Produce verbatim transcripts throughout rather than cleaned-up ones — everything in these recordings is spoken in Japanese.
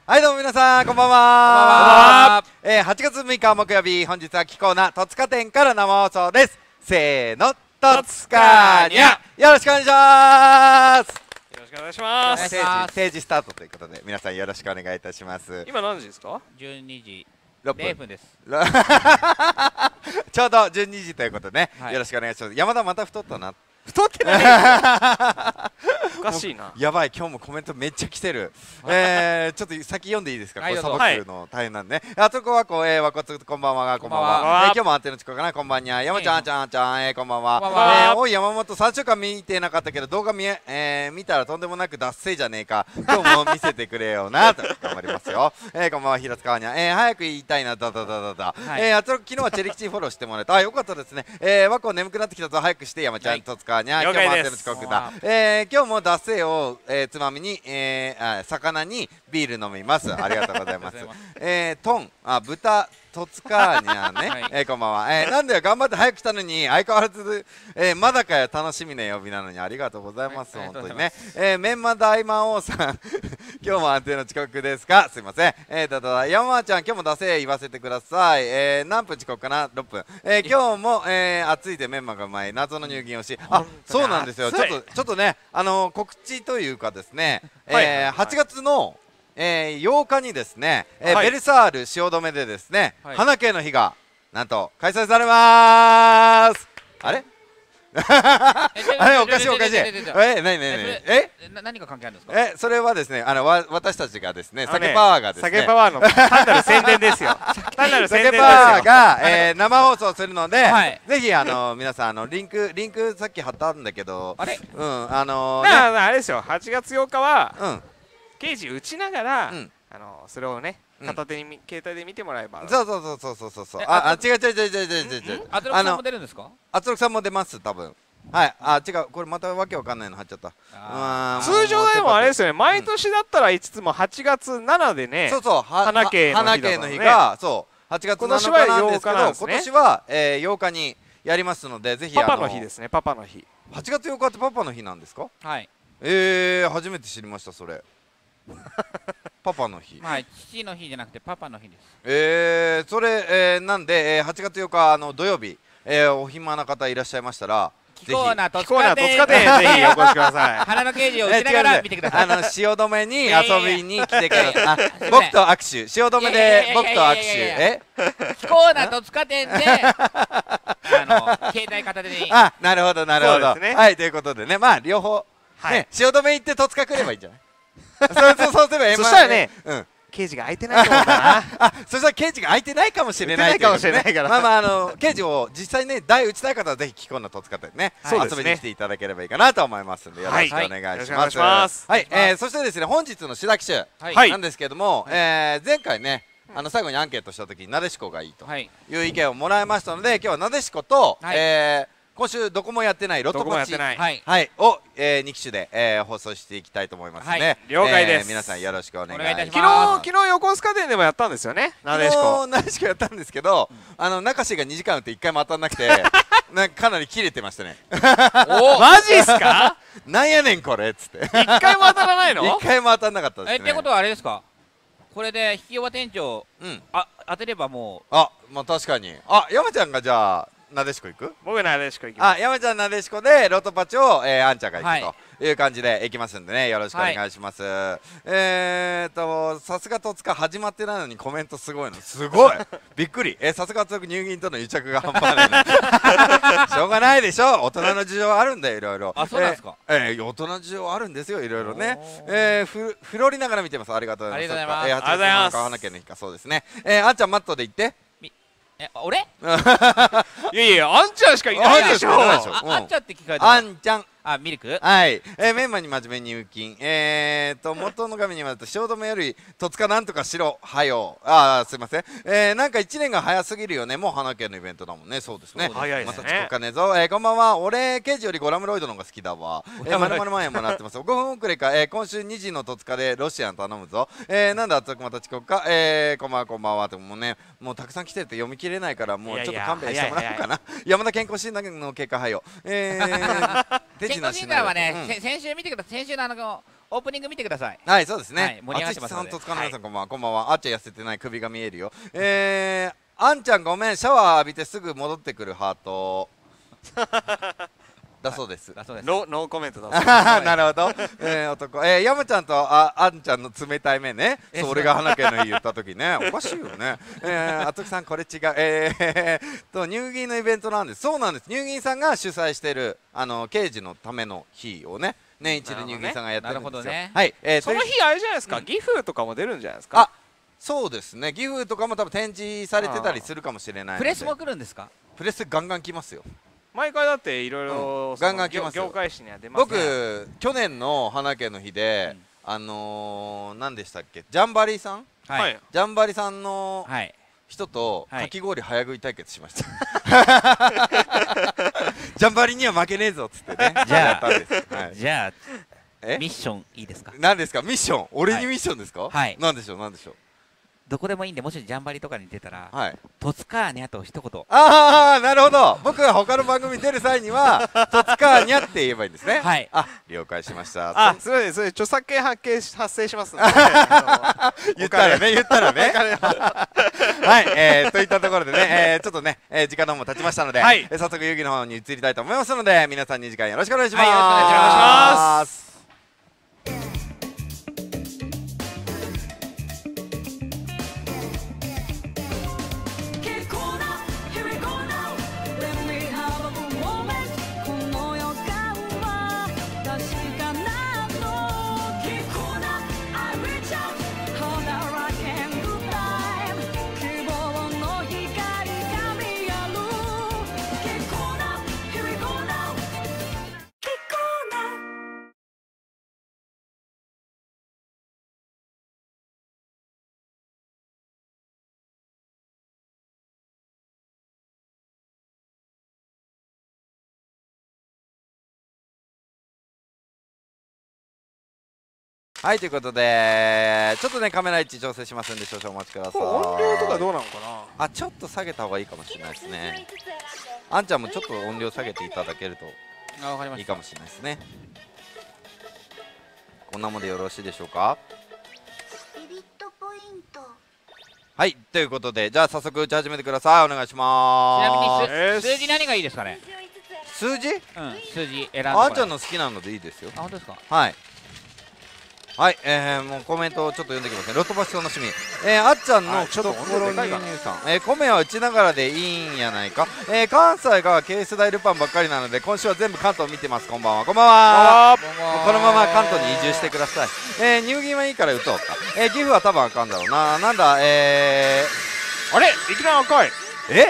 はいどうも皆さんこんばんは。 こんばんは。 えー、はちがつむいか木曜日、本日はキコーナ戸塚店から生放送です。せーの、戸塚にゃよろしくお願いします。 よろしくお願いします。 ステージ、ステージスタートということで皆さんよろしくお願いいたします。 今何時ですか？ じゅうにじろっぷんれいふんです。 ちょうどじゅうにじということでね、 はい、 よろしくお願いします。山田また太ったな。 太ってないおかしいな。 やばい、今日もコメントめっちゃ来てる。えー、ちょっと先読んでいいですか？これさばくの大変なんでね。あとこはこう、えー、わこつこんばんは、こんばんは。今日も安定のチコかな、こんばんにゃ。山ちゃん、あんちゃん、あんちゃん、えー、こんばんは。おい、山本、さんしゅうかん見てなかったけど、動画見え、えー、見たらとんでもなく脱線じゃねえか。今日も見せてくれよな、と頑張りますよ。えー、こんばんは、平塚にゃ。えー、早く言いたいな、だだだだだ。えー、あと昨日はチェリキチフォローしてもらえた。あ、よかったですね。えー、わこ眠くなってきたぞ、早くして、山ちゃん、とつかにゃ。今日も安定の遅刻だ。えー、今日も脱線を、えー、つまみに、えー、あ魚にビール飲みます。ありがとうございます。えー、トン、あ、豚、戸塚にゃね、はい、えー、こんばんは。えー、なんだよ、頑張って早く来たのに、相変わらず、えー、まだかよ、楽しみな曜日なのに、ありがとうございます。はい、本当にね。えー、メンマ大魔王さん、今日も安定の遅刻ですか？すいません。えー、だだだ、山ちゃん、今日も出せ言わせてください。えー、何分遅刻かな？ろっぷん。えー、今日も、えー、暑いでメンマがうまい、謎の入銀をし、あ、そうなんですよ。ちょっと、ちょっとね、あのー、告知というかですね、えー、はちがつの、えー、ようかにですね、えーはい、ベルサール汐留でですね、はい、花系の日がなんと開催されまーす。あれあれおかしいおかしい。え、なになになにえ何が関係あるんですか？ え、それはですね、あのわ私たちがですね、酒パワーがですね、 酒パワーの単なる宣伝ですよ。単なる宣伝ですよ。 酒パワーがえ生放送するので、ぜひあの皆さんあのリンクリンクさっき貼ったんだけど、あれ、うんあのあれですよ。はちがつようかはうん刑事打ちながらあのそれをね。片手に携帯で見てもらえば。 そうそうそうそうそうそう。あ、違う違う違う違う違う違う。 圧力さんも出るんですか？ 圧力さんも出ます多分。はい。あ、違う。これまたわけわかんないの貼っちゃった。 通常でもあれですよね。毎年だったらいつつもはちがつなのでね。 そうそう。 花系の日がそうはちがつなのかなんですけど、今年はようかにやりますので、ぜひパパの日ですね。パパの日。 はちがつようかってパパの日なんですか？ はい。 ええ、初めて知りましたそれ。パパの日。 はい、父の日じゃなくてパパの日です。 えー、それ、えー、なんで、えー、はちがつようかあの土曜日、えー、お暇な方いらっしゃいましたら、 キコーナ戸塚店ぜひお越しください。 花の刑事を打ちながら見てください。 あの汐留に遊びに来てください。僕と握手、汐留で僕と握手。え？ キコーナ戸塚店であの携帯片手に。 あ、なるほどなるほど。はい、ということでね、まあ両方ね、汐留行って戸塚来ればいいんじゃない？そうそうそうすれば、 そしたらね、刑事が空いてないと思うな。 あ、そしたら刑事が空いてないかもしれないかもしれないから。 まあまああの刑事を実際ね台打ちたい方はぜひキコンの戸塚店ね遊びに来ていただければいいかなと思いますのでよろしくお願いします。はい、そしてですね本日の白木集なんですけども、前回ねあの最後にアンケートした時になでしこがいいという意見をもらいましたので、今日はなでしこと今週どこもやってないロトパチをに機種で放送していきたいと思いますね。 了解です。 皆さんよろしくお願いします。 昨日昨日横須賀店でもやったんですよね。なでしこ。 なでしこやったんですけど、あの中志がにじかん打っていっかいも当たんなくて、かなり切れてましたね。 お、マジっすか？ なんやねんこれっつって。 いっかいも当たらないの？ いっかいも当たんなかったですね。 えってことはあれですか？これで引き弱店長あ当てればもう。 あ、まあ確かに。あ、山ちゃんがじゃあ。なでしこ行く？ 僕なでしこ行きます。 あ、山ちゃんなでしこでロトパチを、えー、あんちゃんが行くという感じで行きますんでね、よろしくお願いします。はい、えーとさすが戸塚始まってないのにコメントすごいのすごいびっくり。えさすが戸塚入銀との癒着が半端ないのしょうがないでしょ、大人の事情あるんだよいろいろ。 あ、そうなんですか。 えー、えー、大人の事情あるんですよいろいろね。えー、ふフロりながら見てます。ありがとうございます。 ありがとうございます。 ありがとうございます。花家の日かそうですね。えー、あんちゃんマットで行って。 え、俺？いやいや、あんちゃんしかいないでしょ。 あんちゃんって聞かれた。 あんちゃん。 あ、ミルク？ はい。えー、メンマに真面目に入金。えーと、元の紙にまと汐留より戸塚なんとかしろ。はよ。あー、すいません。えー、なんかいちねんが早すぎるよね。もう花家のイベントだもんね。そうですね。 早いですね。 また遅刻かねえぞ。えー、こんばんは。俺、刑事よりゴラムロイドの方が好きだわ。えー、まるまる万円もらってます。ごふん遅れか。えー、今週にじの戸塚でロシアン頼むぞ。えー、なんだ、圧力また遅刻か。えー、こんばんは、こんばんは。でもね、もうたくさん来てて読み切れないから、もうちょっと勘弁してもらおうかな。山田健康診断の結果はよ。えー、 健康診断はね、先週見てください。先週のあのオープニング見てください。 はい、そうですね、 はい、盛り上がってますので。 あつきさんと塚の皆さん、こんばんは。こんばんは。あっちゃん痩せてない、首が見えるよ。えー、あんちゃんごめん、シャワー浴びてすぐ戻ってくるハートだそうです。 ノーコメントだ。 なるほど。えー、男、えー、山ちゃんとああんちゃんの冷たい目ね。そう、俺が花家の言った時ね、おかしいよね。えー、あつきさんこれ違う。えー、と乳銀のイベントなんです。そうなんです。乳銀さんが主催してるあの刑事のための日をね、年一で乳銀さんがやってるんですよ。はい。 えー、その日あれじゃないですか。岐阜とかも出るんじゃないですか。 あ、そうですね。岐阜とかも多分展示されてたりするかもしれない。 プレスも来るんですか。 プレスガンガン来ますよ。 毎回だっていろいろガンガン来ますよ。 業界誌には出ますね。 僕去年の花家の日で、あの何でしたっけ、ジャンバリさん、はい、ジャンバリさんの人とかき氷早食い対決しました。ジャンバリには負けねえぞっつってね。 じゃあじゃあミッションいいですか。 何ですかミッション。俺にミッションですか。はい。何でしょう何でしょう。 どこでもいいんで、もしジャンバリとかに出たら、はい、トツカーニャと一言。 ああ、なるほど。僕が他の番組に出る際にはトツカーニャって言えばいいんですね。はい。あ、了解しました。 あ、すみません、それ著作権発見発生しますので。 言ったらね、言ったらね。はい、えー、といったところでね、えー、ちょっとね、えー、時間の方も経ちましたので、はい、えー、早速遊戯の方に移りたいと思いますので、皆さんに時間よろしくお願いします。はい、よろしくお願いします。はい、ということでちょっとねカメラ位置調整しますんで少々お待ちください。 音量とかどうなのかな。あ、ちょっと下げた方がいいかもしれないですね。あんちゃんもちょっと音量下げていただけるといいかもしれないですね。こんなもんでよろしいでしょうか。はい、ということでじゃあ早速打ち始めてください。お願いします。 ちなみに数字何がいいですかね。 数字？うん、 数字選んで。 あんちゃんの好きなのでいいですよ。 あ、本当ですか。 はい。はい、えー、もうコメントをちょっと読んできますね。ロットバス楽しみ。えー、あっちゃんの懐に入さん、えー、米は打ちながらでいいんやないか。えー、関西がケース大ルパンばっかりなので今週は全部関東見てます。こんばんは。こんばんは。このまま関東に移住してください。えー、入銀はいいから打とうか。えー、岐阜は多分あかんだろうな。なんだ、えー、あれいきなり赤い。 え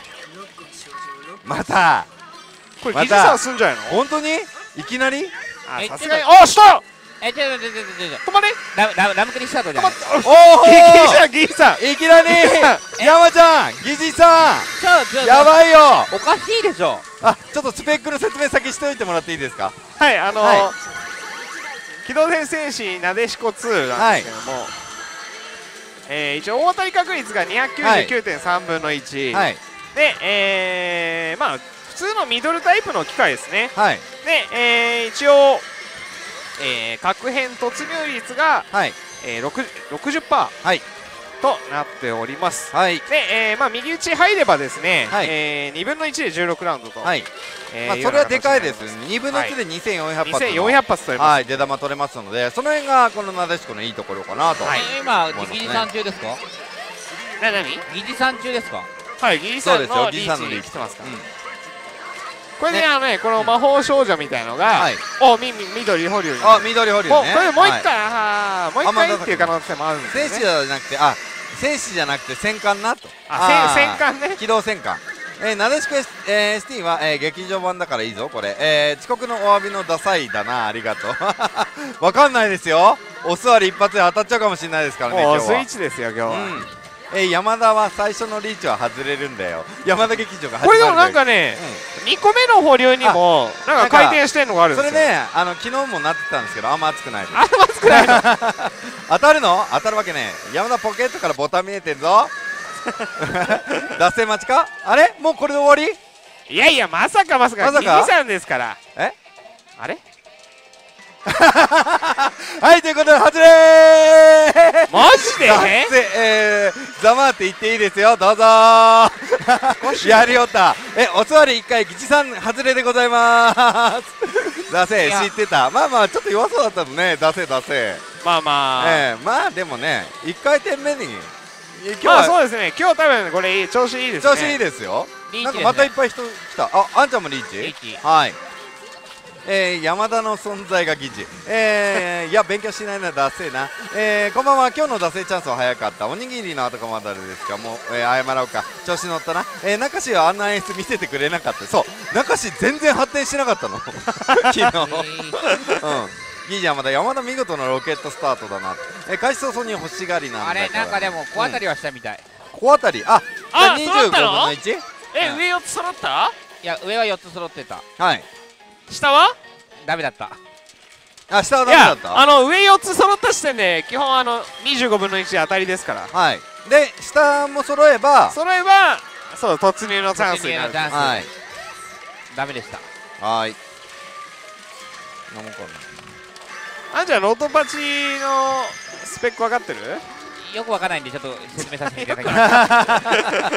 またこれ技術さんすんじゃないの。 本当にいきなり。 あ、さすがに。あ、したえ、ちょちょちょちょちょ止まれ。 ラムラムラムクリスタートじゃない。 おお、 ギリさんギリさんいきなり山ちゃんギジさんやばいよ。 おかしいでしょ。 あ、ちょっとスペックの説明先しておいてもらっていいですか。 はい、あの機動戦戦士なでしこツーなんですけども、え一応大当たり確率が にひゃくきゅうじゅうきゅうてんさんぶんのいちで、えまあ普通のミドルタイプの機械ですね。で一応えー、核変突入率が、はいえー、ろくじゅっパーセント、はい、となっております。はい、で、えーまあ、右打ち入ればですね、はいえー、にぶんのいちでじゅうろくラウンドと、はいえーまあ、 それはでかいですね。にぶんのいちでにせんよんひゃく発、 にせんよんひゃく発取れます、 はい、出玉取れますので、その辺がこのなでしこのいいところかなと、はい、 今ギジさん中ですか。 な何ギジさん中ですか。 はい、ギジさんのリーチ来てますから。これであのね、この魔法少女みたいのが、お、み、み、緑保留。 あ、緑保留ね。 これもう一回、あ、もう一回っていう可能性もあるんですね。 戦士じゃなくて、あ、戦士じゃなくて戦艦なと。 あ、戦艦ね。 機動戦艦。え、なでしこ エスティー は劇場版だからいいぞこれ。え、遅刻のお詫びのダサいだな、ありがとう。わかんないですよ。お座り一発で当たっちゃうかもしれないですからね。 もうスイッチですよ今日は。 えー、山田は最初のリーチは外れるんだよ。山田劇場がこれでもなんかね、うん、にこめの保留にもなんか回転してるのがあるんですよ。 それね、あの昨日もなってたんですけどあんま熱くないです。 あんま熱くないの当たるの当たるわけね。山田ポケットからボタン見えてんぞ脱線待ちか。あれもうこれで終わり。 いやいやまさかまさかギジさんですから。 えあれはい、ということで外れーマジでえー、ざまって言っていいですよ、どうぞーやりおった。え、お座りいっかい、吉さん外れでございまーす出せ、知ってた。まあまあ、ちょっと弱そうだったのね、出せ出せ。 まあまあ、 えー、まあでもね、いっかいてんめに今日はそうですね、今日多分これ調子いいですね。 調子いいですよ。なんかまたいっぱい人来た。あ、あんちゃんもリーチ？ リーチ。 はい。えー、山田の存在が疑似。えー、いや勉強しないならダセえな。えー、こんばんは。今日のダセえチャンスは早かった。おにぎりの後まだですか。もう、えー、謝ろうか。調子乗ったな。えー、中志はあんな演出見せてくれなかった。そう中志全然発展しなかったの昨日、えー、うんいいじゃん。まだ山田見事なロケットスタートだな。えー、開始早々に欲しがりなんだから。 あれなんかでも小当たりはしたみたい。 小当たり、あ、 あ、 にじゅうごぶんのいち？ え、上よっつ揃った？ いや上はよっつ揃ってた。 はい。 下はダメだった。 あ、下はダメだった。 あの上よっつ揃った時点で基本あのにじゅうごぶんのいち当たりですから。 はい。で下も揃えば揃えばそう突入のチャンスになる。 はい。ダメでした。 はい。何もかんない。 あんちゃんロートパチのスペック分かってる？ よくわからないんでちょっと説明させていただきます、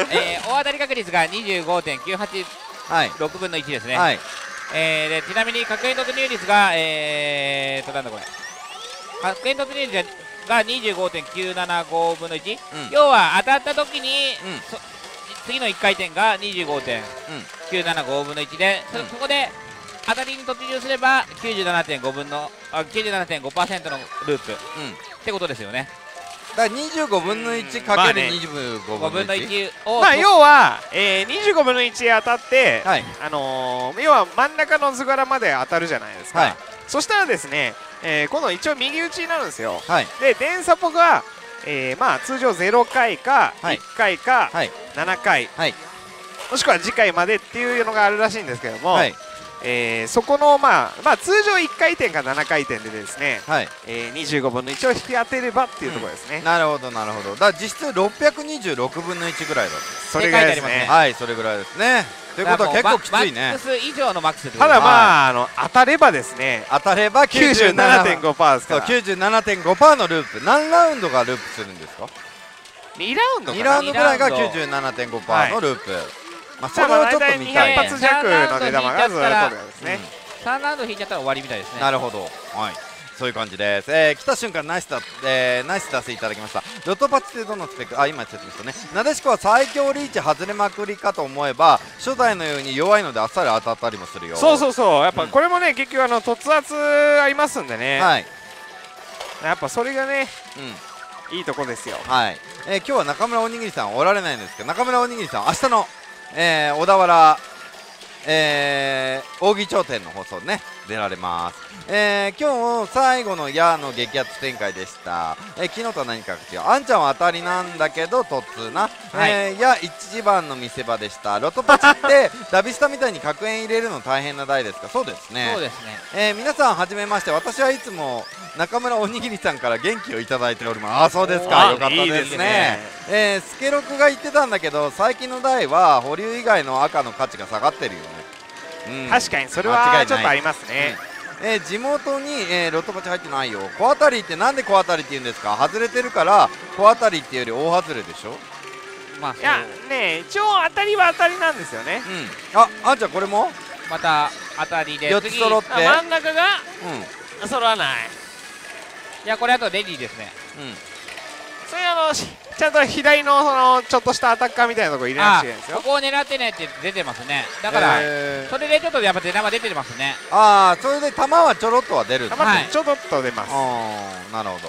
えー、大当たり確率が にじゅうごてんきゅうはちろくぶんのいちですね、はい、えー、でちなみに確変突入率がえーとなんだこれ確変突入率が にじゅうごてんきゅうななごぶんのいち、うん、要は当たった時に、うん、次のいっかい転が にじゅうごてんきゅうななごぶんのいちで、うん、そ, そこで当たりに突入すれば きゅうじゅうななてんごぶんのあ きゅうじゅうななてんごパーセント のループ、うん、ってことですよね。 だからにじゅうごぶんのいちかけるにじゅうごぶんのいちを、まあ要は、えー、にじゅうごぶんのいち当たって、はい、あのー、要は真ん中の図柄まで当たるじゃないですか、はい、そしたらですね、えー、今度一応右打ちになるんですよ、はい、で電サポが、えー、まあ通常ゼロかいかいっかいかななかい、はい、もしくは次回までっていうのがあるらしいんですけども、はい、えー、そこの、まあ、まあ通常いっかい転かななかい転でですね、はい、えー、にじゅうごぶんのいちを引き当てればっていうところですね、 うん、なるほどなるほど。だから実質ろっぴゃくにじゅうろくぶんのいちぐらいだと。 それぐらいですね。 はい、それぐらいですね。ということは結構きついね。 マックス以上のマックス。 ただまあ、あの当たればですね、 当たればきゅうじゅうななてんごパーセント ですから。 きゅうじゅうななてんごパーセント のループ。何ラウンドがループするんですか？ にラウンドかな。 にラウンドぐらいが きゅうじゅうななてんごパーセント のループ、はい、まあそれをちょっと見たい。 にひゃく発弱の出玉がずっとですね、 うん、さんラウンド引いちゃったら終わりみたいですね。 なるほど、はい、そういう感じです。えー、来た瞬間ナイスだ、えー、ナイス出せいただきました。ロットパッチってどのスペック？あ、今説明したね。なでしこは最強リーチ外れまくりかと思えば初代のように弱いのであっさり当たったりもするよ。 そうそうそう、やっぱこれもね、うん、結局あの突圧ありますんでね、はい、やっぱそれがね、うん、いいとこですよ。 はい、えー、今日は中村おにぎりさんおられないんですけど、中村おにぎりさん明日の、えー、小田原えー、扇頂点の放送ね出られます。えー、今日最後の矢の激アツ展開でした。えー、昨日とは何か違う。あんちゃんは当たりなんだけど突通な、はい、えー、矢一番の見せ場でした。ロトパチってダビスタみたいに確変入れるの大変な台ですか？そうですね。 そうですね。 えー、皆さんはじめまして。私はいつも中村おにぎりさんから元気をいただいております。あ、そうですか、よかったですね。えー、スケロクが言ってたんだけど最近の台は保留以外の赤の価値が下がってるよね。 うん、確かにそれはちょっとありますね。 うん、えー、地元に、えー、ロットパチ入ってないよ。小当たりってなんで小当たりって言うんですか？外れてるから小当たりっていうより大外れでしょ。 まあいやね、一応当たりは当たりなんですよね。 うん、あ、あんちゃんこれもまた当たりでよっつ揃って真ん中が、うん、揃わない。 いやこれあとレディーですね。 うん、それあのちゃんと左のそのちょっとしたアタッカーみたいなところ入れなくちゃいけないんですよ。 ここを狙ってねって出てますね。だから、えー、それでちょっとやっぱ出玉出てますね。 ああ、それで球はちょろっとは出る。 球はちょろっと出ます。 ああ、なるほ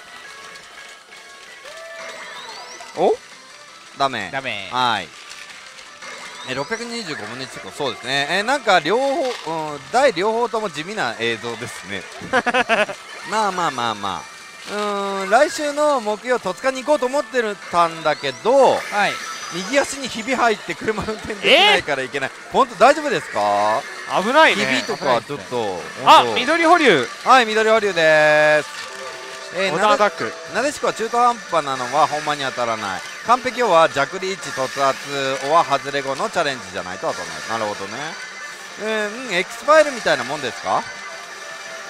ど。お？ダメ。 ダメ。 はい。え、ろっぴゃくにじゅうごぶんのいち個、そうですね。えー、なんか両方、うん、台両方とも地味な映像ですね。まあまあまあまあ。うーん、来週の木曜戸塚に行こうと思ってたんだけど、はい、右足にひび入って車運転できないからいけない。本当大丈夫ですか？ 危ないね。 ひびとかちょっと。 あ、緑保留。 はい、緑保留です。えー、 アタック。 なでしこは中途半端なのはほんまに当たらない。完璧王は弱リーチ突圧は外れ後のチャレンジじゃないと当たらない。なるほどね。えー、うん、エクスファイルみたいなもんですか？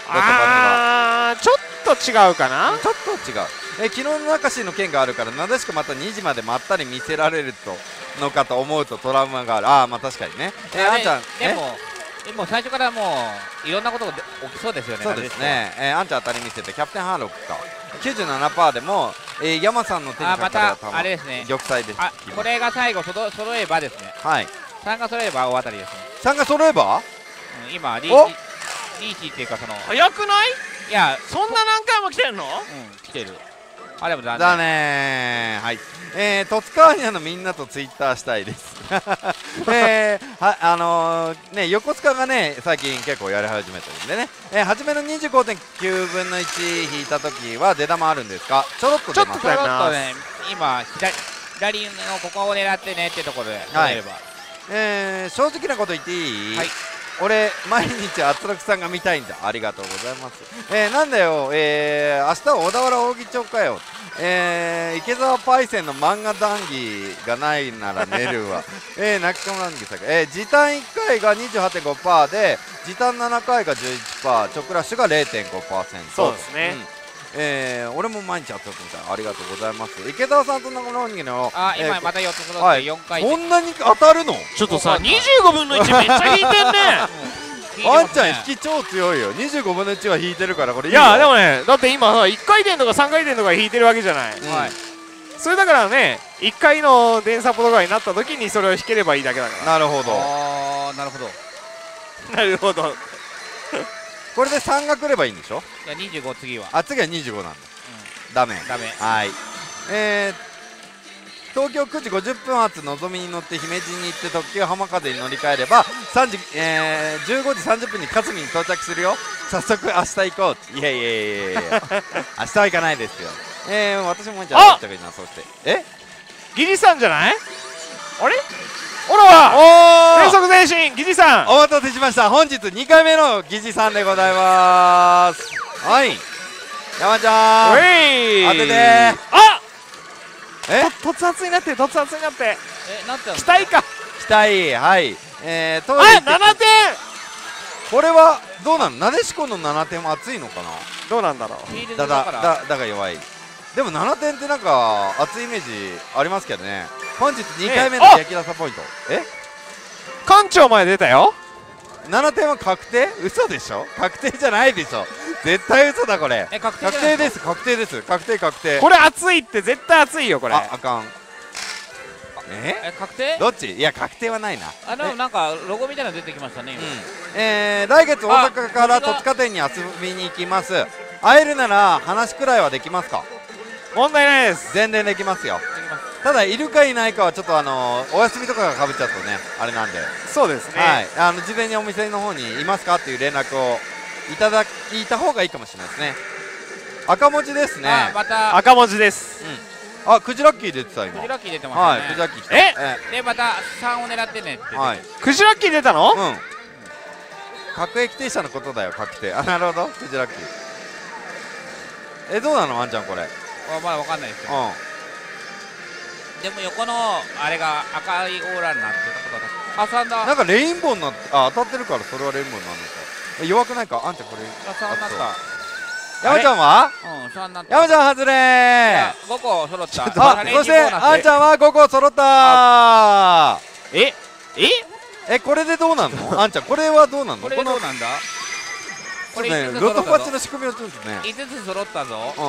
あーちょっと違うかな。 ちょっと違う。え昨日の中市の件があるからなでしこまたにじまでまったり見せられるとのかと思うとトラウマがある。ああまあ確かにね。えー、あんちゃんでもでも最初からもういろんなことが起きそうですよね。 そうですね。えー、あんちゃん当たり見せてキャプテンハーロックか きゅうじゅうななパーセント でも、えー、山さんの手にかかれた球、 あれですね、 玉砕です。 あこれが最後そろ揃えばですね。 はい。 さんが揃えば大当たりですね。 さんが揃えば、 うん、今リーチリーチっていうかその早くない？ いやそんな何回も来てんの？ うん来てる。あでも残念。 だねー。はい。えー、戸塚アニャのみんなとツイッターしたいです。えー、はあのー、ね横須賀がね最近結構やり始めてるんでね、えー、初めの にじゅうごてんきゅうぶんのいち引いた時は出玉あるんですか？ちょろっと出ます。 ちょっとね今左左のここを狙ってねってところで取れれば、はい、 えー、正直なこと言っていい？はい。俺毎日圧力さんが見たいんだ。ありがとうございます。えー、なんだよ、えー、明日は小田原扇町かよ。えー、池澤パイセンの漫画談義がないなら寝るわ。えー、泣きそうなんですが、えー、時短いっかいが にじゅうはちてんごパーセント で時短ななかいが じゅういちパーセント、直ラッシュが れいてんごパーセント。 そうですね、うん、 えー、俺も毎日圧力みたい。ありがとうございます。池澤さんと中野鬼のあ、えー、今またよっつ揃ってよんかい、 はい、そんなに当たるの？ ちょっとさにじゅうごぶんのいちめっちゃ引いてんね。 あんちゃん引き超強いよ。にじゅうごぶんのいちは引いてるからこれいいよ。 いやでもねだって今いっかい転とかさんかい転とか引いてるわけじゃない、うん、はい、それだからねいっかいの電サポとかになった時にそれを引ければいいだけだから。 なるほど。 ああなるほどなるほど。 これでさんが来ればいいんでしょ？ いやにじゅうご次はあ次はにじゅうごなんだ、うん、ダメダメ。 はい。えー東京くじごじゅっぷん発のぞみに乗って姫路に行って特急浜風に乗り換えればさんじ、えー、じゅうごじさんじゅっぷんに霞に到着するよ。早速明日行こう。いやいやいやいやいや明日は行かないですよ。えー、私もじゃあどっちがいいな。そしてえギリさんじゃない？あれおらわ全速前進ギリさんお待たせしました。本日にかいめのギジさんでございます。はい。山ちゃんおい当てて。 あえ突発になって突発になってえなんて期待か期待。はいえーとあななてんこれはどうなの？なでしこのななてんは熱いのかな？ どうなんだろう。だだだだが弱い。でもななてんってなんか熱いイメージありますけどね。本日にかいめの焼き出さポイント。え館長前出たよ。 ななてんは確定？嘘でしょ？確定じゃないでしょ。絶対嘘だこれ。 え確定確定です確定です確定確定。 これ熱いって絶対熱いよこれ。 ああかん。 ええ確定？ どっち？いや確定はないな。 あでもなんかロゴみたいなの出てきましたね今。うん、 えー、来月大阪から戸塚店に遊びに行きます。会えるなら話くらいはできますか？ 問題ないです。 全然できますよ。ただいるかいないかはちょっとあのー、お休みとかがかぶっちゃうとねあれなんで。 そうですね。 はい。あの事前にお店の方にいますかっていう連絡をいただいた方がいいかもしれないですね。赤文字ですね。 あまた赤文字です。 うん。あクジラッキー出てた今。 クジラッキー出てましたね。 はい。クジラッキー来た。 ええでまたさんを狙ってねって。 はい。 クジラッキー出たの？ うん。各駅停車のことだよ確定。あなるほどクジラッキー。えどうなのあんちゃんこれ。 あまだわかんないですよ。 うん。 でも横のあれが赤いオーラになってたことだ。挟んだ。 なんかレインボーになってあ当たってるからそれはレインボーになるのか。え弱くないかあんちゃんこれ。 さんになった。 山ちゃんは？ うんさんになった。 山ちゃん外れー。 ごこ揃った。 あそしてあんちゃんはごこ揃ったー。 えええこれでどうなんの？あんちゃんこれはどうなんの？ これでどうなんだ？ これねロトパチの仕組みをちょっとね。 いつつ揃ったぞ。 うん。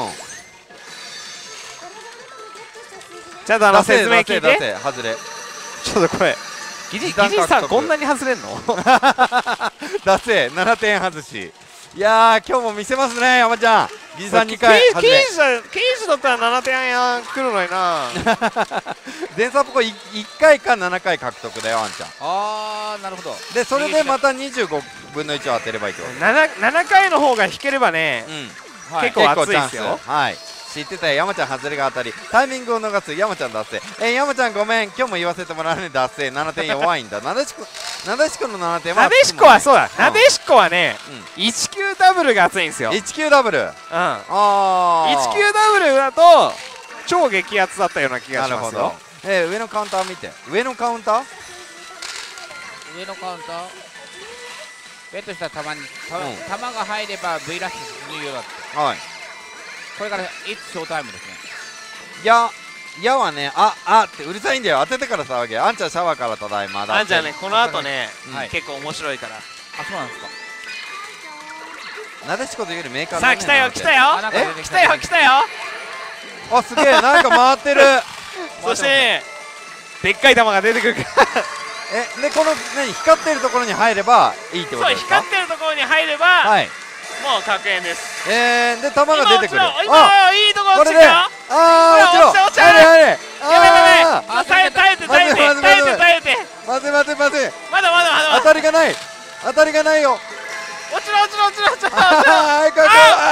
ちゃんとあの説明聞いて。 外れ。 ちょっとこれギジギジさんこんなに外れんの？ だせななてん外し。いやー今日も見せますね山ちゃん。ギジさんにかい外れ。 刑事だったらななてんや来るのにな。 電サポコいっかいかななかい獲得だよあんちゃん。 あーなるほど。 でそれでまたにじゅうごぶんのいちを当てればいいってこと。 ななかいの方が引ければね、うんはい、結構熱いですよ。 はい知ってたよ山ちゃん外れが当たりタイミングを逃す山ちゃん脱線。えー、山ちゃんごめん今日も言わせてもらうね脱線ななてん弱いんだ。なでしこなでしこのななてんはなでしこはそうだ、うん、なでしこはね、うん、いちきゅうダブルが熱いんですよ。 いちきゅうダブルうんああいちきゅうダブルだと超激アツだったような気がしますよ。なるほど。 えー、上のカウンター見て上のカウンター上のカウンターベットした球に球が入れば V ラッシュ入場だって。 はい。 これからいつショータイムですね。 いやいやはね、ああってうるさいんだよ。当ててから騒げ。あんちゃんシャワーからただいまだ。 あんちゃんね、この後ね結構面白いから。 あ、そうなんですか。 なでしこというよりメーカー。 さあ来たよ来たよ来たよ来たよ。 あ、すげえ、なんか回ってる。 そしてでっかい球が出てくるからえ、でこの何光ってるところに入ればいいってことですか。 そう、光ってるところに入れば、はい、もう確変です。 えー、で球が出てくる。 今いいところ落ちたよ。 ああ、落ちた落ちた。やれやれ。 やべやべ。耐え耐えて耐えて耐えて耐えて。 待て待て待て。 まだまだまだ。 当たりがない。当たりがないよ。 落ちろ落ちろ落ちろ落ちろ。 ああ、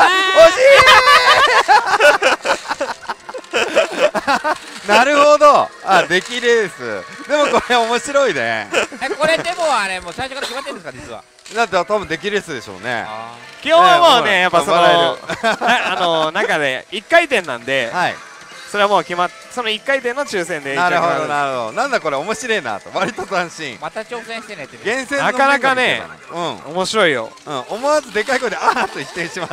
惜しい。なるほど。あ、出来レース。でもこれ面白いね。 え、これでもあれもう最初から決まってるんですか実は。 だって多分出来レースでしょうね。 基本はもうね、やっぱそのあの中でいっかいてんなんで、それはもう決まっそのいっかいてんの抽選で。 なるほどなるほど。なんだこれ面白いなと。割と斬新。 また挑戦してねって。 厳選なかなかね、うん、面白いよ。 うん、思わずでかい声であーっと言ってしまった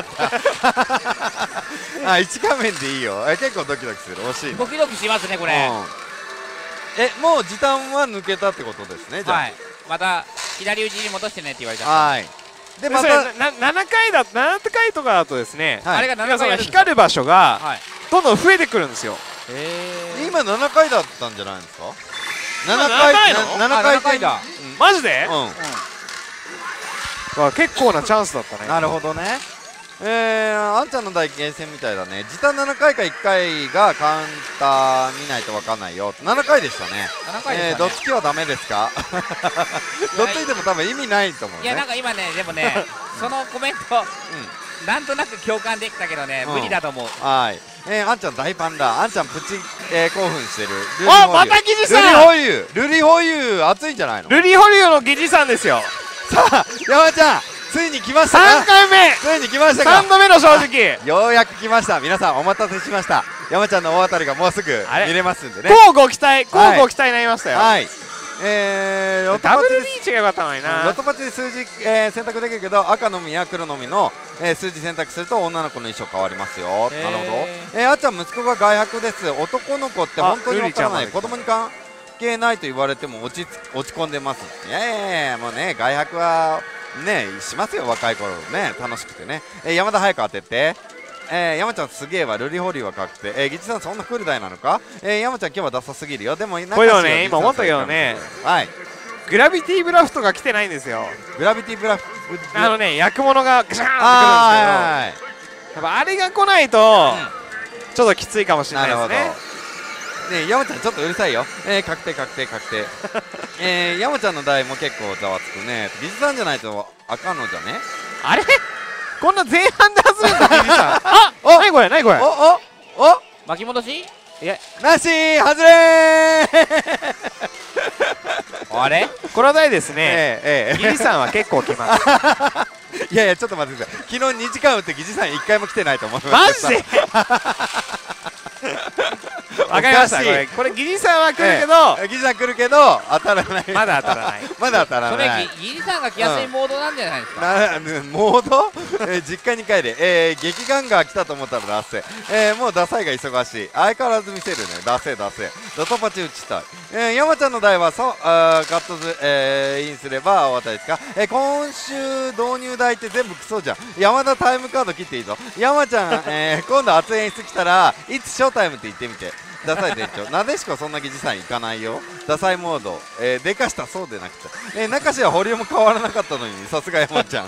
。あ、一画面でいいよ。え、結構ドキドキする。惜しい。 ドキドキしますねこれ。 え、もう時短は抜けたってことですね。じゃあまた左打ちに戻してねって言われた。 はい。 でまたななかいだななかいとかだとですね、あれがななかい光る場所がどんどん増えてくるんですよ。 今ななかいだったんじゃないですか。ななかいのななかいだ。 マジで。うん、結構なチャンスだったね。 なるほどね。えー、あんちゃんの台厳選みたいだね。時短ななかいかいっかいがカウンター見ないと分かんないよ。ななかいでしたね。えー、どっつきはダメですか。どっついても多分意味ないと思うね。 いや、なんか今ね、でもねそのコメントなんとなく共感できたけどね、無理だと思う。 はい、えー、あんちゃん大パンだ。あんちゃんプチ、えー、興奮してる。 あ、またギジさん。 ルリホユールリホユー熱いんじゃないの。 ルリホユーのギジさんですよ。 さあ山ちゃんついに来ましたか。 さんかいめ。 ついに来ましたか。 さんどめの正直。 ようやく来ました。皆さんお待たせしました。山ちゃんの大当たりがもうすぐ見れますんでね。 乞うご期待、乞うご期待になりましたよ。 はい。えー、ロトパチで ダブルリーチが良かったのにな。 ロトパチで数字、えー、選択できるけど赤のみや黒のみの、えー、数字選択すると女の子の衣装変わりますよ。なるほど。えー、あっちゃん息子が外泊です。男の子って本当に分からない。子供に関係ないと言われても落ち落ち込んでます。いやいやいやもうね外泊はねしますよ。若い頃ね楽しくてね。えー、山田早く当てて。えー、山ちゃんすげえわ。ルリホリーは確定。えー、ギチさんそんなクールダイなのか。えー、山ちゃん今日はダサすぎるよ。でもこれをね今思ったけどね、 はい、 グラビティブラフトが来てないんですよ。 グラビティブラフトあのね焼くものがガシャーンってくるんですけど、やっぱあれが来ないと、うん、ちょっときついかもしれないですね。 ね、山ちゃんちょっとうるさいよ。えー、確定確定確定。えー、山ちゃんの台も結構ざわつくね。ギチさんじゃないとあかんのじゃね。 あれこんな前半で外れんの。ギチさんあっ何これ何これ。 おおお巻き戻し。いやなし外れー。 あれこの台ですね、ええ、ギジさんは結構来ます。 いやいやちょっと待ってください。昨日にじかん打ってギジさんいっかいも来てないと思います。マジでわかりました。これこれギジさんは来るけど、 ギジさん来るけど当たらない。 まだ当たらない。 まだ当たらない。 それギジさんが来やすいモードなんじゃないですか。 モード？実家に帰れ。え劇ガンガー来たと思ったらダセ。えもうダサいが忙しい。相変わらず見せるね。ダセダセ。ドトパチ打ちたい。え山ちゃんの台はそうカットズインすればお当たりですか。え今週導入台って全部クソじゃん。山田タイムカード切っていいぞ。山ちゃんえ今度熱い演出来たらいつショータイムって言ってみて。ダサい店長なでしこそんなギジさんいかないよ。ダサいモード、えー、でかしたそうでなくて、えー、中志は保留も変わらなかったのにさすが山ちゃん。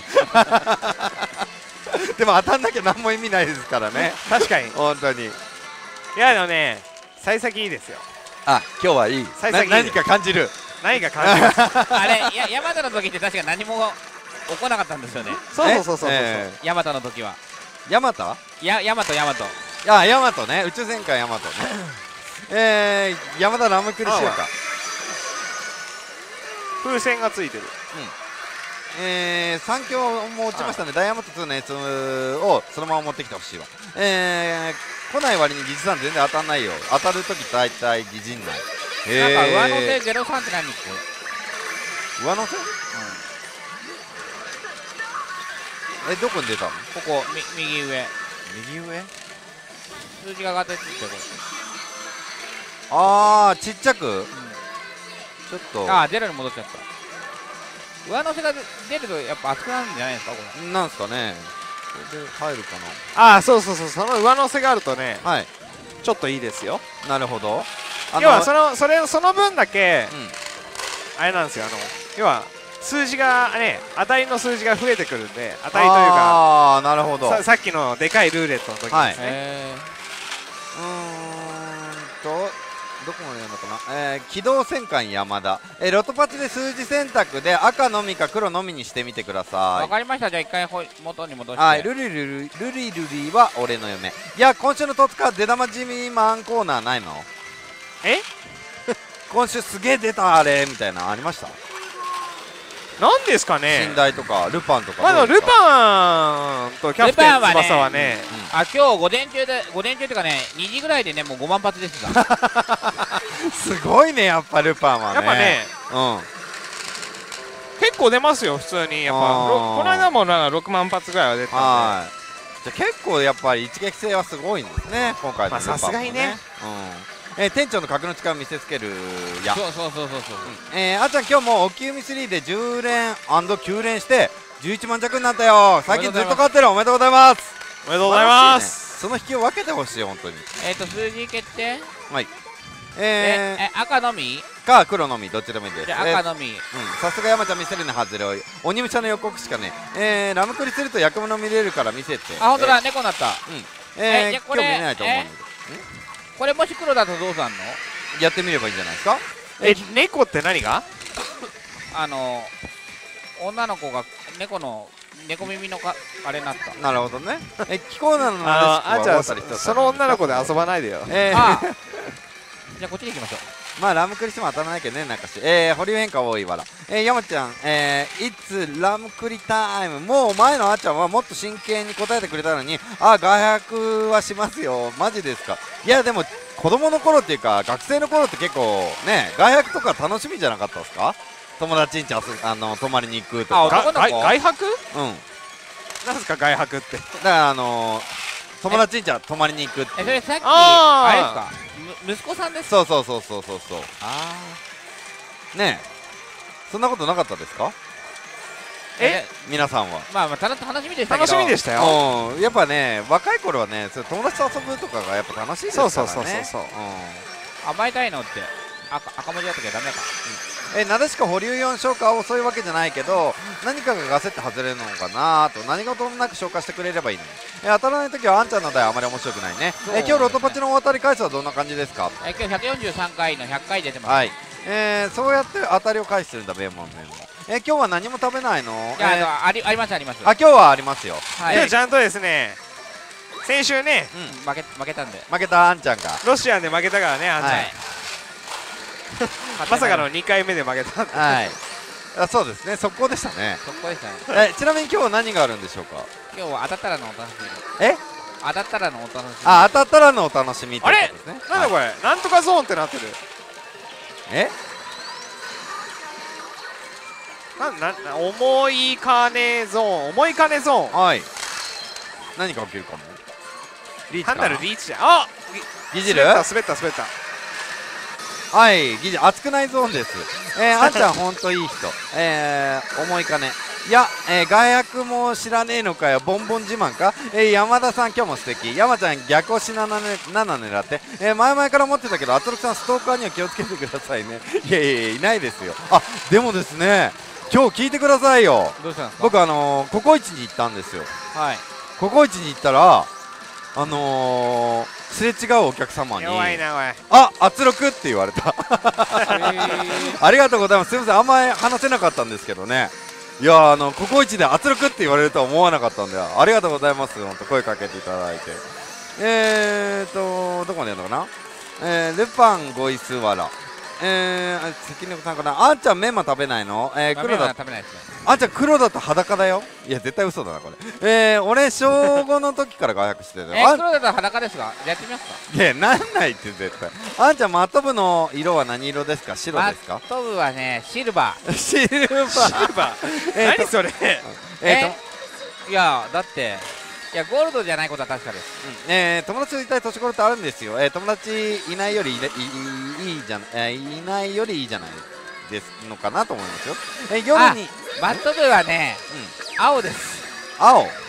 でも当たんなきゃ何も意味ないですからね。 確かに本当に。いやでもね幸先いいですよ。 あ今日はいい。幸先いい。何か感じる。 何か感じる。 あれや山田の時って確か何も起こなかったんですよね。 そうそうそうそうそう。 山田の時は山田や山と山とあヤマトね。宇宙戦艦ヤマトね。えー、山田ラムクリシオか。 風船がついてる。 うん、えー、三強も落ちましたね。ダイヤモンドツーのやつをそのまま持ってきてほしいわ。えー、来ない割にギジさん全然当たんないよ。当たるとき大体ギジんない。 えー、なんか上乗せゼロさんって何？ 上乗せ？ え、どこに出たの？ ここみ右上。 右上？ 数字が上がってるってこれ。 あー、ちっちゃく、うん、ちょっとあー、ゼロに戻っちゃった。上乗せが出るとやっぱ熱くなるんじゃないですかこれ。 なんすかね。これで入るかな。あー、そうそうそう、その上乗せがあるとね、 はい、 ちょっといいですよ。 なるほど。 要はそのそれその分だけ、うん、あれなんですよ、あの要は数字がね、値の数字が増えてくるんで、値というか、 ああ、なるほど。 さ, さっきのでかいルーレットの時ですね、はい、 えー、うーんとどこまでやるのかな、えー、機動戦艦山田、えー、ロトパチで数字選択で赤のみか黒のみにしてみてください。 わかりました。じゃあ一回ほ元に戻して。 はい、ルリルリルリルリは俺の嫁。いや、今週の戸塚出玉地味マンコーナーないの？ え今週すげえ出たあれみたいなのありました？ なんですかね。 寝台とかルパンとか。 まだルパンとキャプテン翼はね、 あ、今日午前中で午前中というかね、にじぐらいでねもうごまん発ですがすごいね、やっぱルパンはね。 やっぱね、うん、結構出ますよ普通に。やっぱこの間もなんかろくまん発ぐらいは出たんで、じゃあ結構やっぱり一撃性はすごいんですね今回のルパンもね。 さすがにね、 うん、えー、店長の格の力を見せつけるや。 そうそうそうそうそう、 うん、えー、あっちゃん今日もおきゅうみスリーでじゅう連きゅう連してじゅういちまん弱になったよ。最近ずっと勝ってる。おめでとうございます。 おめでとうございます、 ね、その引きを分けてほしい本当に。 えっ、ー、と数字決定。 はい、えー、 ええ赤のみか黒のみどっちでもいいです。 赤のみ、 さすが山ちゃん見せるの外れを鬼武者の予告しかね。えー、ラムクリすると役物見れるから見せて。 あ、本当だ、猫になった。うん、 えー、今日見れないと思うんだけど、 これもし黒だとどうすんの？ やってみればいいんじゃないですか。 え、猫って何が？ あの女の子が猫の猫耳のかあれになった。 なるほどね。え、気候なのああ、じゃあその女の子で遊ばないでよ。 えー、 じゃあこっちに行きましょう。 まあラムクリしても当たらないけどね、なんかし。えー、保留変化多いわら。えー、山ちゃん、えー、いつラムクリタイム。もう前のあっちゃんはもっと真剣に答えてくれたのに、あ、外泊はしますよ。マジですか。いや、でも子供の頃っていうか学生の頃って結構ね、外泊とか楽しみじゃなかったですか？友達んちああの泊まりに行くとか。 あ、男の子？ 外泊？ うん。 なんですか外泊って。 だからあのー、友達んちは泊まりに行くっていう。 え、それさっきあれですか？息子さんですか？ そうそうそうそうそうそう。ああ。ねえ。そんなことなかったですか？ え、 皆さんは。 まあまあ楽しみでしたけど。 楽しみでしたよ。 うん、やっぱね、若い頃はね、そ友達と遊ぶとかがやっぱ楽しいですからね。 そうそうそうそう。 甘えたいのって赤赤文字だったけどダメか。 え、なでしこ保留よん消化は遅いわけじゃないけど、何かがガセって外れるのかなと、何事もなく消化してくれればいいのに。え、当たらないときはあんちゃんの台あまり面白くないね。え、今日ロトパチの大当たり回数はどんな感じですか？ え、今日ひゃくよんじゅうさんかいのひゃっかい出てます。 はい。えー、そうやって当たりを返してるんだ、ベーモンベーモン。え、今日は何も食べないの？ いや、えー、ありありますあります。 あ、今日はありますよ。 はい、今日ちゃんとですね、先週ね、 うん、負け負けたんで。 負けたあんちゃんが。 ロシアで負けたからね、あんちゃん。はいまさかのにかいめで負けた。 はい。あ、そうですね。速攻でしたね。 速攻でしたね。 え、ちなみに今日は何があるんでしょうか。 今日は当たったらのお楽しみ。 え？ 当たったらのお楽しみ。 あ、当たったらのお楽しみってことですね。 あれ？なんだこれ？なんとかゾーンってなってる。 え？ なんなん重い金ゾーン、重い金ゾーン。 はい。何が起きるかも。 リーチかな。単なるリーチだ。あ、 ギジル？ 滑った滑った滑った。 はい、ギジ熱くないゾーンです。えー、あんちゃんほんといい人。えー、重い金。いや、えー、外役も知らねえのかよ、ボンボン自慢か。えー、山田さん今日も素敵。山ちゃん逆押し なな, なな狙って。えー、前々から思ってたけど、あつろくさんストーカーには気をつけてくださいね。いやいやいや、いないですよ。あ、でもですね、今日聞いてくださいよ。 どうしたんですか？ 僕あのー、ココイチに行ったんですよ。 はい。 ココイチに行ったら、あのー、すれ違うお客様に弱いなおい、 あ、圧力って言われたありがとうございます。すみません、あんまり話せなかったんですけどね。いや、あのココイチで圧力って言われるとは思わなかったんで、ありがとうございます。本当声かけていただいて。えーとどこまでやるのかな。えー、ルパンゴイスワラ、えー、関根さんかな。あんちゃんメンマ食べないの？えー、黒だ。 食べないですね。 あんちゃん黒だと裸だよ。いや絶対嘘だなこれ。えー、俺小ごの時から外泊してる。 えー、黒だと裸ですが、やってみますか？ いやなんないって絶対。あんちゃんマット部の色は何色ですか？白ですか？ マット部はねシルバー。 シルバー。 シルバー。何それ？ えっといやだっていやゴールドじゃないことは確かです、 うん、えー、友達といたい年頃ってあるんですよ、えー、友達いないよりいいいいじゃん、えー、いないよりいいじゃないですのかなと思いますよ、えー、夜にバット部はね、うん、青です。 青、 はい、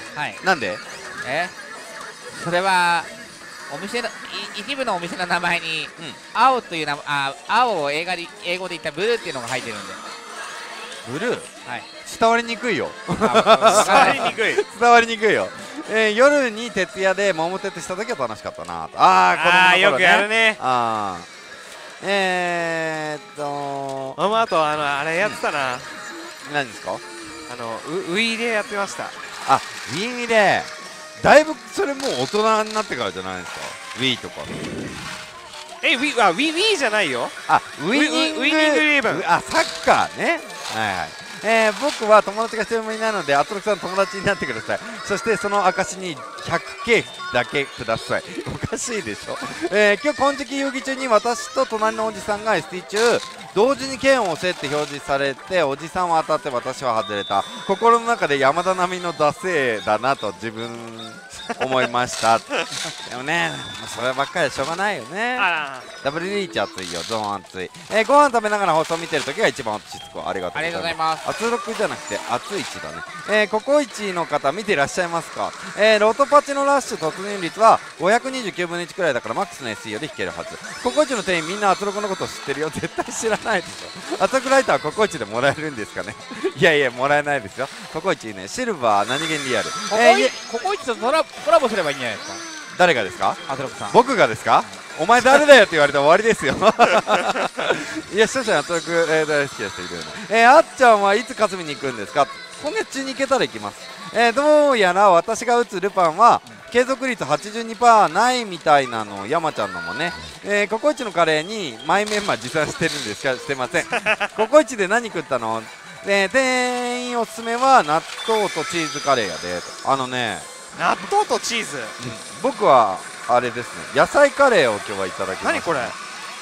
なんでえそれはお店の一部のお店の名前に、うん、青というなあ青を英語で英語で言ったブルーっていうのが入ってるんで。 ブルー、 はい、 伝わりにくいよ伝わりにくい伝わりにくいよ、えー、夜に徹夜で桃鉄した時は楽しかったなと。ああ子供の頃、ね、 よくやるね。 ああえー、っとママあとあのあれやってたな、うん、 何ですか。 あのウィーでやってました。 あウィーでだいぶそれもう大人になってからじゃないですか。ウィーとかえウィあウィウィーじゃないよ。 あウィニングウィニングイレブン、あサッカーね。はいはい、えー、僕は友達が一人もいないのでアトロクさん友達になってください。そしてその証に ひゃくケー だけください。おかしいでしょ、えー、今日金色遊戯中に私と隣のおじさんが エスティー 中同時に剣を押せって表示されておじさんは当たって私は外れた。心の中で山田並みのダセーだなと自分思いましたでもねそればっかりでしょうがないよね。ダブルリーチ熱いよ、ゾーン熱い、えー、ご飯食べながら放送見てるときが一番落ち着く。ありがとうございます。圧力じゃなくて熱いちだね。えー、ココイチの方見ていらっしゃいますか。えー、ロトパチのラッシュ突入率はごひゃくにじゅうきゅうぶんのいちくらいだからマックスの エスイー より引けるはず。ココイチの店員みんな圧力のことを知ってるよ。絶対知らないでしょ。圧力ライターはココイチでもらえるんですかね。いやいやもらえないですよ。ココイチね、シルバー何気にリアル。 ココイチとコラボすればいいんじゃないですか。 誰がですか。 圧力さん。 僕がですか。お前誰だよって言われたら終わりですよ。いや視聴者に圧力、えー、大好きな人いるよね。えー、あっちゃんはいつかすみに行くんですか。今月中に行けたら行きます。えー、どうやら私が打つルパンは継続率 はちじゅうにパーセント ないみたいなの。山ちゃんのもね、えー、ココイチのカレーにマイメンマ持参してるんですか。してません。ココイチで何食ったの。えー、店員おすすめは納豆とチーズカレーやで。あのね納豆とチーズ、うん、 僕はあれですね、野菜カレーを今日はいただきます。 何これ。ん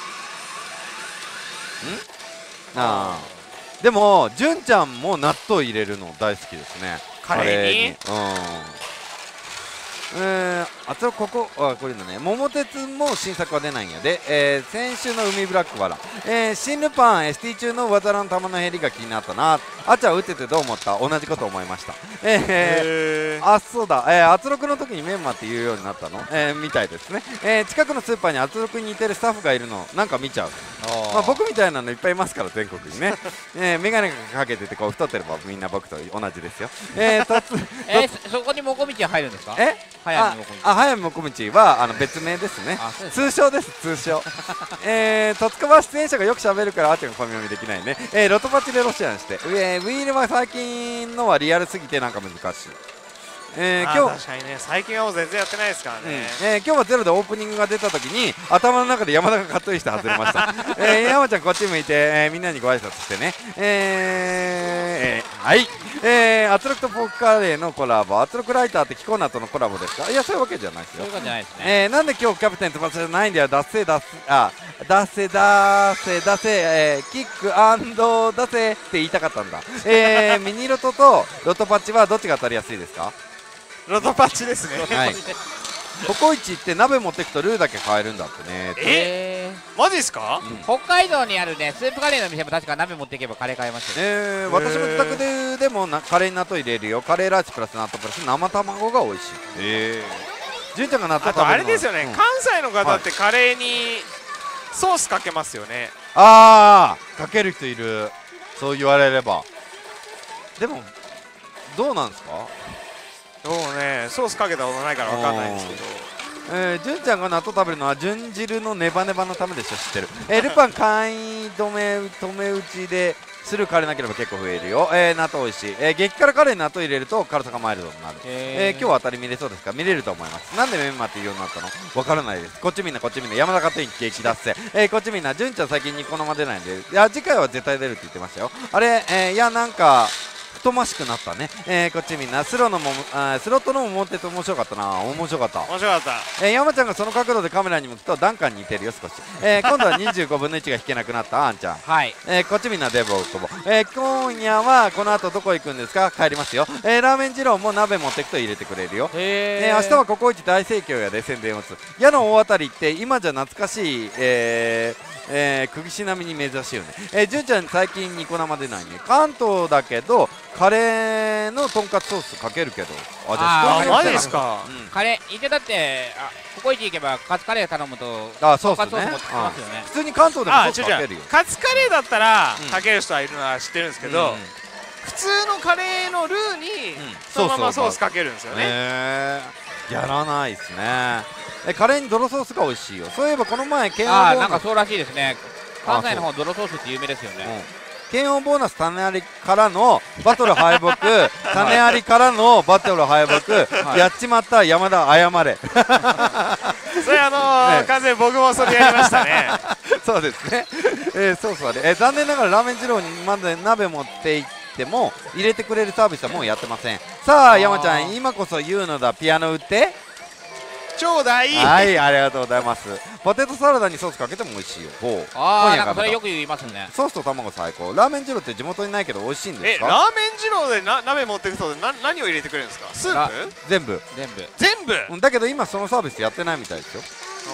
あーでも純ちゃんも納豆入れるの大好きですね、 カレーに。 うんえー、あとここあこれのね桃鉄も新作は出ないんやで、えー、先週の海ブラックバラ、えー、新ルパン エスティー 中の技の玉の減りが気になったな。あっちゃん打っててどう思った。同じこと思いました。えー、あそうだ、えー、圧力の時にメンマって言うようになったの、えー、みたいですね、えー、近くのスーパーに圧力に似てるスタッフがいるのなんか見ちゃう。まあ、僕みたいなのいっぱいいますから全国にね、えー、眼鏡かけててこう太ってればみんな僕と同じですよ。えー、とつえー、そこにモコミチは入るんですか。 え早見もこみち。 あ、早見もこみちはあの別名ですね。通称です、通称。えー、戸塚は出演者がよく喋るからあっちゃんがファミ読みできないね。えー、ロトパチでロシアンして、えー、ウィールは最近のはリアルすぎてなんか難しい。えー、今日確かにね最近はもう全然やってないですからね。うん、 えー、今日はゼロでオープニングが出た時に頭の中で山田がカットインして外れました。えー、山ちゃんこっち向いて、えー、みんなにご挨拶してね。えー、えー、はい。えー、圧力とポークカレーのコラボ、圧力ライターってキコナとのコラボですか。いやそういうわけじゃないですよ。 そういうわけじゃないですね。 えー、なんで今日キャプテン翼じゃないんだよ。出せ出せあ出せ出せ出せ、えー、キックアンド出せって言いたかったんだ。えー、ミニロトとロトパッチはどっちが当たりやすいですか。 ロトパッチですね。 はい。ココイチって鍋持ってくとルーだけ買えるんだってね。 えー、マジですか、 うん、北海道にあるねスープカレーの店も確か鍋持っていけばカレー買えますよ。 えー、私も自宅ででもなカレーに納豆入れるよ。カレーライスプラス納豆プラス生卵が美味しい。えー、純ちゃんが納豆食べるのはあとあれですよね、うん、関西の方ってカレーにソースかけますよね。 ああかける人いる。そう言われれば。でもどうなんですか。 そうね、ソースかけたことないから分かんないんですけど、 えー、純ちゃんが納豆食べるのは純汁のネバネバのためでしょ。知ってる。えー、ルパン簡易止め止め打ちでするカレーなければ結構増えるよ。えー、納豆美味しい。えー、激辛カレーに納豆入れると辛さがマイルドになる。えー、今日は当たり見れそうですか。見れると思います。なんでメンマって言うようになったの分からないです。こっちみんなこっちみんな山田カットイン激出せ。えー、こっちみんな純ちゃん最近ニコ生出ないんで、いや次回は絶対出るって言ってましたよ。あれ、えー、いやなんか太ましくなったね。えー、こっちみんなスロのもあスロットのも持ってて面白かったな。面白かった。 面白かった。 えー、山ちゃんがその角度でカメラに向くとダンカンに似てるよ少し。えー、今度はにじゅうごぶんのいちが引けなくなったあんちゃん。 はい。 えー、こっちみんなデブオクトボ。えー、今夜はこの後どこ行くんですか？帰りますよ。えー、ラーメン二郎も鍋持ってくと入れてくれるよ。えー、明日はココイチ大盛況やで宣伝をする。矢の大当たりって今じゃ懐かしい、えーえー、釘し並みに珍しいよね。えー、純ちゃん最近ニコ生出ないね。関東だけどカレーのとんかつソースかけるけど。 あ、じゃあマジですか。 うん、カレーいてだってあココイチ行けばカツカレー頼むとあソースね。普通に関東でもソースかけるよ。 カツカレーだったらかける人はいるのは知ってるんですけど、普通のカレーのルーにそのままソースかけるんですよね。 やらないですね。えカレーに泥ソースが美味しいよ。そういえばこの前ケンオンあなんかそうらしいですね。関西の方泥ソースって有名ですよね。 ケンオンボーナス種ありからのバトル敗北種ありからのバトル敗北、はい、やっちまった山田謝れそれあのーね、完全に僕もそれやりましたねそうですね、えー、そうそうね、えー、残念ながらラーメン二郎にまで鍋持って行っても入れてくれるサービスはもうやってません。さあ山ちゃん今こそ言うのだ、ピアノ売ってちょうだい。 はい、ありがとうございます。ポテトサラダにソースかけても美味しいよ。ほう。 ああ、なんかそれよく言いますね。 ソースと卵最高。ラーメン二郎って地元にないけど美味しいんですか？ え、ラーメン二郎でな鍋持ってくとな何を入れてくれるんですか？スープ？ 全部。 全部。 全部。 うん、だけど今そのサービスやってないみたいですよ。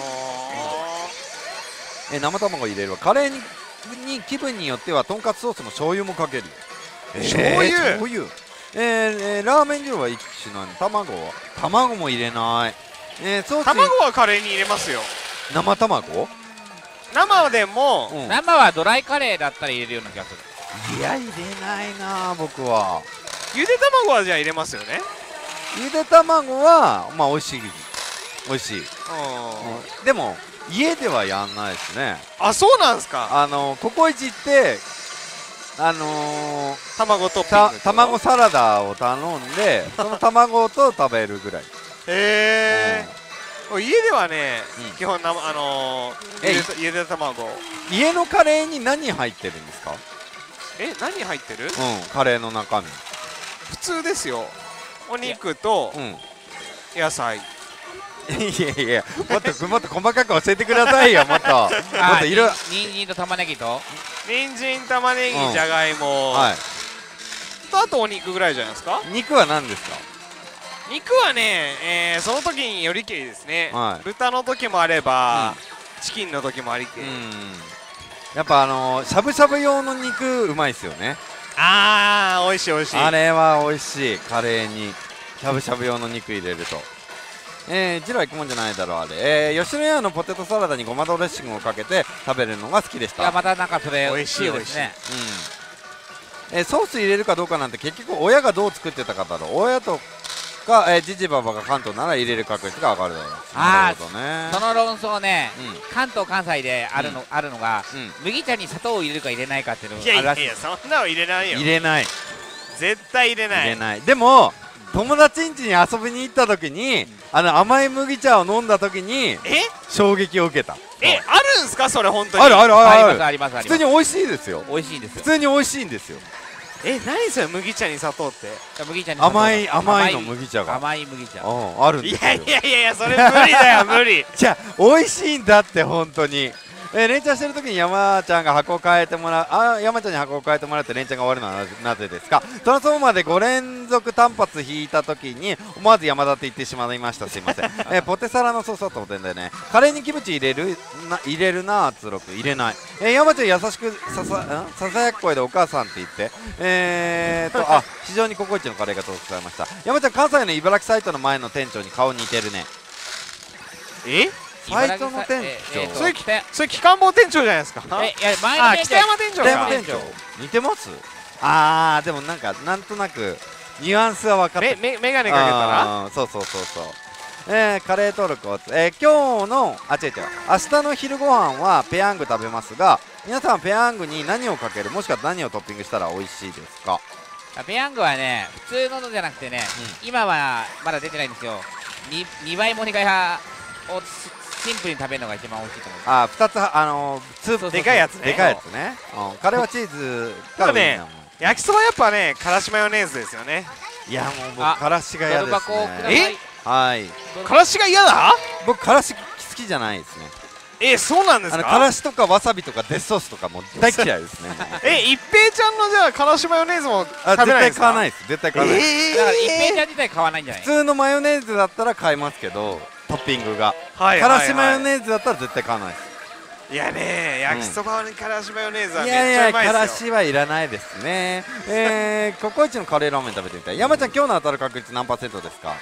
え、生卵入れるわ。カレーにに気分によってはとんかつソースも醤油もかけるよ。 えー、醤油？ 醤油。えー、えー、ラーメン二郎は一種なんで卵は卵も入れない。えー、ソース卵はカレーに入れますよ。 生卵？ 生でも、 うん、生はドライカレーだったら入れるような気がする。いや入れないな僕は。 ゆで卵はじゃあ入れますよね。 ゆで卵はまあ美味しい美味しい、うん、でも家ではやんないですね。 あ、そうなんですか。 あのココイチってあのー、 卵トッピング卵サラダを頼んでその卵と食べるぐらい。 へえ、うん、家ではね、うん、基本な、あのー、ゆでゆで卵。 家のカレーに何入ってるんですか？ え、何入ってる？うん、 カレーの中身普通ですよ。お肉と野菜。 いやいや、もっともっと細かく教えてくださいよ。もっともっと色人参と玉ねぎと人参、玉ねぎ、じゃがいも、はい、とあとお肉ぐらいじゃないですか。 肉は何ですか？ 肉はね、えー、その時によりけりですね、はい、豚の時もあれば、うん、チキンの時もありけり。 やっぱあのー、しゃぶしゃぶ用の肉うまいですよね。 あー、美味しい美味しい。 あれは美味しい。カレーにしゃぶしゃぶ用の肉入れるとえー、ジロー行くもんじゃないだろうあれ。えー、吉野家のポテトサラダにごまドレッシングをかけて食べるのが好きでした。 いやまたなんかそれ美味しいですね。 うん、えー、ソース入れるかどうかなんて結局親がどう作ってたかだろう。親とか、えー、ジジババが関東なら入れる確率が上がるだろう。 ああ、ね、その論争ね、うん、関東関西であるの、うん、あるのが、うん、麦茶に砂糖を入れるか入れないかっていうのがあるらしい。 いやいやいや、そんなの入れないよ。 入れない。 絶対入れない。 入れない。でも友達ん家に遊びに行った時に、うん、あの甘い麦茶を飲んだ時にえ衝撃を受けた。 え、あるんすかそれ本当に？ あるあるあるありますありますあります。 普通に美味しいですよ。 美味しいんですよ。 普通に美味しいんですよ。 え、何それ麦茶に砂糖って？ 麦茶に甘い甘いの麦茶が甘い麦茶あるんですよ。 いやいやいやそれ無理だよ無理。 じゃあ美味しいんだって本当に。えー、連チャンしてる時に山ちゃんが箱を変えてもらうあ山ちゃんに箱を変えてもらって連チャンが終わるのはなぜですか？トランスフォーマーでご連続単発引いた時に思わず山田って言ってしまいました。すいません、えー、ポテサラのソースだと思ってんだよね。カレーにキムチ入れるな入れるなあつろく入れない。えー、山ちゃん優しくささささやく声でお母さんって言ってえーとあ非常にココイチのカレーが到着されました。山ちゃん関西の茨城サイトの前の店長に顔似てるね。 えサイトの店長、えー、 それそれ機関房店長じゃないですか。 えいや前の北山店長北山店長似てます。あーでもなんかなんとなくニュアンスは分かって。 メガネかけたらそうそうそうそう。えー、カレー登録を、えー、今日のあ違う違う明日の昼ご飯はペヤング食べますが皆さんペヤングに何をかけるもしくは何をトッピングしたら美味しいですか？ ペヤングはね普通ののじゃなくてね、うん、今はまだ出てないんですよ。 2, 2倍盛りがやをシンプルに食べるのが一番美味しいと思う。 あーふたつあのー、 でかいやつね。 でかいやつね、うん、カレーはチーズがね焼きそばやっぱねからしマヨネーズですよね。 いやもう僕からしが嫌ですね。 えはいからしが嫌だ。 僕からし好きじゃないですね。 えそうなんですか。 あのからしとかわさびとかデスソースとかも大嫌いですね。 え一平ちゃんのじゃあからしマヨネーズもあ食べないですか。 絶対買わないです。絶対買わないです。 だから一平ちゃん自体買わないんじゃない。 普通のマヨネーズだったら買いますけどトッピングがからしマヨネーズだったら絶対買わないです。 いやね焼きそばにからしマヨネーズはいめっちゃやいやうまいですよ。 からしはいらないですね。えー、ココイチのカレーラーメン食べてみたい。山ちゃん今日の当たる確率何パーセントですか。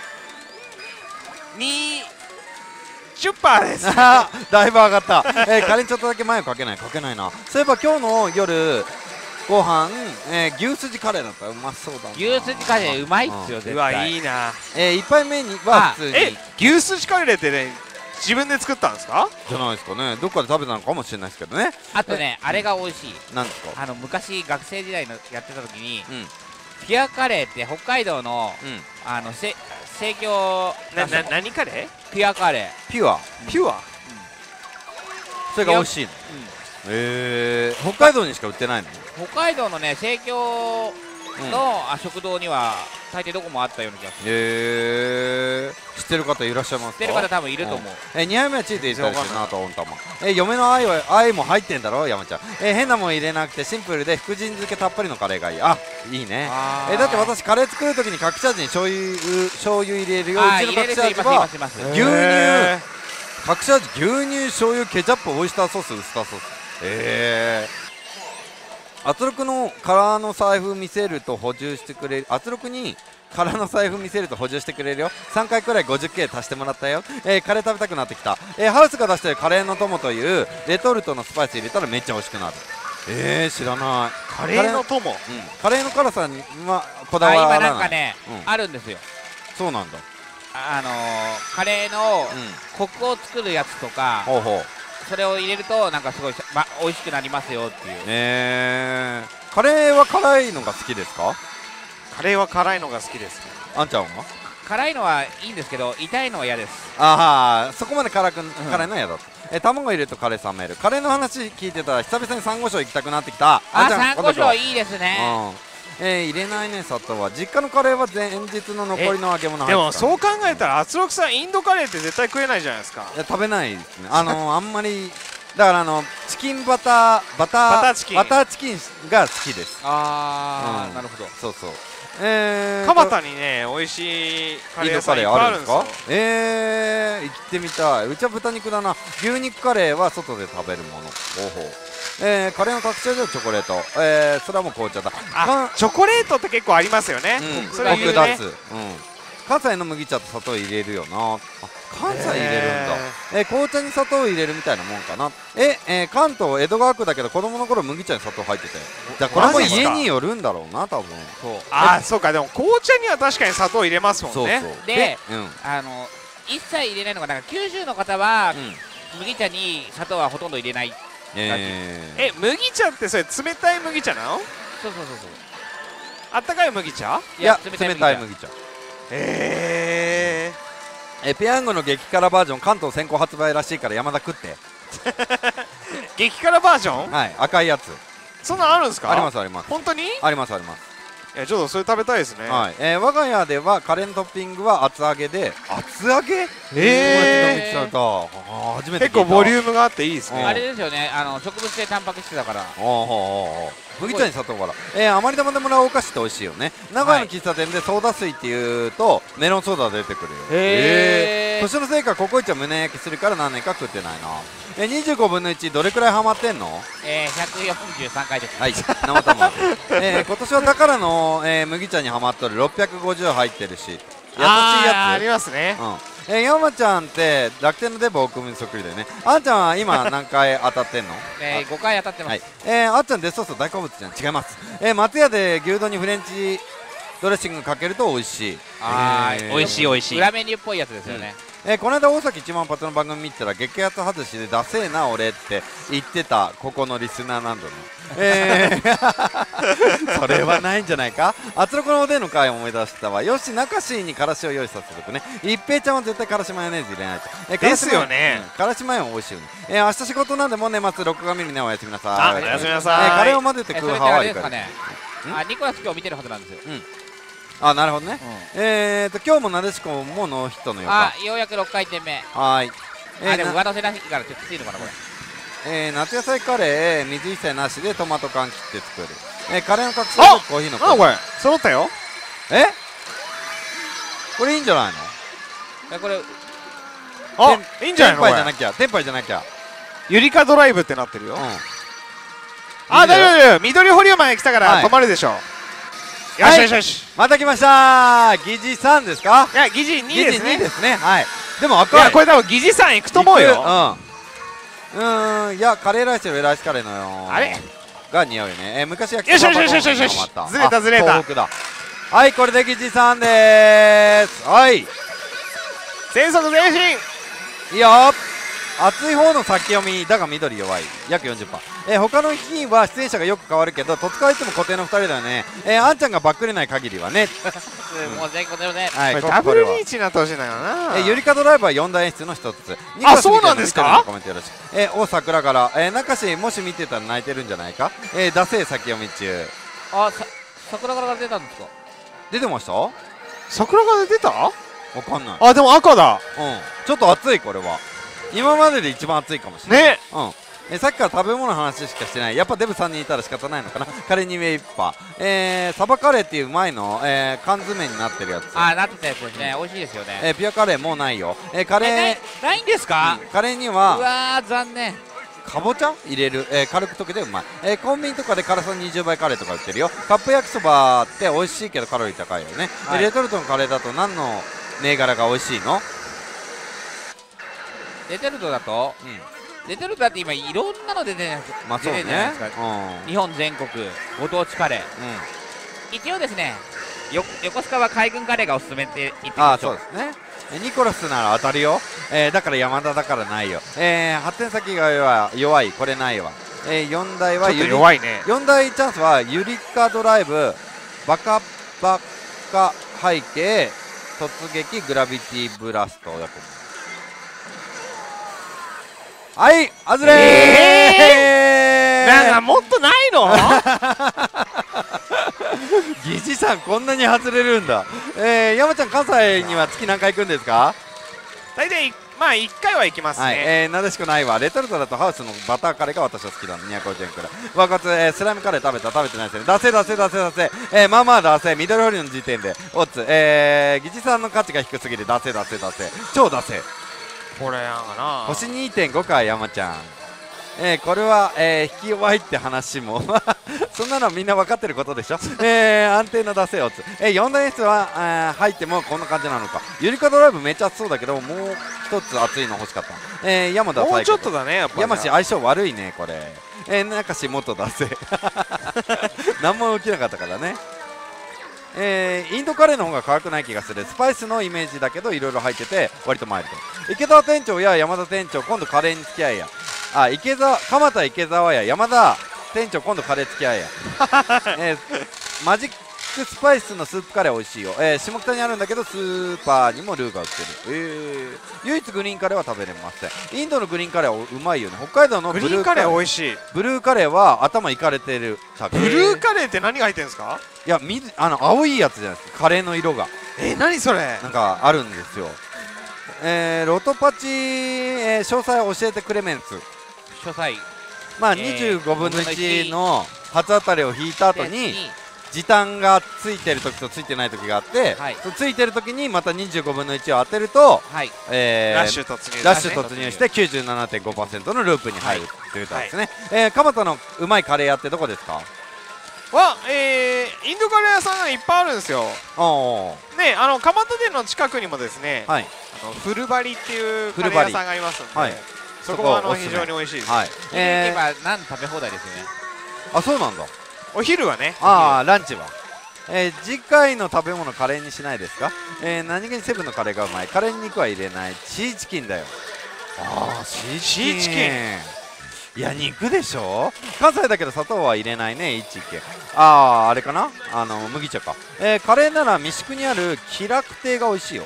にじゅっパーセントです。 だいぶ上がった。えー、カレーちょっとだけマヨかけないかけないな。そういえば今日の夜ご飯、えー、牛すじカレーだったらうまそうだな。 牛すじカレーうまいっすよ、絶対。 うわいいな。 えー、いっぱい目には普通に。 え牛すじカレーってね自分で作ったんですか。 じゃないですかね。どっかで食べたのかもしれないですけどね。 あとね、あれが美味しい。 なんですか。 あの昔学生時代のやってた時に、 うん、 ピュアカレーって北海道の、うん、あのせ生協なな何カレー。 ピュアカレー。ピュアピュア、うん、 それが美味しいの。へえー、北海道にしか売ってないの。 北海道のね生協の、うん、食堂には大抵どこもあったような気がする。 へえー、知ってる方いらっしゃいますか。 知ってる方多分いると思う。 うん、えにはいめはチーズ入れたりしてるなと温玉。え嫁の愛は愛も入ってんだろ山ちゃん。え変なもん入れなくてシンプルで福神漬けたっぷりのカレーがいい。あいいね。えだって私カレー作るときに隠し味に醤油醤油入れるよ。うちの隠し味は牛乳隠し味牛乳醤油ケチャップオイスターソースウスターソース。ええー、圧力の空の財布見せると補充してくれる。圧力に空の財布見せると補充してくれるよ。さんかいくらい ごじゅっケー 足してもらったよ。えー、カレー食べたくなってきた。えー、ハウスが出してるカレーの友というレトルトのスパイス入れたらめっちゃ美味しくなる。えー、知らない。 カレーの友、うん、 カレーの辛さにはこだわらない。 今なんかね、うん、あるんですよ。 そうなんだ。 あのー、カレーのコクを作るやつとか、うん、ほうほうそれを入れるとなんかすごい、ま、美味しくなりますよっていう。 えー、カレーは辛いのが好きですか。 カレーは辛いのが好きです。 あんちゃんは辛いのはいいんですけど痛いのは嫌です。 ああそこまで辛く、うん、辛いのは嫌だった。え卵入れるとカレー冷める。カレーの話聞いてたら久々にサンゴ礁行きたくなってきた。 あサンゴ礁いいですね。 うんえー、入れないね砂糖は。実家のカレーは前日の残りの揚げ物入ってた。 でもそう考えたら圧力さんインドカレーって絶対食えないじゃないですか。 いや食べないですね。あのー、あんまりだからあのチキンバターバターバターチキンバターチキンが好きです。 ああ、 うん、 なるほど。 そうそう。えー、 蒲田にね美味しいカレー屋さんいっぱいあるんですよ。 えー、行ってみたい。うちは豚肉だな。牛肉カレーは外で食べるもの。ほうほう。えー、カレーの隠し味はチョコレート。えー、それはもう紅茶だ。 あチョコレートって結構ありますよね。 うん、それ言うね。うん。関西の麦茶と砂糖入れるよな。あ関西入れるんだ。えー、紅茶に砂糖入れるみたいなもんかな。え、えー、関東江戸川区だけど子供の頃麦茶に砂糖入ってて。じゃあこれも家によるんだろうな多分。 そう。あそうかでも紅茶には確かに砂糖入れますもんね。 そうそうで、うん、あの一切入れないのがなんか九州の方は、うん、麦茶に砂糖はほとんど入れない。 えー、え麦茶ってそれ冷たい麦茶なの？ そうそうそうそう。 あったかい麦茶？ いや冷たい麦茶。 えー、えペヤングの激辛バージョン関東先行発売らしいから山田食って激辛バージョン？ はい赤いやつ。 そんなのあるんですか？ ありますあります。 本当に？ ありますあります。 いやちょっとそれ食べたいですね。 はい、えー、我が家ではカレーのトッピングは厚揚げで。厚揚げ？ えー、 初めて聞いた。 結構ボリュームがあっていいですね。 あれですよね、あの植物性タンパク質だから。 おおおお麦茶に砂糖から。えー、余り玉でもらうお菓子って美味しいよね。名古屋の喫茶店でソーダ水っていうとメロンソーダ出てくるよ。 へえー、年のせいかココイチは胸焼きするから何年か食ってないな。えー、にじゅうごぶんのいちどれくらいハマってんの？ えー、ひゃくよんじゅうさんかいです。 はい生玉えー、今年はだからの、えー、麦茶にハマっとる。ろっぴゃくごじゅう入ってるし優しいやつ。 ありますね。 うん、えー、山ちゃんって楽天のデブ大久保にそっくりだよね。あんちゃんは今何回当たってんの？ えー、ごかい当たってます。はい、 えー、あっちゃんデスソース大好物じゃん。違います。えー、松屋で牛丼にフレンチドレッシングかけると美味しい。 あー、 えー、美味しい美味しい。 裏メニューっぽいやつですよね。 うん、えー、この間大崎一万発の番組見てたら激アツ外しでダセーな俺って言ってたここのリスナーなんだね。えー、それはないんじゃないか。圧力のおでんの回を思い出したわ。よし中椎にからしを用意させておくね。一平ちゃんは絶対からしマヨネーズ入れないと。 えー、ですよね、 うん、からしマヨ美味しいよね。えー、明日仕事なんでもう年末録画見るね。おやすみなさい。 あおやすみなさい。 えー、カレーを混ぜて食う派はいかが？ あ、ニコラス今日見てるはずなんですよ。 あ、なるほどね。えっと今日もなでしこもノーヒットのようか。 あ、ようやくろっかいてんめ。 はい。 あ、でも上乗せなしからちょっときついのかなこれ。 えー、夏野菜カレー水一切なしでトマト缶切って作る、えー、カレーの隠し味コーヒーの粉。あ、これ揃ったよ。 え、これいいんじゃないの？ え、これあ、いいんじゃないの？ テンパイじゃなきゃ、テンパイじゃなきゃ。 ゆりかドライブってなってるよ。あ、大丈夫大丈夫。緑保留前来たから止まるでしょ。よしよしよし、 また来ました。疑似さんですか？ いや、疑似にですね。 疑似にですね。はい。でも赤い。いや、 これ多分疑似さんいくと思うよ。 うん、うん、いや、カレーライスよりライスカレーのよあれが似合うよね。えー、昔焼きよしよしよしよしよし、ずれたずれた。 東北だ。はい、これで疑似さんでーす。はい、 全速前進。 いいよ。熱い方の先読みだが緑弱い約 よんじゅっパーセント、えー、他の日は出演者がよく変わるけど戸塚はいつも固定のふたりだよね。えー、あんちゃんがバックれない限りはねもう全国でね、 はい、 ダブルリーチになってほしいんだよな。 えー、ゆりかドライバーよん大演出の一つ。 あ、そうなんですか。 コメントよろしく。えー、お桜から、えー、中志もし見てたら泣いてるんじゃないか。えー、ダセー先読み中。 あ、さ桜から出たんですか。出てました。 桜から出たわかんない。 あ、でも赤だ。 うん、ちょっと熱い。これは今までで一番熱いかもしれないね。 うん、えさっきから食べ物の話しかしてない。やっぱデブさんにんいたら仕方ないのかな。カレーにめいっぱ、えー、サバカレーっていううまいの、えー、缶詰になってるやつ。 あ、なってたやつですね。美味しいですよね。 えー、ピュアカレーもうないよ。えー、カレーないないんですか、 うん、カレーにはうわー残念。 かぼちゃ入れる、えー、軽く溶けてうまい、えー、コンビニとかで辛さにじゅうばいカレーとか売ってるよ。カップ焼きそばって美味しいけどカロリー高いよね、はい、レトルトのカレーだと何の銘柄が美味しいの？ レトルトだと、うん、レトルトだって今いろんなの出てるじゃないですか。まあそうね、うん、日本全国ご当地カレー、うん、一応ですねよ横須賀は海軍カレーがおすすめって言ってましょう。 ああそうですね。ニコラスなら当たるよ、えー、だから山田だからないよ、えー、発展先が弱い、弱いこれないわ、えー、よん大はちょっと弱いね。 よん大チャンスはゆりかドライブバカバカ背景突撃グラビティブラストだと思う。はい、外れー、 えー、なんかもっとないの疑似さんこんなに外れるんだ。えー、山ちゃん関西には月何回行くんですか？ 大体まあいっかいは行きますね。はい、 えー、なでしくないわ。レトルトだとハウスのバターカレーが私は好きだ。にひゃくごじゅうえんくらい。わかつ、えー、スライムカレー食べた食べてないですね。出せ出せ出せ出せ、えー、まあまあ出せ。緑ホリの時点でオッツ、えー、疑似さんの価値が低すぎる。出せ出せ出せ超出せ。 これやんかな。 星 にてんご か山ちゃん。えー、これは、えー、引き弱いって話もそんなのみんな分かってることでしょ、えー、安定の出せよつ、えー、よん大演出は、えー、入ってもこんな感じなのか。ゆりかドライブめっちゃ熱そうだけどもう一つ熱いの欲しかった、えー、山田もうちょっとだね。やっぱ山氏相性悪いねこれ、えー、中氏もっと出せ何も起きなかったからね。えー、インドカレーの方が辛くない気がする。スパイスのイメージだけどいろいろ入ってて割とマイルド。池澤店長や山田店長今度カレーに付き合いや。あ、池澤蒲田池澤や山田店長今度カレー付き合いや、えー、マジックスパイスのスープカレー美味しいよ、えー、下北にあるんだけどスーパーにもルーが売ってる、えー、唯一グリーンカレーは食べれません。インドのグリーンカレーはうまいよね。北海道のブルーカレー美味しい。 ブルーカレーは頭いかれてる。 ブルーカレーって何が入ってるんですか？ いやみあの青いやつじゃないですか。カレーの色がえー、何それなんかあるんですよ。えー、ロトパチ、えー、詳細を教えてクレメンツ。 詳細まあ、えー、にじゅうごぶんのいちの初当たりを引いた後に時短がついてる時とついてない時があって、はい、ついてる時にまたにじゅうごぶんのいちを当てると、はい、えー、 ラッシュ突入、 ラッシュ突入して きゅうじゅうななてんごパーセント のループに入るという歌ですね。はい、えー、蒲田のうまいカレー屋ってどこですか？ は、えー、インドカレー屋さんがいっぱいあるんですよ。ね、あの蒲田店の近くにもですね、はい、あのフルバリっていうカレー屋さんがありますので、はい、そこはあの非常に美味しいです。はい。 ええ、今何食べ放題ですよね。 あ、そうなんだ。 お昼はね。 ああ、ランチは。えー、次回の食べ物カレーにしないですか？えー、何気にセブンのカレーがうまい。カレーに肉は入れない。シーチキンだよ。ああ、シーチキン。シーチキン。いや肉でしょ。関西だけど砂糖は入れないね。一軒。ああ、あれかな。あの麦茶か。えー、カレーなら三宿にある喜楽亭が美味しいよ。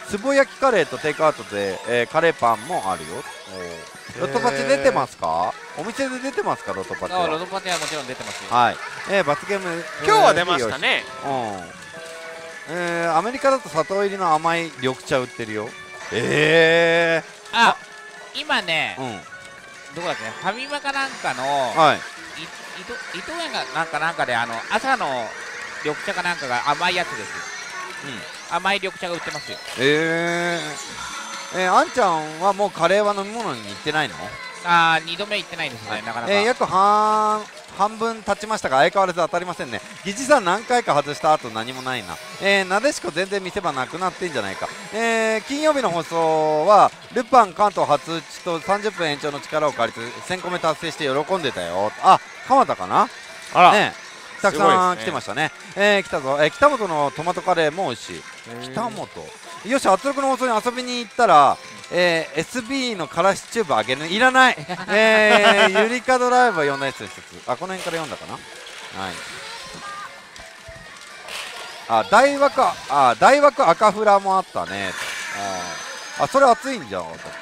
つぼ焼きカレーとテイクアウトで、えー、カレーパンもあるよ。ロトパチ出てますか？お店で出てますか？ロトパチは。 ロトパチはもちろん出てますよ。 はい、えー、罰ゲーム今日は出ましたね。 うん、えー、アメリカだと砂糖入りの甘い緑茶売ってるよ。えー、あ今ね、うん、どこだっけね、ファミマかなんかの、はい、伊藤園がなんかなんかであの朝の緑茶かなんかが甘いやつですよ。うん、甘い緑茶が売ってますよ。 えー、えー、あんちゃんはもうカレーは飲み物に行ってないの？ あー、にどめ行ってないですね、はい、なかなか。 えー、約半半分経ちましたが相変わらず当たりませんね。疑似さん何回か外した後何もないな。えー、なでしこ全然見せ場なくなってんじゃないか。えー、金曜日の放送はルパン関東初打ちとさんじゅっぷん延長の力を借りてせんこめ達成して喜んでたよ。あ、蒲田かな。 あら、 ね、たくさん来てましたね。えー、来たぞ、えー、北本のトマトカレーも美味しい。北本よし、圧力の放送に遊びに行ったら、えー、エスビー のからしチューブあげるのいらない。えー、ゆりかドライブは読んだやつです。あ、この辺から読んだかな。はい、あ、大枠、あ、大枠赤フラもあったね。ああ、それ熱いんじゃん。だって確か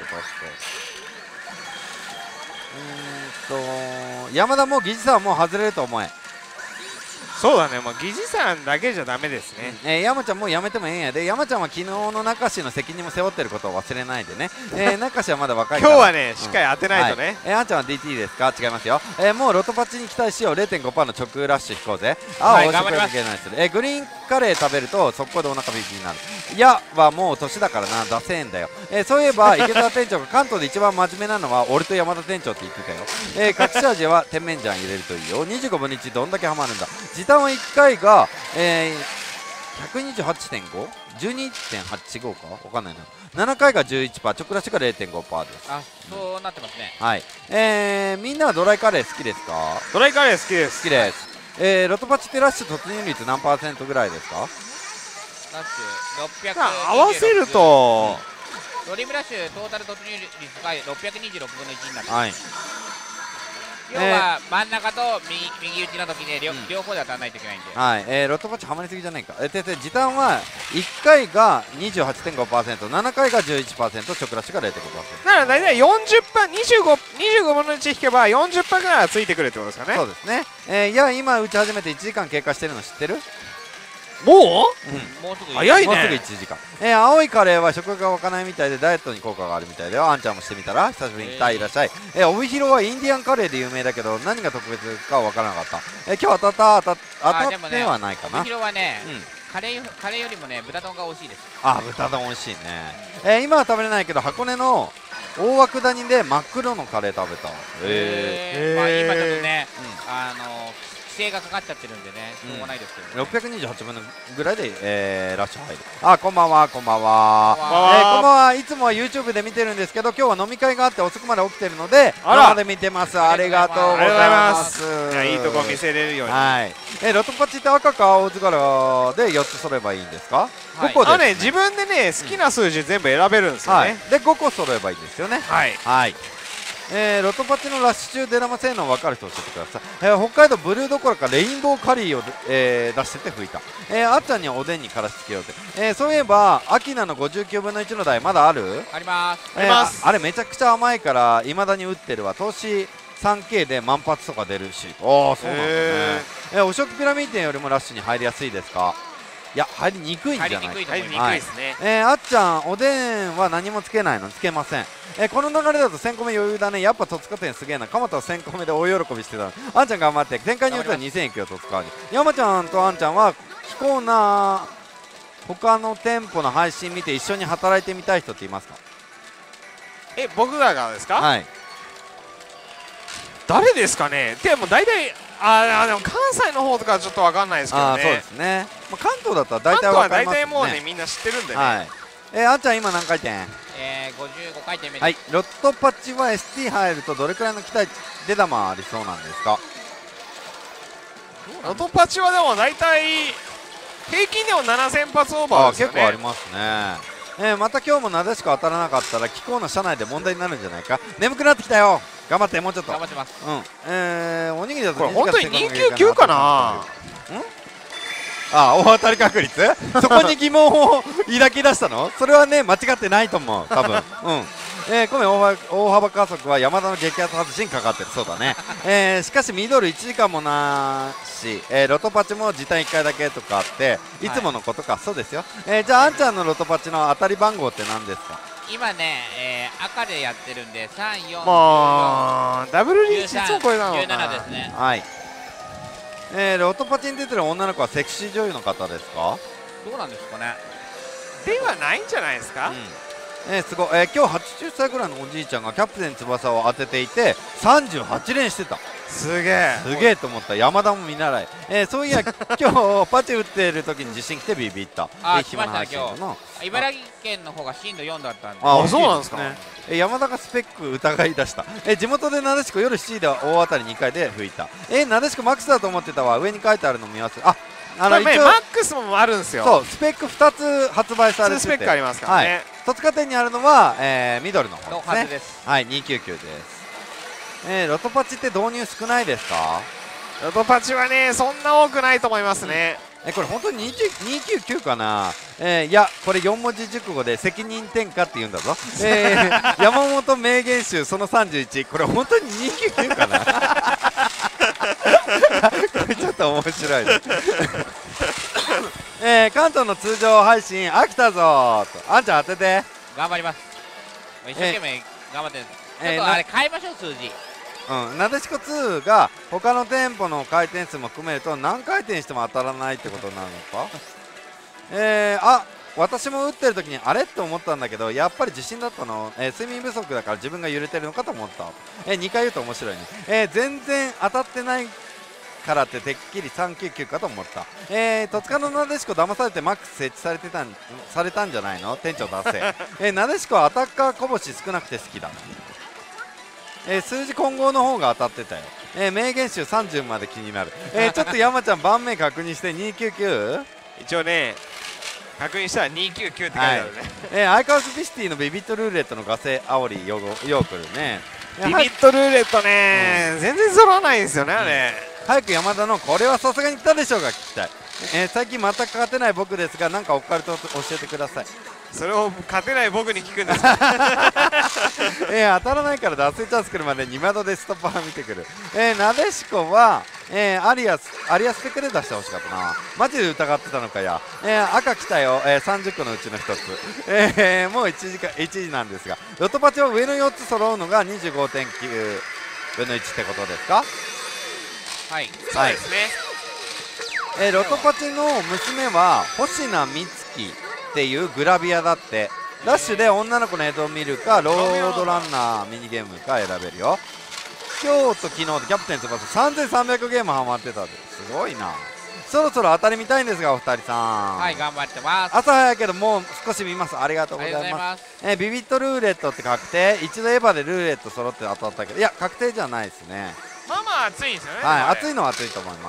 うーんと山田も疑似さんもう外れると思え。 そうだね、もう疑似さんだけじゃダメですね。 うん、えー、山ちゃんもうやめてもええんやで。山ちゃんは昨日の中志の責任も背負ってることを忘れないでね。えー、中志はまだ若いから今日はね、しっかり当てないとね。うん、はい、 えー、あんちゃんは ディーティー ですか？違いますよ。えー、もうロトパチに期待しよう。 れいてんごパーセント の直ラッシュ引こうぜ。あ、はい、頑張ります。えー、グリーンカレー食べると速攻でお腹ビビになる。いやはもう年だからな、ダセえんだよ。えー、そういえば池田店長が関東で一番真面目なのは俺と山田店長って言ってたよ。えー、隠し味は甜麺醤入れるといいよ。にじゅうごぶんのいちどんだけハマるんだ。時短はいっかいがえー、ひゃくにじゅうはちてんご、じゅうにてんはちご かわかんないな。ななかいが じゅういちパーセント、直ラッシュが れいてんごパーセント です。 あ、そうなってますね。 はい、えー、みんなはドライカレー好きですか？ ドライカレー好きです。 好きです。えー、ロトパチってラッシュ突入率何パーセントぐらいですか？ ラッシュろっぴゃく、 合わせると、 うん、ドリームラッシュトータル突入率がろっぴゃくにじゅうろくぶんのいちになってます。はい、要は真ん中と 右, 右打ちの時で 両,、うん、両方で当たらないといけないんで、 はい、えー、ロトパチはまりすぎじゃないか。えー、てて時短はいっかいが にじゅうはちてんごパーセント、ななかいが じゅういちパーセント、直ラッシュが れいてんごパーセント。 だから大体 よんじゅっパーセント、にじゅうご、にじゅうごぶんのいち引けば よんじゅっパーセント ぐらいはついてくるってことですかね。 そうですね。えー、いや今打ち始めていちじかん経過してるの知ってる？ もう、うん、 もうすぐ早いね。 もうすぐいちじかん。えー、青いカレーは食欲が湧かないみたいでダイエットに効果があるみたいだよ。あんちゃんもしてみたら？久しぶりに来た、いらっしゃい。えー、帯広はインディアンカレーで有名だけど何が特別かは分からなかった。えー、今日当たった当た当たってはないかな。 帯広はね、うん、カレーカレーよりもね豚丼が美味しいです。 あ、豚丼美味しいね。えー、今は食べれないけど箱根の大涌谷で真っ黒のカレー食べた。 えー、まあ今ちょっとね、うん、あの規制がかかっちゃってるんでね、しょうがないですけど、ね、 ろっぴゃくにじゅうはちぶんぐらいで、えー、ラッシュ入る。あ、こんばんは、こんばんは。こんばんは。えー、こんばんは。いつもは YouTube で見てるんですけど、今日は飲み会があって遅くまで起きてるので、生で見てます。ありがとうございます。 いや、いいとこ見せれるように。 はい。えー、ロトパチって赤か青図柄でよっつ揃えばいいんですか？ はい、ごこです、ね。あね、自分でね、好きな数字全部選べるんですよね。はい、 で、ごこ揃えばいいんですよね。 はい。 はい。えー、ロトパチのラッシュ中出玉性能分かる人教えてください。えー、北海道ブルーどころかレインボーカリーを、えー、出してて吹いた。えー、あっちゃんにはおでんにからしつけようぜ。えー、そういえばアキナのごじゅうきゅうぶんのいちの台まだある？ あります、 えー、あります。あれめちゃくちゃ甘いからいまだに打ってるわ。投資 さんケー で万発とか出るし。ああ、そうなんだね。えー、お食ピラミッド店よりもラッシュに入りやすいですか？いや、入りにくいんじゃない？ 入りにくいと思います。 入りにくいですね。 えー、あっちゃんおでんは何もつけないの？つけません。えー、この流れだとせんこめ余裕だね。やっぱ戸塚店すげえな。蒲田はせんこめで大喜びしてたの。あんちゃん頑張って。展開によってはにせんえんいくよ戸塚に。山ちゃんとあんちゃんは非コーナー他の店舗の配信見て一緒に働いてみたい人っていますか？ え、僕らがですか？ はい。 誰ですかね。でも大体ああ、でも関西の方とかはちょっと分かんないですけどね。 あ、そうですね。まあ、関東だったら大体分かりますね。 関東は大体もうねみんな知ってるんでね。 はい。えー、あんちゃん今何回転？ えー、ごじゅうごかいてんめです。 はい。ロットパッチは エスティー 入るとどれくらいの期待出玉ありそうなんですか？ ロットパッチはでも大体平均でもななせんぱつオーバーですよね。 結構ありますね。えー、また今日もなでしこ当たらなかったら気候の車内で問題になるんじゃないか。眠くなってきたよ。頑張って、もうちょっと頑張ってます。 うん。えー、おにぎりだとこれ本当ににきゅうきゅうかな。 あ、大当たり確率そこに疑問を抱き出したの？それはね間違ってないと思う多分。うん。えー、ごめん、大幅、大幅加速は山田の激アツ外しにかかってる。そうだね。えー、しかしミドルいちじかんもなし、えー、ロトパチも時短いっかいだけとかあっていつものことか、はい、そうですよ。えー、じゃああんちゃんのロトパチの当たり番号って何ですか？ 今ね、えー、赤でやってるんでさん、よん、 もうダブルリーチいつもこれなのかな。 じゅうななですね。 はい。えー、ロトパチに出てる女の子はセクシー女優の方ですか？ どうなんですかね。 ではないんじゃないですか。うん、 えー、すごい、えー、今日はちじゅっさいぐらいのおじいちゃんがキャプテン翼を当てていてさんじゅうはちれんしてた。 すげえすげえと思った。山田も見習い。えー、そういや今日パチ打ってる時に地震来てビビった。 あ、来ました今日。茨城県の方が震度よんだったんで。 あ、そうなんですかね。えー、山田がスペック疑い出した。えー、地元でなでしこ夜しちじでは大当たりにかいで吹いた。えー、なでしこマックスだと思ってたわ。上に書いてあるの見合わせ。あ、 あの一応マックスもあるんですよ。 そう、スペックふたつ発売されてて、 スペックありますからね。 戸塚店にあるのは、えー、ミドルの方ですね。 のはずです。 はい、にひゃくきゅうじゅうきゅうです。えー、ロトパチって導入少ないですか？ ロトパチはねそんな多くないと思いますね。 うん、えこれ本当ににひゃくきゅうじゅうきゅうかな。えー、いやこれよんもじ熟語で責任転嫁って言うんだぞ。えー、山本名言集そのさんじゅういち、これ本当ににひゃくきゅうじゅうきゅうかな。これちょっと面白いね。えー、関東の通常配信飽きたぞーと。あんちゃん当てて。 頑張ります。一生懸命頑張ってる。ちょっとあれ変えましょう、数字。 うん、なでしこツーが他の店舗の回転数も含めると何回転しても当たらないってことになるのか。えー、あ、私も打ってる時にあれって思ったんだけどやっぱり自信だったの、えー、睡眠不足だから自分が揺れてるのかと思った。えー、にかい言うと面白いね。えー、全然当たってないからっててっきりさんきゅうきゅうかと思った。えー、戸塚のなでしこ騙されてマックス設置されてたんされたんじゃないの？店長達成。えー、なでしこはアタッカーこぼし少なくて好きだ。えー、数字混合の方が当たってたよ。えー、名言集さんじゅうまで気になる。えー、ちょっと山ちゃん番名確認してにひゃくきゅうじゅうきゅう？ 一応ね確認したらにひゃくきゅうじゅうきゅうって書いてあるね。はい、 えー、相変わらずビスティのビビットルーレットのガセ煽りよよくるね。 ビビットルーレットね、うん、全然揃わないんですよねあれ。 うん、早く山田のこれはさすがに言ったでしょうが聞きたい。えー、最近全く勝てない僕ですが何かオカルト教えてください。 それを勝てない僕に聞くんですか。 えー、当たらないから脱水チャンス来るまでに窓でストッパー見てくる。えー、なでしこは、えー、アリアスアリアスペックで出してほしかったな。マジで疑ってたのかや。えー、赤来たよ、えー、さんじゅっこのうちのひとつ。えー、もういちじかいちじなんですがロトパチは上のよっつ揃うのが にじゅうごてんきゅうぶんのいちってことですか？ はい、 そうですね。 えー、ロトパチの娘は星名美月っていうグラビアだって。ダッシュで女の子の映像を見るかロードランナーミニゲームか選べるよ。今日と昨日でキャプテン翼さんぜんさんびゃくゲームハマってたってすごいな。そろそろ当たり見たいんですがお二人さん。 はい、頑張ってます。 朝早いけどもう少し見ます。ありがとうございます。えー、ビビットルーレットって確定。一度エヴァでルーレット揃って当たったけどいや確定じゃないですね。 まあまあ熱いんですよね。 はい、熱いのは熱いと思います。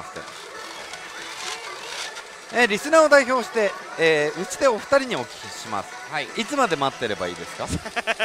えー、リスナーを代表して、えー、うちでお二人にお聞きします。はい、いつまで待ってればいいですか？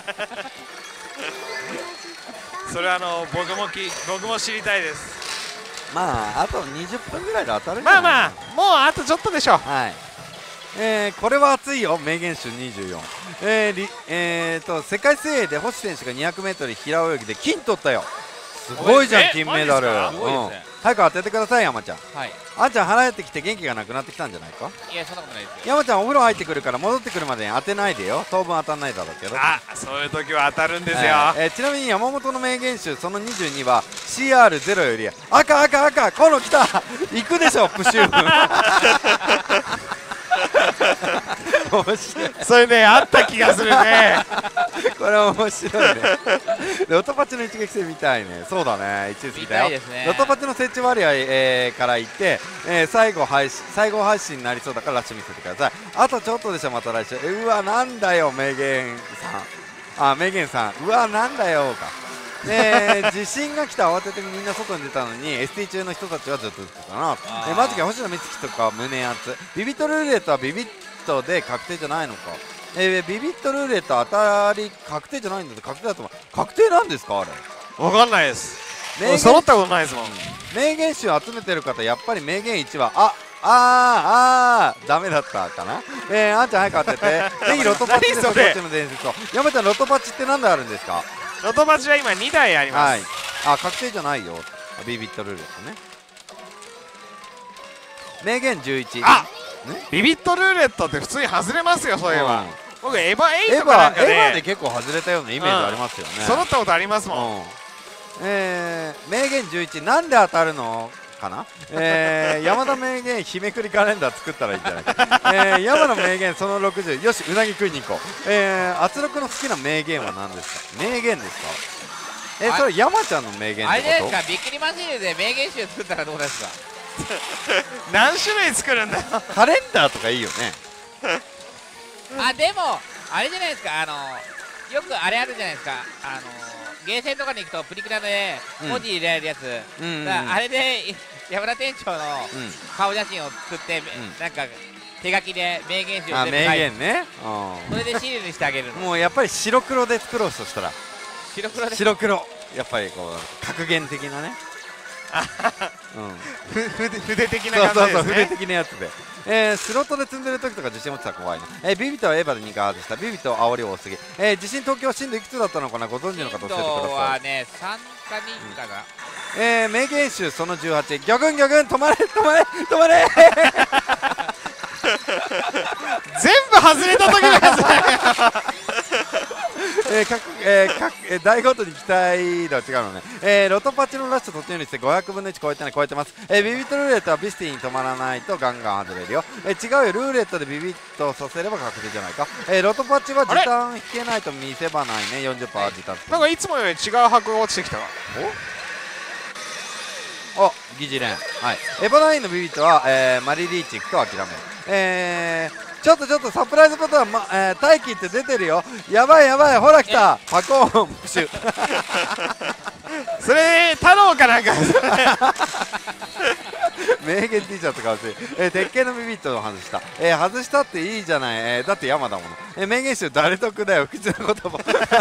それはあの僕もき僕も知りたいです。 まああとにじゅっぷんぐらいで当たるんじまあゃないまあもうあとちょっとでしょう。 はい。えー、これは熱いよ。名言集にじゅうよん。えーりえー、と世界水泳で星選手が にひゃくメートル 平泳ぎで金取ったよ。すごいじゃん金メダル。 すごいですね。 早く当ててください山ちゃん。 はい。 あんちゃん腹減ってきて元気がなくなってきたんじゃないか？ いやそんなことないですよ。 山ちゃんお風呂入ってくるから戻ってくるまでに当てないでよ。当分当たんないだろうけど。 あ、そういう時は当たるんですよ。 えーえー、ちなみに山本の名言集そのにじゅうには シーアールゼロ より赤赤赤この来た行くでしょプシュー。面白い。 それねあった気がするね。 これ面白いね。ロトパチの一撃戦見たいね。そうだね。一撃だよ。 ね、 ロトパチの設置割合、えー、から言って、えー、最後配信最後配信になりそうだからラッシュ見せてください。あとちょっとでしょまた来週。うわなんだよ名言さん。あ名言さん。うわなんだよか。えー、地震が来た慌ててみんな外に出たのに エスティー 中の人たちはずっと打ってたな。えー、マジか星野美月とか胸熱。ビビットルーレットはビビットで確定じゃないのか。えー、ビビットルーレット当たり確定じゃないんだって確定だと思う。確定なんですかあれ。 わかんないです。揃ったことないですもん。 名言集集めてる方やっぱり名言いちはああーあーダメだったかな。えー、あんちゃん早く当ててぜひロトパチでソコッチの伝説を。山ちゃんロトパチって何台あるんですか。 ロトパチは今にだいあります。はい、 あ確定じゃないよ。ビビットルーレットね。名言じゅういち。 あビビットルーレットって普通に外れますよ。そういえば僕エヴァエイトかなんかでエヴァで結構外れたようなイメージありますよね。 揃ったことありますもん。 えー、名言じゅういちなんで当たるのかな。えー、山田名言日めくりカレンダー作ったらいいんじゃないか。えー、山の名言そのろくじゅうよしうなぎ食いに行こう。えー、圧力の好きな名言は何ですか。名言ですか。えー、それ山ちゃんの名言ってこと。 あれじゃないですか。びっくりマシールで名言集作ったらどうですか。 何種類作るんだよ。 カレンダーとかいいよね。 あでもあれじゃないですか。あのよくあれあるじゃないですか。あのゲーセンとかに行くとプリクラで文字入れられるやつ、うん、あれで山田店長の顔写真を作って、うん、なんか手書きで名言集を全部書いて、あ名言ね、 それでシールにしてあげるの。 もうやっぱり白黒で作ろうとしたら白黒で白黒やっぱりこう格言的なね。 うん、筆的な感じですね。そうそうそう筆的なやつで、えー、スロットで積んでる時とか自信持ってたら怖いな。えー、ビビットはエヴァでにかい外した。ビビット煽り多すぎ。えー、地震東京震度いくつだったのかなご存知の方教えてください。 震度はねさんかにかな、 うん、えー、名言集そのじゅうはちギョグンギョグン止まれ止まれ止まれ全部外れた時のやつえー、各えー、各えー、台ごとに期待度は違うのね。えー、ロトパチのラッシュ突入率でごひゃくぶんのいち超えてない超えてます。えー、ビビットルーレットはビスティに止まらないとガンガン外れるよ。えー、違うよルーレットでビビットさせれば確定じゃないか。えー、ロトパチは時短引けないと見せ場ないね。 よんじゅっパーセント 時短なんかいつもより違う箱が落ちてきたわ。 おお疑似連はいエヴァナインのビビットは、えー、マリリーチ行くと諦める。えーちょっとちょっとサプライズボタン、まえー、待機って出てるよ。やばいやばいほら来たパコーンプシュそれ太郎かなんか名言 T シャツ買うし、えー、鉄拳のビビットを外した、えー、外したっていいじゃない、えー、だって山だもの、えー、名言集誰得だよ口の言葉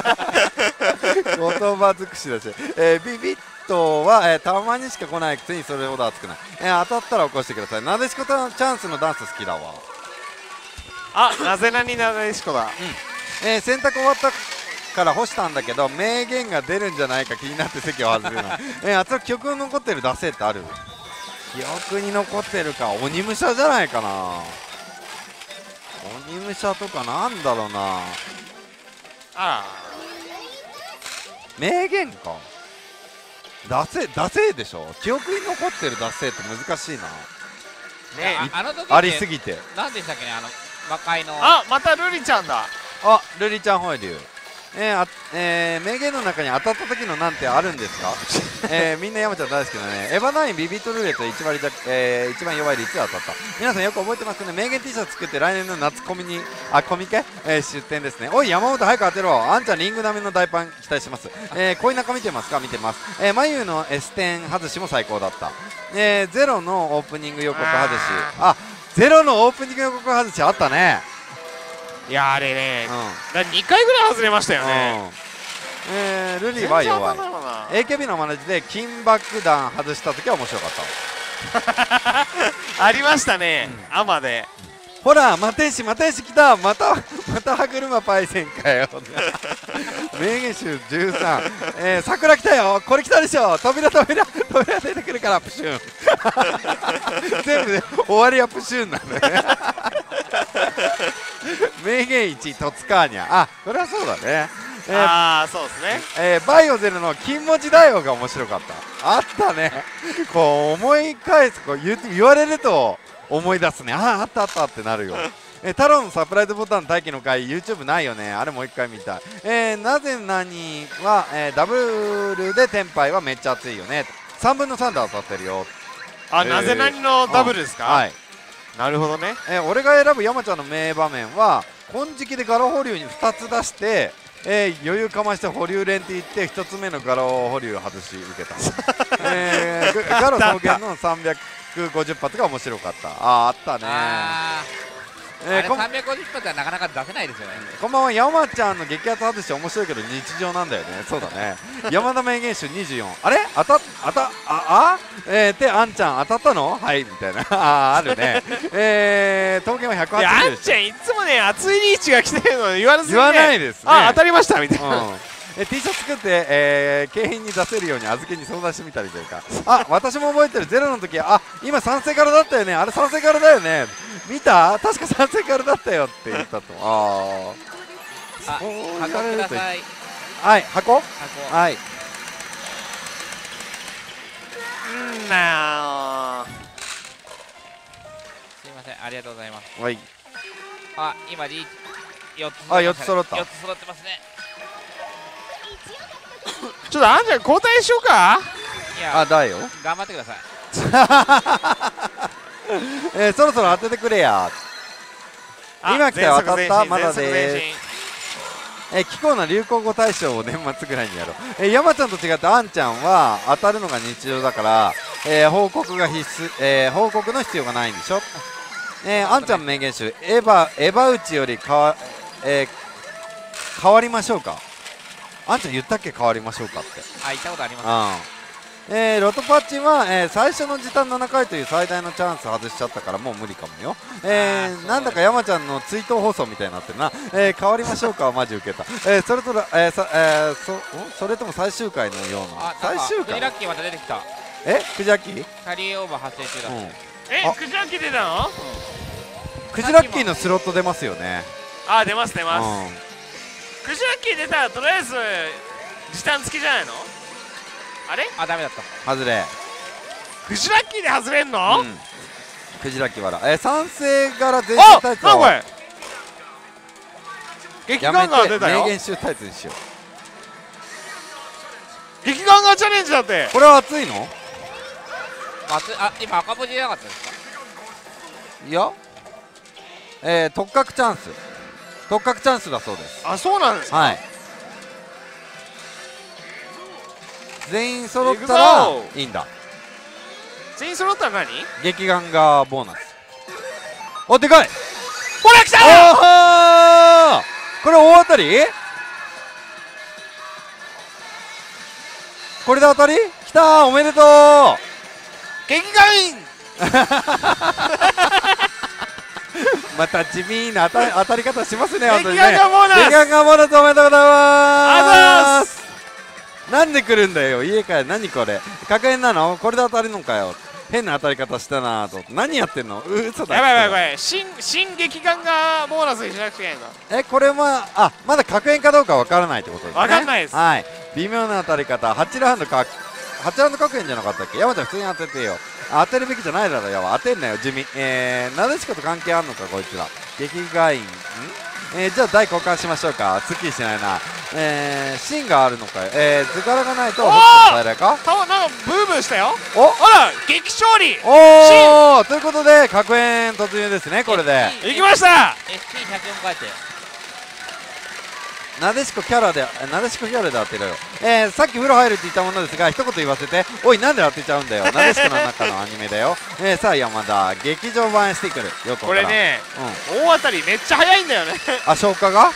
言葉尽くしだし、えー、ビビットは、えー、たまにしか来ないくせにそれほど熱くない、えー、当たったら起こしてください。なでしことのチャンスのダンス好きだわ。 あなぜなになでしこだ、 うんえー、洗濯終わったから干したんだけど名言が出るんじゃないか気になって席を外れない、えー、あと記憶に残ってる出せってある。記憶に残ってるか鬼武者じゃないかな。鬼武者とかなんだろうなああ名言か出せ出せでしょ。記憶に残ってる出せって難しいなね。 あの時ありすぎて何でしたっけねあの魔界のあまたルリちゃんだ。 あルリちゃんホイリューえーあえー、名言の中に当たった時のなんてあるんですか、えー、みんな山ちゃん大好きだね。エヴァナインビビットルーレットいち割だ、えー、一番弱い率で当たった。皆さんよく覚えてますね。名言 T シャツ作って来年の夏コミにあコミケ、えー、出店ですね。おい山本早く当てろ。あんちゃんリング並みの大パン期待します。えー、恋仲見てますか見てます。えー、眉の S 点外しも最高だった。えー、ゼロのオープニング予告外しあゼロのオープニング予告外しあったね。 いやあれね、うん、にかいぐらい外れましたよね、 うんえー、ルリは弱い。 エーケービー のマネージで金爆弾外した時は面白かったありましたね、うん、アマでほらマテンシマテンシ来たまたまた歯車パイセンかよ名言集じゅうさん、えー、桜来たよこれ来たでしょ扉扉扉出てくるからプシューン全部で終わりはプシューンなんだね名言いちトツカーニャあこれはそうだね、 えー、ああそうですね、 えー、バイオゼルの金文字大王が面白かった。あったねこう思い返すこう 言, 言われると思い出すね。あああったあったってなるよえー、太郎のサプライズボタン待機の回 YouTube ないよね。あれもう一回見たい。えー、なぜ何は、えー、ダブルでテンパイはめっちゃ熱いよね。さんぶんのさんで当たってるよ。 あ、えー、なぜ何のダブルですか。はいなるほどね、 えー、俺が選ぶ山ちゃんの名場面は金色でガロ保留にふたつ出して、えー、余裕かまして保留連って言ってひとつめのガロ保留を外し受けた、えー、ガロ草原のさんびゃくごじゅっ発が面白かった。あーあったねえー、さんびゃくごじゅっぱつはなかなか出せないですよね。 こんばんは、山ちゃんの激アツ外して面白いけど日常なんだよね。そうだね。山田名言集にじゅうよん、あれ当た当たああえー、であんちゃん当たったのはいみたいなああるね。えー、刀剣はひゃくはちじゅう。 いやあんちゃんいつもね熱いリーチが来てるの言わずに、ね、 言わないですね。 あ当たりましたみたいな、 うんえ T シャツ作って、えー、景品に出せるように預けに相談してみたりというか、あ私も覚えてる、ゼロの時あ今三世からだったよね、あれ三世からだよね、見た確か三世からだったよって言ったと。ああそう言われると、 はい箱箱はいうんなすいません、ありがとうございます。 はいあ今リーチよっつあよっつ揃った、 よっつ揃ってますね。 ちょっとあんちゃん交代しようか。 いやあだよ頑張ってください。 えー、そろそろ当ててくれや。今来たよ当たったまだでーす。えー、気候な流行語大賞を年末ぐらいにやろう。えー、山ちゃんと違ってあんちゃんは当たるのが日常だから、えー、報告が必須、えー、報告の必要がないんでしょ。えー、あんちゃんの名言集エヴァエヴァ打ちよりかわ、えー、変わりましょうか。あんちゃん言ったっけ変わりましょうかって。 あ言ったことあります。 うん、えー、ロトパッチは、えー、最初の時短ななかいという最大のチャンス外しちゃったからもう無理かもよ。えー、なんだか山ちゃんの追悼放送みたいになってるな。えー、変わりましょうかはマジ受けた。えー、それとら、えーさえー、そそれとも最終回のような。最終回クジラッキーまた出てきた。 えクジラッキーキャリーオーバー発生中だ、うん、 えクジラッキー出たの、 うん、クジラッキーのスロット出ますよね。 あ出ます出ます、 うん、 クジラッキー出たらとりあえず時短付きじゃないの。あれあダメだった。 外れ。 クジラッキーで外れんの、うん、 クジラッキーわら。えー、賛成柄全身タイツをあなんこれ激ガンガー出たよ。 名言集タイツにしよう。激ガンガーチャレンジだって。 これは熱いの？ 熱あ今赤文字じゃなかったですか。 いやえー、特格チャンス特格チャンスだそうです。 あそうなんですか。 はい全員揃ったらいいんだ。 全員揃ったら何？ 激ガンガーボーナス。おでかい。 ほら来たー。これ大当たり？これで当たり？きたーおめでとう。 激ガインまた地味な当た当たり方しますね。 激ガンガーボーナス。 激ガンガーボーナスおめでとうございます。 あざーす。 なんで来るんだよ家かよ。何これ確変なの？これで当たるのかよ。変な当たり方したなと。何やってんの？うそだ。 やばいやばいこれ新新激ガンガーボーナスにしなくちゃいけないの。 えこれはあまだ確変かどうかわからないってことですね。 わかんないです。 はい微妙な当たり方。はちラウンドかはちラウンド確変じゃなかったっけ。山ちゃん普通に当ててよ。当てるべきじゃないだろやば。当てんなよ地味。えー、なでしこと関係あんのかこいつら。激ガインんえー、じゃあ台交換しましょうか。すっきりしないな。えー、芯があるのかよ。えー、図柄がないとホットの平らか。 たなんかブーブーしたよ。 おあら激勝利。 おおということで確変突入ですねこれで。 いきました。 エスピーひゃくよん 変えてなでしこキャラでなでしこキャラで当てろよ。えー、さっき風呂入るって言ったものですが一言言わせて。おいなんで当てちゃうんだよ。なでしこの中のアニメだよ。えー、さあ山田劇場版してくるよこれね、うん、大当たりめっちゃ早いんだよねあ消化が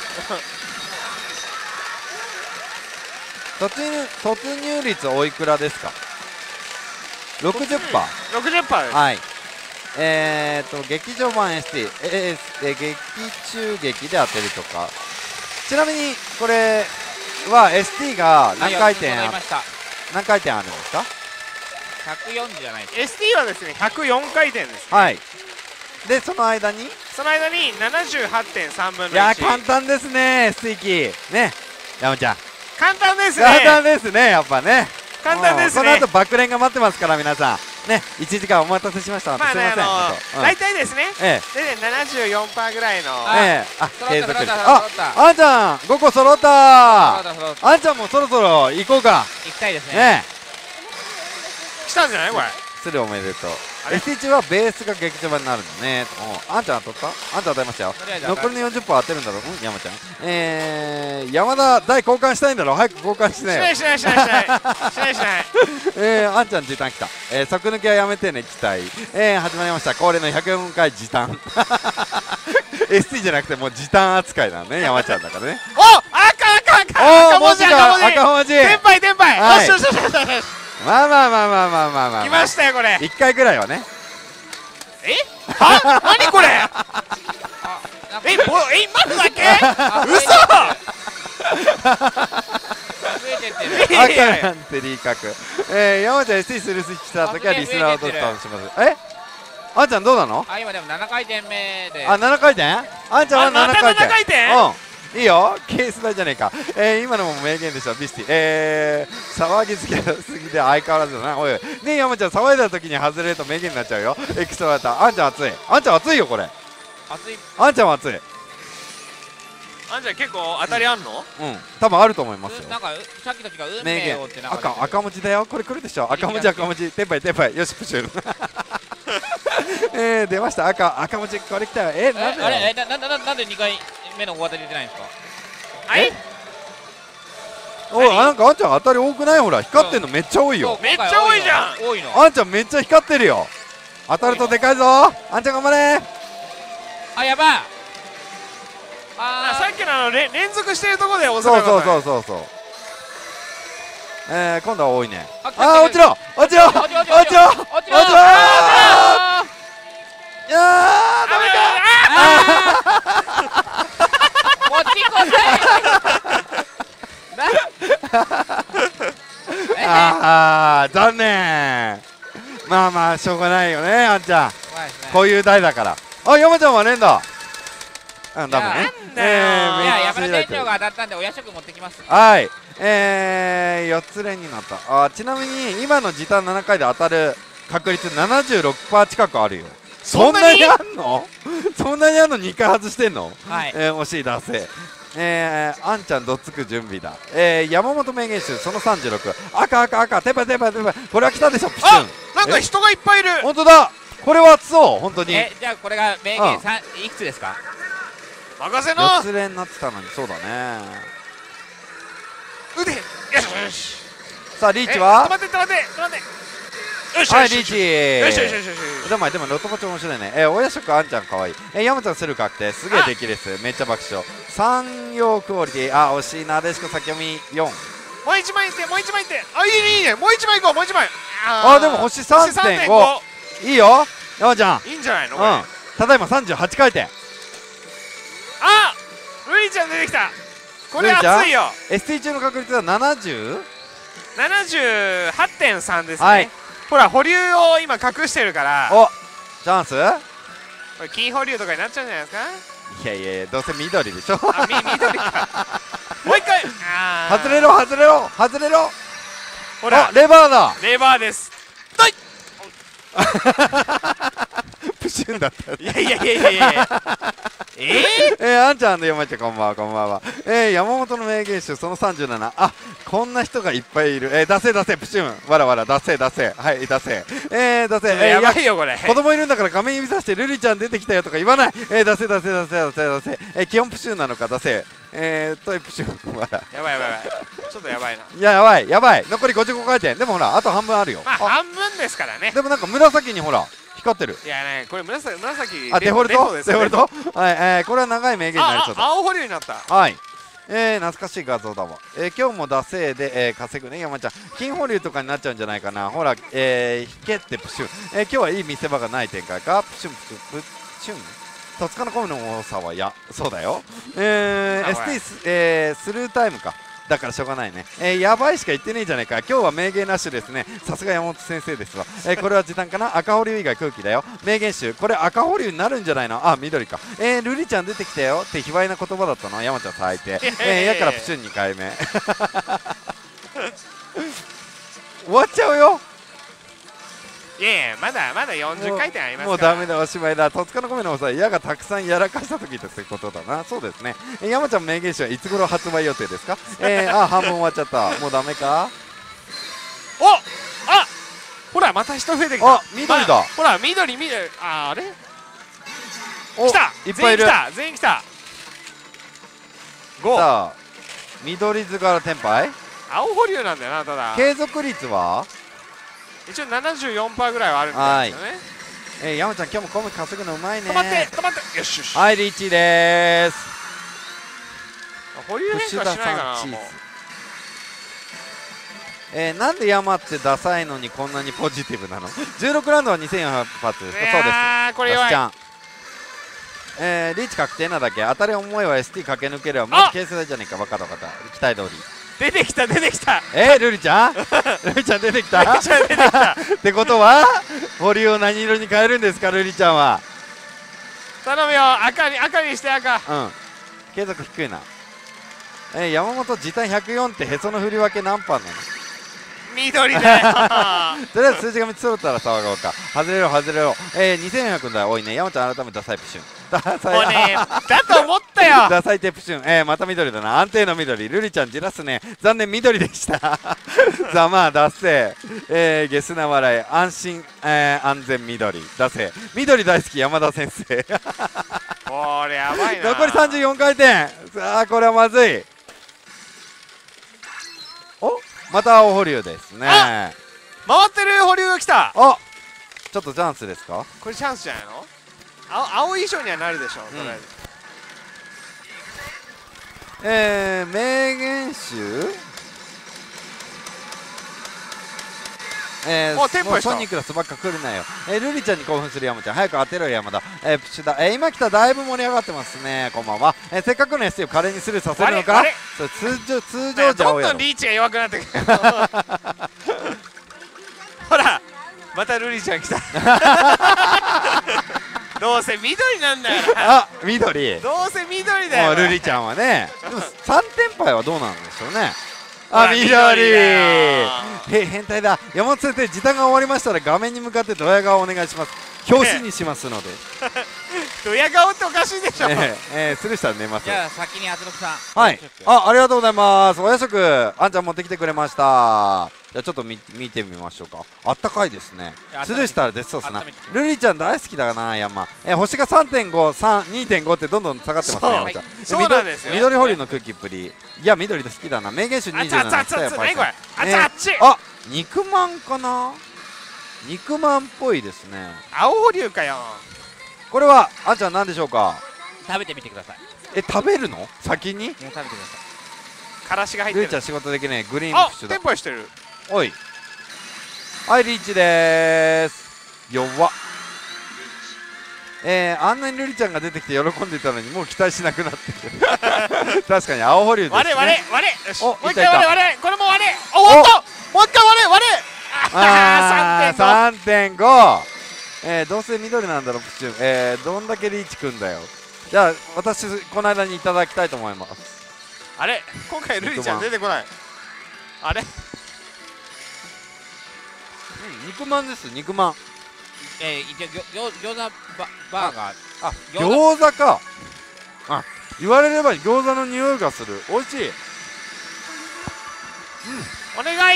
突入突入率おいくらですか。 ろくじゅっパーセントろくじゅっパーセント です。 はいえーと劇場版 エスティー えー、えー、劇中劇で当てるとか。ちなみにこれは エスティー が何回転あ何回転あるんですか。 ひゃくよんじゅうじゃないですか。 エスティー はですねひゃくよんかいてんです、ね、 はいでその間にその間に ななじゅうはちてんさんぶんのいち。 いや簡単ですね エスティー 機ね山ちゃん簡単ですね。 簡単ですねやっぱね簡単ですね。 この後爆練が待ってますから皆さんねいちじかんお待たせしました。 まあねすいません大体ですねでね ななじゅうよんパーセント ぐらいのええあ継続率ああんちゃんごこ揃ったあんちゃんもそろそろ行こうか。 行きたいですね。 ね来たんじゃないこれ。 するおめでとう。エスティー 中はベースが劇場版になるのね。あんちゃん当たったあんちゃん当たりましたよ。残りの よんじゅっパーセント 当てるんだろうん山ちゃん。えー、山田台交換したいんだろ早く交換しなよ。 しないしないしないしないしないしないえー、あんちゃん時短きた。えー、即抜きはやめてね期待。えー、始まりました恒例のひゃくよんかい時短エスティー じゃなくてもう時短扱いなのね山ちゃんだからね。 お赤赤赤赤文字赤文字赤文字天杯天杯、よしよしよしよしよし、 まあまあまあまあまあまあまあ来ましたよこれ。 いっかいぐらいはね。 えは何これえぼえ今のだけ嘘赤なんてリーカク、えー、山ちゃん エスティー するスイッチした時はリスナーをどうしたのします。えあんちゃんどうなの。 あ今でもななかいてんめで、 あななかいてん、あんちゃんはななかいてん、 またななかいてん、 うんいいよケース代じゃねえか。えー、今のも名言でしょビスティ、えー、騒ぎすぎすぎで相変わらずだな。おいおいねえ山ちゃん騒いだ時に外れると名言になっちゃうよ。エクストラだった。あんちゃん熱い、あんちゃん熱いよこれ。 熱い。 あんちゃんは熱い。 あんちゃん結構当たりあんの。 うん多分あると思いますよ。 なんかさっきと違う運名言命をってなんか赤赤文字だよこれ来るでしょ。赤文字赤文字テンパイテンパイよしプシュえー、出ました赤赤文字これ来たよ。えー、なんであれえななななんでにかいめの大当たり出てないんですか。 はいおいなんかあんちゃん当たり多くない。ほら光ってんのめっちゃ多いよ。 めっちゃ多いじゃん。 多いのあんちゃんめっちゃ光ってるよ。当たるとでかいぞあんちゃん頑張れ。 あやばい。あさっきのあの連続してるところで押そうそうせばよかった。 そうそうそう。えー、今度は多いね。ああ来た来たー落ちろ落ちろ落ちろ落ちろ落ちろ落ちろ落ちろいやーダメか。 持ちこないああ残念。まあまあしょうがないよねあんちゃんこういう台だから。あ山ちゃんはねえんだ。うんダメね。 なんだよいや山田店長が当たったんでお夜食持ってきます。 はいえー、よっつ連になった。あちなみに今の時短ななかいで当たる確率 ななじゅうろくパーセント 近くあるよ。そんなにあんのそんなにあんのにかい外してんの。 はいえー、惜しい出せ。えー、あんちゃんどっつく準備だ。えー、山本名言集そのさんじゅうろく赤赤赤テパテパテパこれは来たでしょプシュあン。 なんか人がいっぱいいる。 本当だこれは熱そう本当に。 えじゃあこれが名言さんいくつですか。 任せよっなつ連になってたのにそうだね。 腕よしよし。 さあリーチえは止まって止まって止まってよしよしはいリーチよしよしよしよし。 でもでもロトポチ面白いね。えー、おやしょくあんちゃんかわいい。えー、山ちゃんする確定すげえ出来です。めっちゃ爆笑。三葉クオリティあ惜しいなでしこ先読みよん。 もう一枚いってもう一枚いってあいいねいいねもう一枚いこうもう一枚。 あーでも星 さんてんご いいよ山ちゃん。 いいんじゃないの。 うんただいまさんじゅうはちかいてん。 あルリちゃん出てきた。これルリちゃん熱いよ。 エスティー 中の確率は ななじゅう？ ななじゅうはちてんさん ですね、 はいほら保留を今隠してるからおチャンス。 これ金保留とかになっちゃうんじゃないですか。 いやいやいやどうせ緑でしょあみ緑かもう一回あー外れろ外れろ外れろ。 ほらあレバーだレバーですどいプシュンだったいやいやいやいやいやえー、 えー、あんちゃん山ちゃんこんばんはこんばんは。えー、山本の名言集そのさんじゅうななあこんな人がいっぱいいる。えー、出せ出せプシュンわらわら出せ出せはい出せえー、出せえー、 やばいよこれ。 子供いるんだから画面指さしてルリちゃん出てきたよとか言わない。えー、出せ出せ出せ出せ出せえー、基本プシュンなのか出せえー、トイプシュンわらやばいやばいやばいちょっとやばいないややばいやばい残りごじゅうごかいてん。でもほらあと半分あるよ。 まああ半分ですからね。 でもなんか紫にほら光ってる。 いやねこれ紫紫あデフォルトですデフォルトはい、えー、これは長い名言になりそうだ。 ああ青保留になった。 はいえー、懐かしい画像だわ。えー、今日も惰性で、えー、稼ぐね山ちゃん。金保留とかになっちゃうんじゃないかな。ほらえー、引けってプシュン、えー、今日はいい見せ場がない展開か。プシュンプシュンプシュン戸塚のコムの多さはやそうだよ。えー、エスティー ス、えー、スルータイムかだからしょうがないね。えー、やばいしか言ってねえじゃねえか。今日は名言ラッシュですね。さすが山本先生ですわ。えー、これは時短かな。赤保留以外空気だよ。名言集これ赤保留になるんじゃないの。あ緑か。えー、ルリちゃん出てきたよって卑猥な言葉だったの山ちゃん最低。えー、やからプシュンにかいめ終わっちゃうよ。 いやいやまだまだよんじゅっかいてんありますから。 もうダメだおしまいだ。戸塚の米のさ矢がたくさんやらかした時ってことだな。そうですね。えー、山ちゃん名言集はいつ頃発売予定ですか。えー、あ半分終わっちゃった。もうダメか。 おあほらまた人増えてきた。 あ緑だ、 まあ、ほら緑緑ああれお来たいっぱいいる。 全員来た全員来たごさあ緑図からテンパイ青保留なんだよな。ただ継続率は一応 ななじゅうよんパーセント ぐらいはあるみたいですよね。 えー、山ちゃん今日もコム稼ぐのうまいね。 止まって止まって、よしよし。 はいリーチでーす。 保留変化しないかなもう。 えー、なんで山ってダサいのにこんなにポジティブなの？じゅうろくラウンドはにせんよんひゃく発ですか？そうです。 これ弱い。 ちゃん、えー、リーチ確定なだけ、当たり思いは エスティー 駆け抜ければもう形成じゃねえか。バカだかた期待通り出てきた出てきた。 えー、ルリちゃんルリちゃん出てきたルリちゃん出てきたってことは保留を何色に変えるんですかルリちゃんは。 頼むよ、赤に赤にして赤。 うん継続低いな。えー、山本時短ひゃくよんってへその振り分け何パンなの？ 緑でとりあえず数字がみっつ揃ったら騒ごうか。外れろ外れろ。えー、にせんよんひゃくだ多いね。山ちゃん改めてダサいプシュン。ダサいもうねだと思ったよダサいテープシュン。えー、また緑だな。安定の緑。ルリちゃんじらすね。残念緑でしたざまあダッセー。えー、ゲスな笑い。安心、えー、安全緑ダセー。緑大好き山田先生これやばいな。 残りさんじゅうよんかいてん。さあこれはまずい。おまた青保留ですね。 回ってる保留が来た。 あちょっとチャンスですか？ これチャンスじゃないの？青青衣装にはなるでしょ、とりあえず。 えー、名言集えー、 おテンポした。 ソニックのスばっか来るなよ。えー、ルリちゃんに興奮する山ちゃん早く当てろよ山田。えー、プッシュだ。えー、今来ただいぶ盛り上がってますね。こんばんは。えー、せっかくの エスティー を華麗にスルーさせるのか？それ通常通常じゃおうやろ。 どんどんリーチが弱くなってくるほらまたルリちゃん来たどうせ緑なんだよあ緑どうせ緑だよルリちゃんはね。でもさんてん敗はどうなんでしょうね。あ緑へ変態だ。山本先生時短が終わりましたら画面に向かってドヤ顔お願いします。表紙にしますのでドヤ顔っておかしいでしょ。 えー、えー、スルーしたら寝ます。 じゃあ先に圧力さん。 はいあありがとうございます。お夜食あんちゃん持ってきてくれました。じゃあちょっと見見てみましょうか。あったかいですね。スルーしたら出そうっすな。ルリちゃん大好きだな山。えー、星が さんてんご、にてんご ってどんどん下がってますね山ちゃん。 そうなんですよ。 緑保留の空気っぷり。いや緑好きだな。名言集にじゅうなな。 あっちあっちあっち何これ。あっちあっち。 あ肉まんかな。肉まんっぽいですね。 青保留かよ。 これはあんちゃん何でしょうか。 食べてみてください。 え食べるの先に？ もう食べてください。 からしが入ってる。 ルイちゃん仕事できねえ。グリーンプッシュだ。 あテンポしてる。 おいはいリーチでーす。弱っ。えー、あんなにルリちゃんが出てきて喜んでいたのにもう期待しなくなってる確かに青保留ですね。 割れ割れ割れ。よしおもう一回割れ割れ。これも割れ。お終わった。もう一回割れ割れ。 あー さんてんご。えー、どうせ緑なんだろプッシュ。えー、どんだけリーチくんだよ。じゃあ私この間にいただきたいと思います。 あれ今回ルリちゃん出てこない。あれうん肉まんです肉まん。 えー、一応餃子ババーガー。 あ餃子か。あ言われれば餃子の匂いがする。美味しい。 うんお願い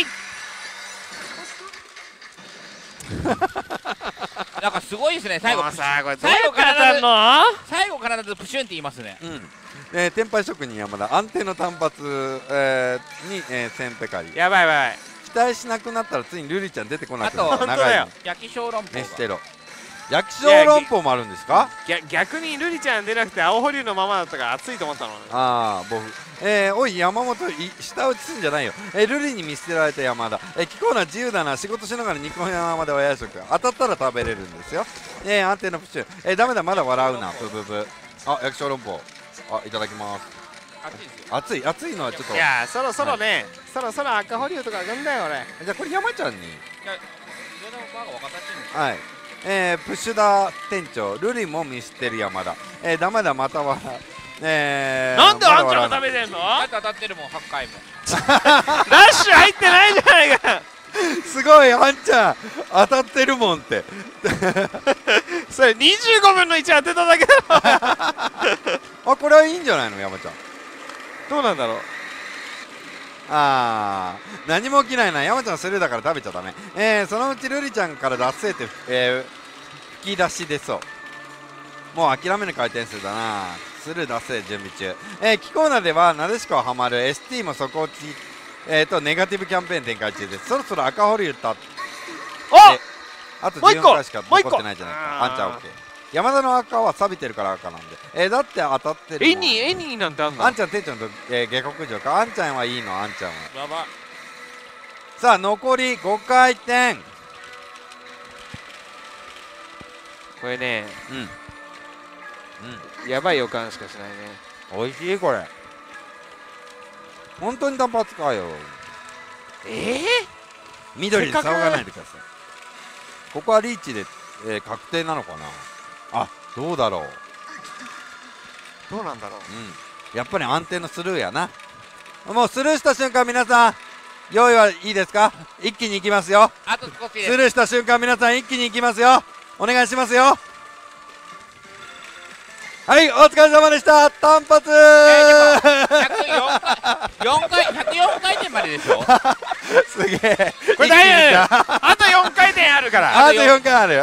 なんかすごいですね最後。 さこれ最後からなんの？ 最後からだとプシュンって言いますね。 うん。えー、天敗職人山田安定の単発、えー、に、えー、センペカリ。 やばいやばい。 期待しなくなったらついにルリちゃん出てこなくなあとる。長いの焼き小籠包。 飯テロ。焼き小籠包もあるんですか？ 逆にルリちゃん出なくて青保留のままだったから熱いと思ったのね。 ああ僕えー、おい山本い下打ちすんじゃないよ。えー、ルリに見捨てられた山田。えー、気候な自由だな。仕事しながら肉山でお夜食当たったら食べれるんですよ。えー、安定のプッシュ。えー、ダメだまだ笑うなブブブ。あ焼き小籠包あいただきます。 熱いですよ。 熱い熱いのはちょっと。 いやそろそろね、はい、そろそろ赤保留とかあるんだよ俺。 じゃあこれ山ちゃんに。 いや餃子のバーガー分かったってんですはい。えー、プッシュダ店長ルリも見捨てる山田。えー、ダメだまた笑う。えー、 なんであんちゃんが食べてんの？ だって当たってるもんはちかいもラッシュ入ってないじゃないかすごいあんちゃん当たってるもんってそれにじゅうごぶんのいち当てただけだろあこれはいいんじゃないの山ちゃん。 どうなんだろう。 あー何も起きないな。山ちゃんスルーだから食べちゃダメ。えー、そのうちルリちゃんから脱せって、えー、吹き出し出そう。もう諦める回転数だな。スルー脱せ準備中。えー、キコーナではなでしこはハマる エスティー も底落ち、えー、とネガティブキャンペーン展開中です。そろそろ赤保留たおあとじゅうよんかいしか残ってないじゃないか。あんちゃん OK。山田の赤は錆びてるから赤なんで。えー、だって当たってるの。 エニーエニーなんてあんの？ あんちゃん店長の、えー、下克上か。あんちゃんはいいの、あんちゃんは。 やば。 さあ残りごかいてん。 これね、 うんうん、やばい予感しかしないね。 おいしいこれ。本当に単発かよ。 ええー、 緑に騒がないでください。ここはリーチで、えー、確定なのかな。あ、どうだろう。 どうなんだろう。 うん、やっぱり安定のスルーやな。もうスルーした瞬間皆さん用意はいいですか。一気に行きますよ。 あと少しです。 スルーした瞬間皆さん一気に行きますよ。お願いしますよ。はい、お疲れ様でした。単発。 えー、でもひゃくよんかい、よんかい、ひゃくよんかい転まででしょ。 すげえ。 これ大丈夫。あとよんかい転あるから。 あとよんかいある。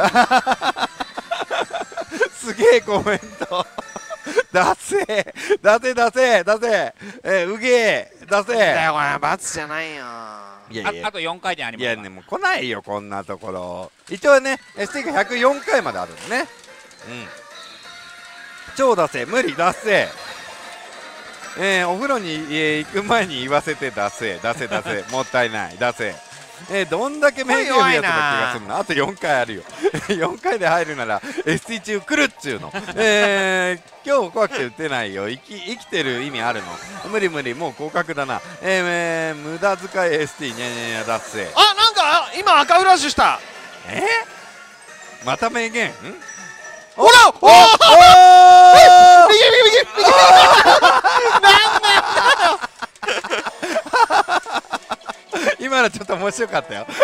すげえコメント。出せ、出せ、出せ、出せ。えー、うげえ、出せ。 だよこれ罰じゃないよ。 いやいや、 あとよんかい転あります。 いやね、もう来ないよこんなところ。一応ね エスティー がひゃくよんかいまであるのね。うん、超出せ、無理出せ。えー、お風呂に、えー、行く前に言わせて出せ、出せ、出せ。もったいない、出せ。えー、どんだけ名言増やせた気がするの。あとよんかいあるよ。よんかいで入るなら エスティー 中来るっちゅうの。えー、今日怖くて打てないよ。生き、生きてる意味あるの。無理無理、もう降格だな。えー、無駄遣い エスティー にゃにゃにゃ出せ。 あ、なんか今赤フラッシュした。 えー、また名言。ん、 ほら、おお、右右右右右。なんだよ。 今のちょっと面白かったよ。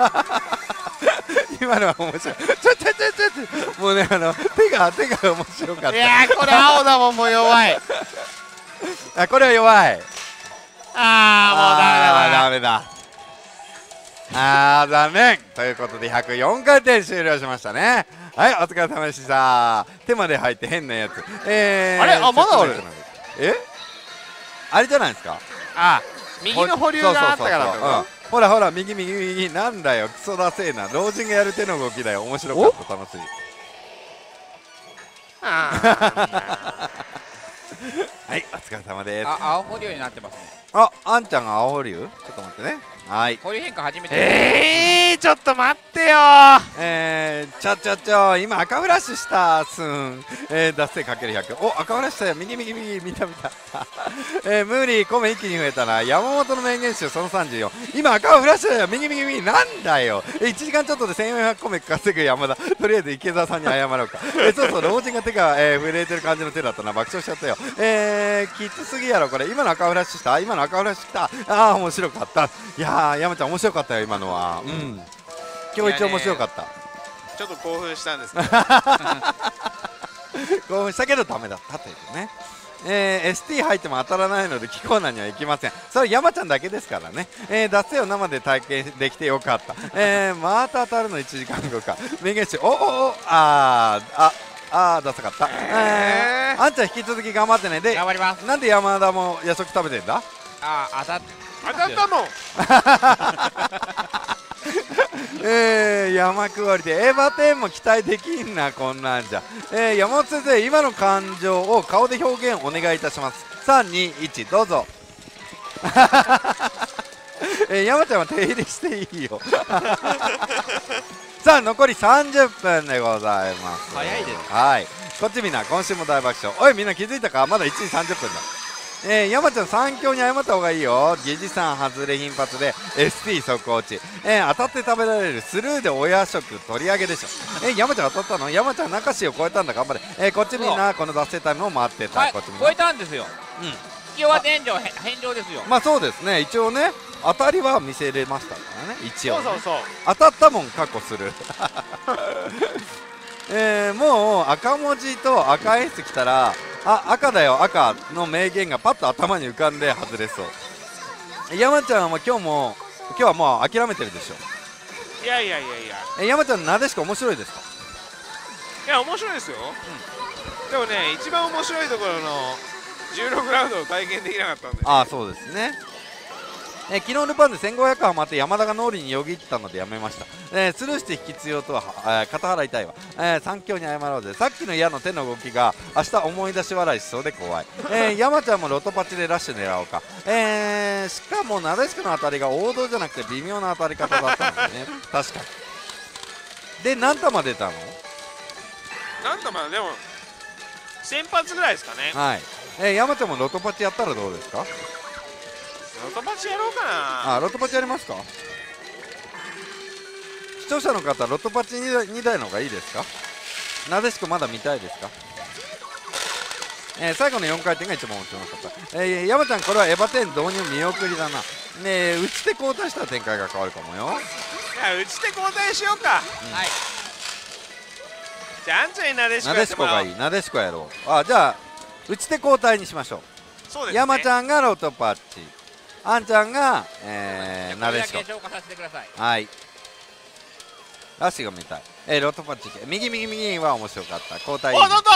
今のは面白い。ちょちょちょちょ、もうね、あの手が手が面白かった。 いやー、これ青だもん、もう弱い。 あ、これは弱い。 ああー、もうダメだ。ダメだ。あー、残念。ということでひゃくよんかい転終了しましたね。はい、お疲れ様でした。手まで入って変なやつ。えー、 あれ、あ、まだある。 え、あれじゃないですか。 あ、右の保留があったからってこと。 ほらほら、右右右、なんだよ、クソだせえな。老人がやる手の動きだよ。面白かった、楽しい。はい、お疲れ様です。 あ、青保留になってますね。 あ、あんちゃんが青保留。ちょっと待ってね。はい。 こういう変化初めて。 えー、ちょっと待ってよ。 えー、ちょちょちょ、今赤フラッシュしたすん。えー、脱線かけるひゃく。お、赤フラッシュしたよ。右右右、見た見た。えー、無理、米一気に増えたな。山本の名言集そのさんじゅうよん。今赤フラッシュだよ。右右右、なんだよ。えー、いちじかんちょっとでせんよんひゃく米稼ぐ山田。とりあえず池澤さんに謝ろうか。えー、そうそう、老人が手が、えー、震えてる感じの手だったな。爆笑しちゃったよ。えー、きつすぎやろ、これ。今の赤フラッシュした。今の赤フラッシュ来た。あー、面白かった。いやー、山ちゃん面白かったよ、今のは。うん。今日一面白かった。 ちょっと興奮したんですね。 興奮したけどダメだったというね。えー、エスティー 入っても当たらないのでキコーナには行きません。それ山ちゃんだけですからね。えー、脱線を生で体験できてよかった。えー、また当たるのいちじかんごか。名言集、おおお、あーああー、ダサかった。えー、あんちゃん引き続き頑張ってね。で、 頑張ります。 なんで山田も夜食食べてんだ。 あー、当たっ当たったもん。 えー、山クオリティエヴァテンも期待できんな、こんなんじゃ。えー、山本先生、今の感情を顔で表現お願いいたします。さんにいちどうぞ。えー、山ちゃんは手入れしていいよ。さあ残りさんじゅっぷんでございます。 早いです。 はい、こっちみんな今週も大爆笑。おいみんな気づいたか、まだいちじさんじゅっぷんだ。えー、山ちゃん三強に謝った方がいいよ。疑似さん外れ頻発で エスティー 即落ち、えー、当たって食べられるスルーで親食取り上げでしょ。えー、山ちゃん当たったの。山ちゃん中市を超えたんだ、頑張れ。えー、こっちみんなこの脱線タイムを待ってた、 はい、 こっちみんな超えたんですよ。 うん、 引きは天井返上ですよ。 まあそうですね、一応ね当たりは見せれましたからね、一応、ね、 そうそうそう、 当たったもん確保する。えー、もう赤文字と赤演出来たら、あ、赤だよ赤の名言がパッと頭に浮かんで外れそう。山ちゃんは今日も今日はもう諦めてるでしょ。 いやいやいやいや、 え、山ちゃんなでしこ面白いですか。 いや面白いですよ、うん、でもね一番面白いところのじゅうろくラウンドを体験できなかったんで。 ああそうですね。 えー、昨日ルパンでせんごひゃくハマって山田が脳裏によぎったのでやめました、えー、スルーして引き強とは、えー、肩払いたいわ、えー、三強に謝ろうぜ。さっきの矢の手の動きが明日思い出し笑いしそうで怖い、えー、山ちゃんもロトパチでラッシュ狙おうか、えー、しかもなでしこの当たりが王道じゃなくて微妙な当たり方だったんだね確かに。で何玉出たの？ 何玉でも先発ぐらいですかね。 はい、えー、山ちゃんもロトパチやったらどうですか？ ロトパチやろうかな。 あ、ロトパチやりますか？視聴者の方、ロトパチにだいにだいの方がいいですか？なでしこまだ見たいですか？えー、最後のよんかい転が一番面白かった。えー、山ちゃん、これはエヴァテン導入見送りだな。ねえ、打ち手交代したら展開が変わるかもよ。 いや、打ち手交代しようか。うん、はい。じゃあ、あんちゃんになでしこやなでしこがいい。なでしこやろう。あ、じゃあ、打ち手交代にしましょう。 そうですね。 山ちゃんがロトパチ。あんちゃんが、えー、なでしこ。はい。ラッシュが見たい。えー、ロトパチ。右右右は面白かった。交代。 お、どんどん。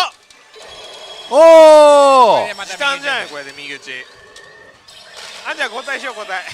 おお。 時間じゃない、これで右打ち。あんちゃん交代しよう、交代。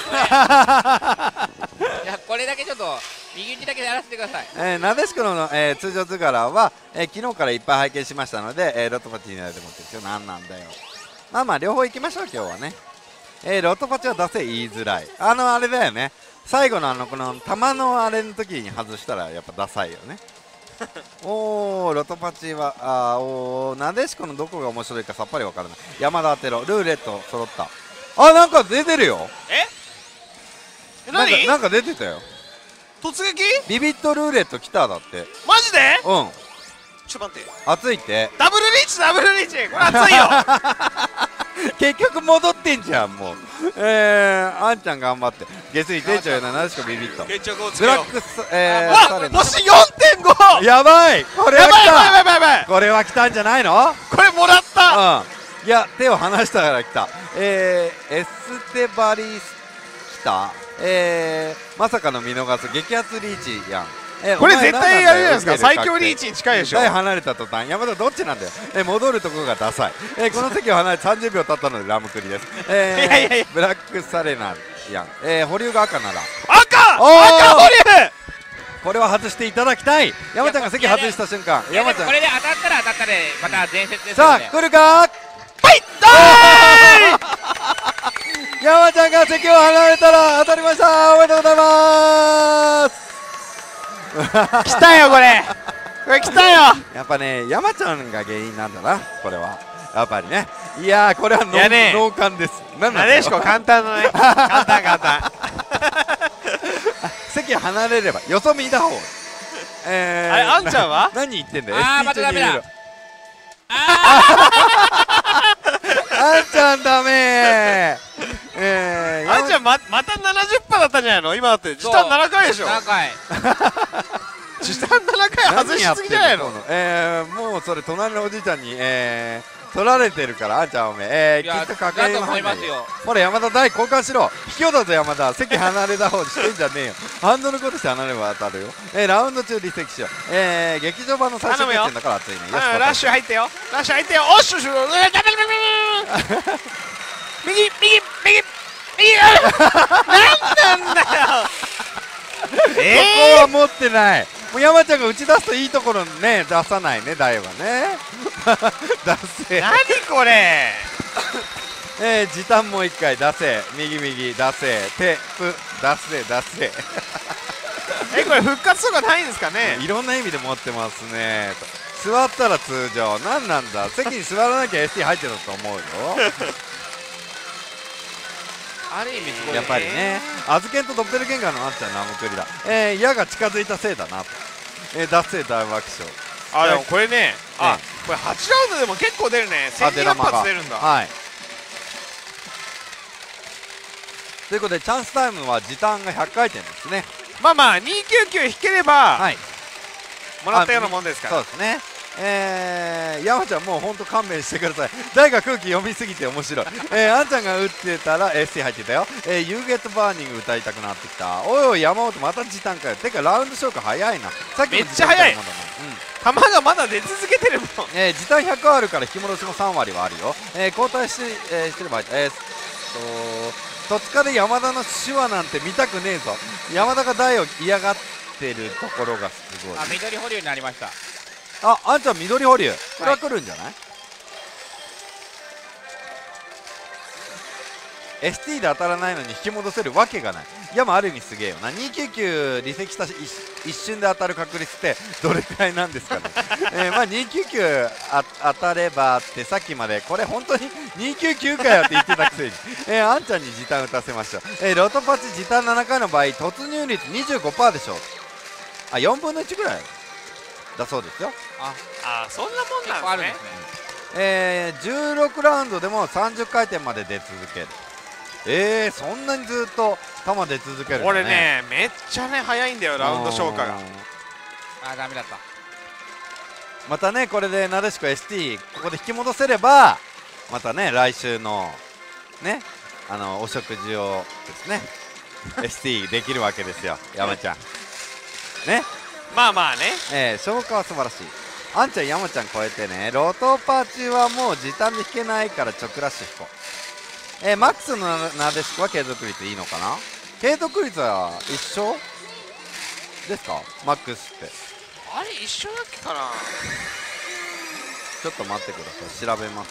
いや、これだけちょっと右打ちだけやらせてください。 えー、なでしこの、えー、通常図柄は、えー、昨日からいっぱい拝見しましたので、えー、ロトパチになると思って今日何なんだよ。まあまあ両方行きましょう今日はね。えー、ロトパチは出せ言いづらい。あのあれだよね。最後のあのこの球のあれの時に外したらやっぱダサいよね。おー、ロトパチはあーおー、なでしこのどこが面白いかさっぱりわからない。山田当てろ、ルーレット揃った。あ、なんか出てるよ。 えなんかなんか出てたよ。 突撃ビビットルーレット来ただって。 マジで？ うん、 ちょっと待って、 熱いって。 ダブルリーチ、ダブルリーチ、これ熱いよ。 結局戻ってんじゃんもう。えー、あんちゃん頑張って下水店長やな、なでしこビビッと決着をつブけよう。 ラックス、えー、 わっ、星 よんてんご。 やばい、これは来た。 やばいやばいやばいやばい、 これは来たんじゃないの？ これもらった。 うん、いや手を離したから来た。えー、エステバリス来た。えー、まさかの見逃す激アツリーチやん。えこれ絶対やるじゃないですか。最強リーチに近いでしょ。 台離れた途端、山田どっちなんだよ。え戻るところがダサい。えこの席を離れてさんじゅうびょう経ったのでラムクリです。えー、いやいやいやブラックサレナやん。えー、保留が赤なら赤赤保留。 これは外していただきたい。山ちゃんが席外した瞬間、山ちゃんこれで当たったら当たったでまた伝説ですさあよね。 来るか。 はい山ちゃんが席を離れたら当たりました。おめでとうございます。 来たよこれ。これ来たよ。 やっぱね、山ちゃんが原因なんだな、これは。やっぱりね。いやー、これはノーカンです。 なでしこ簡単のね。簡単簡単。 席離れれば、よそ見だ方。えー、 あれ、あんちゃんは何言ってんだよ。 あー、またダメだ。 あんちゃんダメー。えー、 あんちゃんままた ななじゅっパーセント だったんじゃないの？今だって時短ななかいでしょ。 ななかい。 時短ななかい外しすぎじゃないの？ えー、もうそれ隣のおじいちゃんに、えー、取られてるから、あんちゃんおめえ、えー、きっとかかりませんよ。ほら山田大交換しろ。卑怯だぞ山田。席離れた方にしてんじゃねえよ。ハンドルコートして離れば当たるよ。えー、ラウンド中離席しよう。えー、劇場版の最終決戦だから熱いね。よし、 ラッシュ入ってよ。ラッシュ入ってよ。おっしゅしゅ。右右右右。なんなんだよ。 えー、ここは持ってない。もう山ちゃんが打ち出すといいところね出さないね、台はね。出せ。 何これ。 えー、時短もう一回出せ、右右出せ、手プ出せ出せ。 え、これ復活とかないんですかね。 いろんな意味で持ってますね。座ったら通常、なんなんだ、席に座らなきゃ エスティー 入ってたと思うよ。 ある意味すごいね。 やっぱりね、アズケンとドッペルゲンガーのあんちゃんのナムクリだ。えー、矢が近づいたせいだなと。えー、脱せ大爆笑。 あ、でもこれね、あ、これはちラウンドでも結構出るね。せんにひゃく発出るんだ。 はい。ということでチャンスタイムは時短がひゃっかいてんですね。 まあまあにひゃくきゅうじゅうきゅう引ければ、 はい、 もらったようなもんですから。 そうですね。えー、山ちゃんもうほんと勘弁してください。誰が空気読みすぎて面白い。えー、あんちゃんが打ってたら エスティー 入ってたよ。えー、ユーゲットバーニング歌いたくなってきた。おいおい山本また時短かよ。てかラウンド消化早いな。さっきめっちゃ早い。球がまだ出続けてるもん。 えー、時短ひゃくあるから引き戻しもさんわりはあるよ。えー、交代し、えー、してれば、えー、っと戸塚で山田の手話なんて見たくねえぞ。山田が台を嫌がってるところがすごい。 あ、緑保留になりました。 あ、あんちゃん緑保留、これは来るんじゃない、はい、エスティー で当たらないのに引き戻せるわけがない。いや、まあある意味すげえよな。にひゃくきゅうじゅうきゅう離席したし一瞬で当たる確率ってどれくらいなんですかね。えー、まあにひゃくきゅうじゅうきゅうあ当たればってさっきまでこれ本当ににひゃくきゅうじゅうきゅうかよって言ってたくせに、えー、あんちゃんに時短打たせました。えー、ロトパチ時短ななかいの場合突入率 にじゅうごパーセント でしょ。あ、よんぶんのいちぐらいだそうですよ。 ああ、そんなもんなんですね。 えー、じゅうろくラウンドでもさんじゅっかいてんまで出続ける。えー、そんなにずっと球出続けるんだね。 俺ね、めっちゃね早いんだよ、ラウンド消化が。 あ、ダメだった。 またね、これでなでしこ エスティー ここで引き戻せればまたね、来週のね、あのお食事をですねエスティー できるわけですよ、山ちゃんね。 まあまあね、えー、消化は素晴らしい。あんちゃん山ちゃん超えてね、ロトパチはもう時短で引けないから直ラッシュ引こう。えー、マックスのなでしこは継続率いいのかな。継続率は一緒ですか、マックスって。 あれ一緒だっけかな。 ちょっと待ってください、調べます。